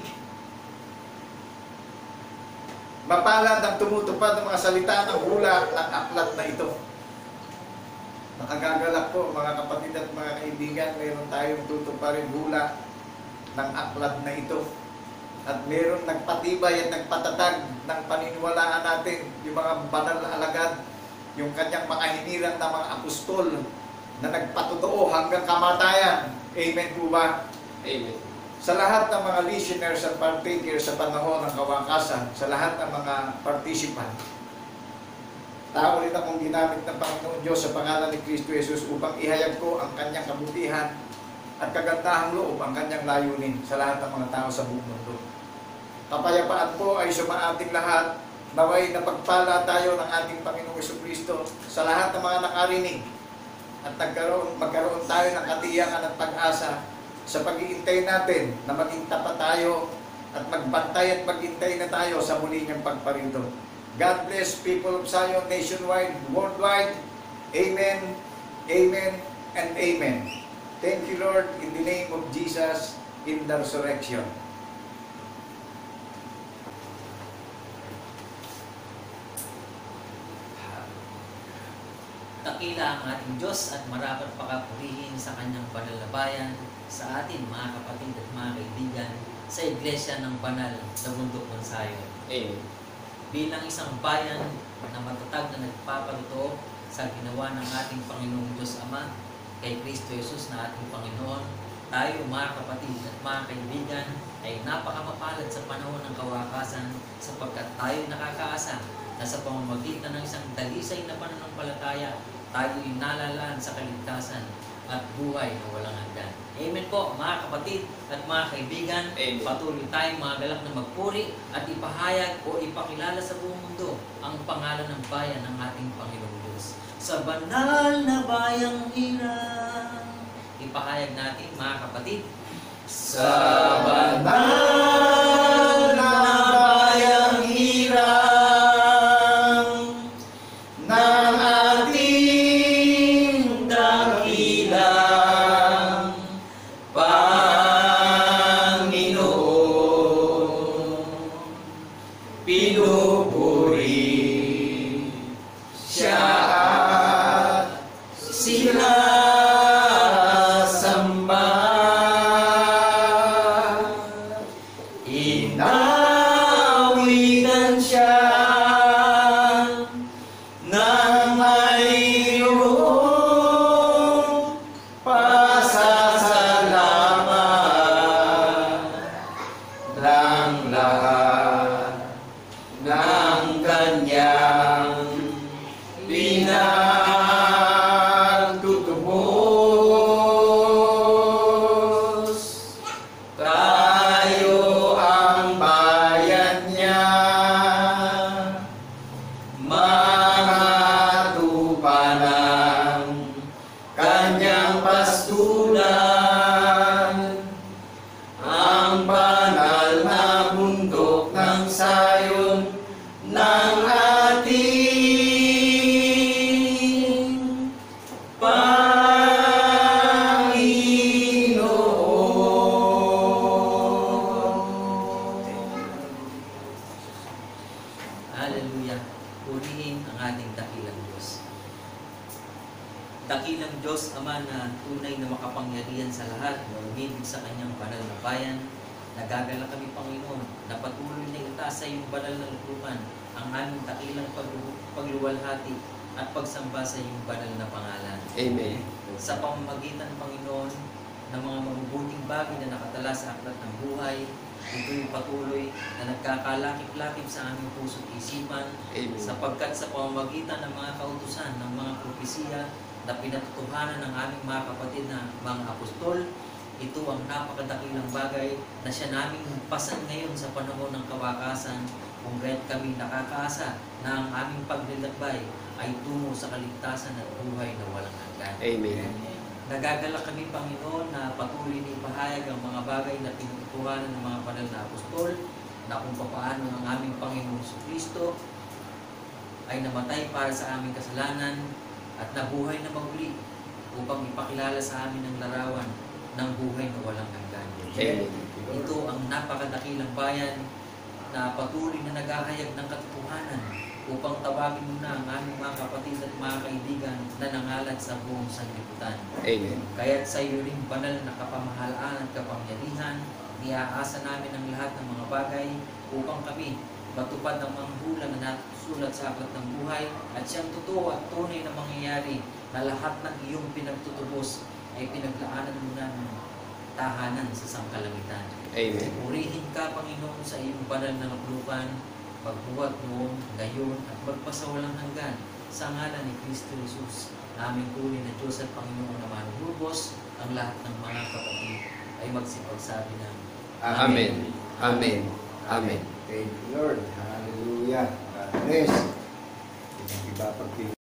Mapalad ang tumutupad ng mga salita ng hula ng aklat na ito. Nakagagalak po mga kapatid at mga kaibigan, mayroon tayong tutuparin hula ng aklat na ito. At mayroon nagpatibay at nagpatatag ng paniniwalaan natin, yung mga banal na alagad, yung kanyang mga hinirang na mga apostol na nagpatotoo hanggang kamatayan. Amen po ba? Amen. Sa lahat ng mga listeners at partakers sa panahon ng kawakasan, sa lahat ng mga participant, tao rin akong ginamit ng Panginoon Diyos sa pangalan ni Kristo Jesus upang ihayag ko ang kanyang kabutihan at kagandahang loob ang kanyang layunin sa lahat ng mga tao sa buong mundo. Kapayapaan po ay sumaating lahat. Naway na pagpala tayo ng ating Panginoong Jesucristo sa lahat ng mga nakarinig at nagkaroon, magkaroon tayo ng katiyakan at pag-asa sa pag-iintay natin na maging tapat tayo at magbantay at maghintay na tayo sa muli niyang pagparito. God bless people of Zion nationwide, worldwide. Amen, amen, and amen. Thank you, Lord, in the name of Jesus in the resurrection. Dakila ang ating Diyos at marapat pakapurihin sa kanyang banal na bayan, sa atin mga kapatid at mga kaibigan, sa iglesia ng banal sa bundok ng Zion. Amen. Bilang isang bayan na matatag na nagpapatuto sa ginawa ng ating Panginoong Diyos Ama kay Kristo Jesus na ating Panginoon, tayo mga kapatid at mga kaibigan ay napakamapalad sa panahon ng kawakasan sapagkat tayo nakakaasa na sa pamamagitan ng isang dalisay na pananampalataya tayo ay nalalaan sa kaligtasan at buhay na walang hanggan. Amen po mga kapatid at mga kaibigan. Amen. Patuloy tayong mga galak na magpuri at ipahayag o ipakilala sa buong mundo ang pangalan ng bayan ng ating Panginoong Diyos. Sa banal na bayang hirang, ipahayag natin mga kapatid. Sa banal na bayang hirang ng ating dakilang Panginoon, pinupuri siya at sinasamba. Inawitan siya ng mayroong pasasalamat ng lahat ng kanyang pinagtutubos. Tayo ang bayan niya, mga tupa ng kanyang pastulan, ang banal na bundok ng Zion ng ating Panginoon. Hallelujah. Purihin ang ating dakilang Diyos. Dakilang Diyos, Ama na tunay na makapangyarihan sa lahat, na umibig sa kanyang banal na bayan, nagagala kami, Panginoon, na patuloy na itaas sa iyong banal na lupukan ang aming dakilang paglu- pagluwalhati at pagsamba sa iyong banal na pangalan. Amen. Sa pamamagitan, Panginoon, ng mga mabubuting bagay na nakatala sa aklat ng buhay, ito'y patuloy na nagkakalakip-lakip sa aming puso at isipan, Amen. sapagkat sa pamamagitan ng mga kautusan ng mga propesiya na pinatutuhanan ng aming mga kapatid na mga apostol, ito ang napakadakilang bagay na siya naming pasan ngayon sa panahon ng kawakasan, kung kaya't kami nakakaasa na ang aming paglalakbay ay tungo sa kaligtasan at buhay na walang hanggan. Amen. Nagagala kami, Panginoon, na patuloy na ipahayag ang mga bagay na pinutuhanan ng mga banal na apostol, na kung paano ang aming Panginoong Kristo ay namatay para sa aming kasalanan at nabuhay na maguli upang ipakilala sa amin ang larawan ng buhay na walang hanggan. Amen. Ito ang napakadakilang bayan na patuloy na naghahayag ng katotohanan upang tawagin mo na ang aming mga kapatid at mga kaibigan na nangalan sa buong sanlibutan. Amen. Kaya't sa iyo rin banal na kapamahalaan at kapangyarihan, iaasa namin ang lahat ng mga bagay upang kami matupad ang mga hula na nasulat sa aklat ng buhay at siyang totoo at tunay na mangyayari na lahat ng iyong pinagtutubos ay pinaglaanan mo na ng tahanan sa sangkalamitan. Amen. Purihin ka, Panginoon, sa iyong banal na luklukan, pagbuhat noon, ngayon, at magpasawalang hanggan sa ngalan ni Kristo Jesus, naming tunay na Diyos at Panginoon na manubos, ang lahat ng mga kapatid ay magsipagsabi ng Amen. Amen. Amen. Thank you, Lord. Hallelujah. God bless. Iba pagpili.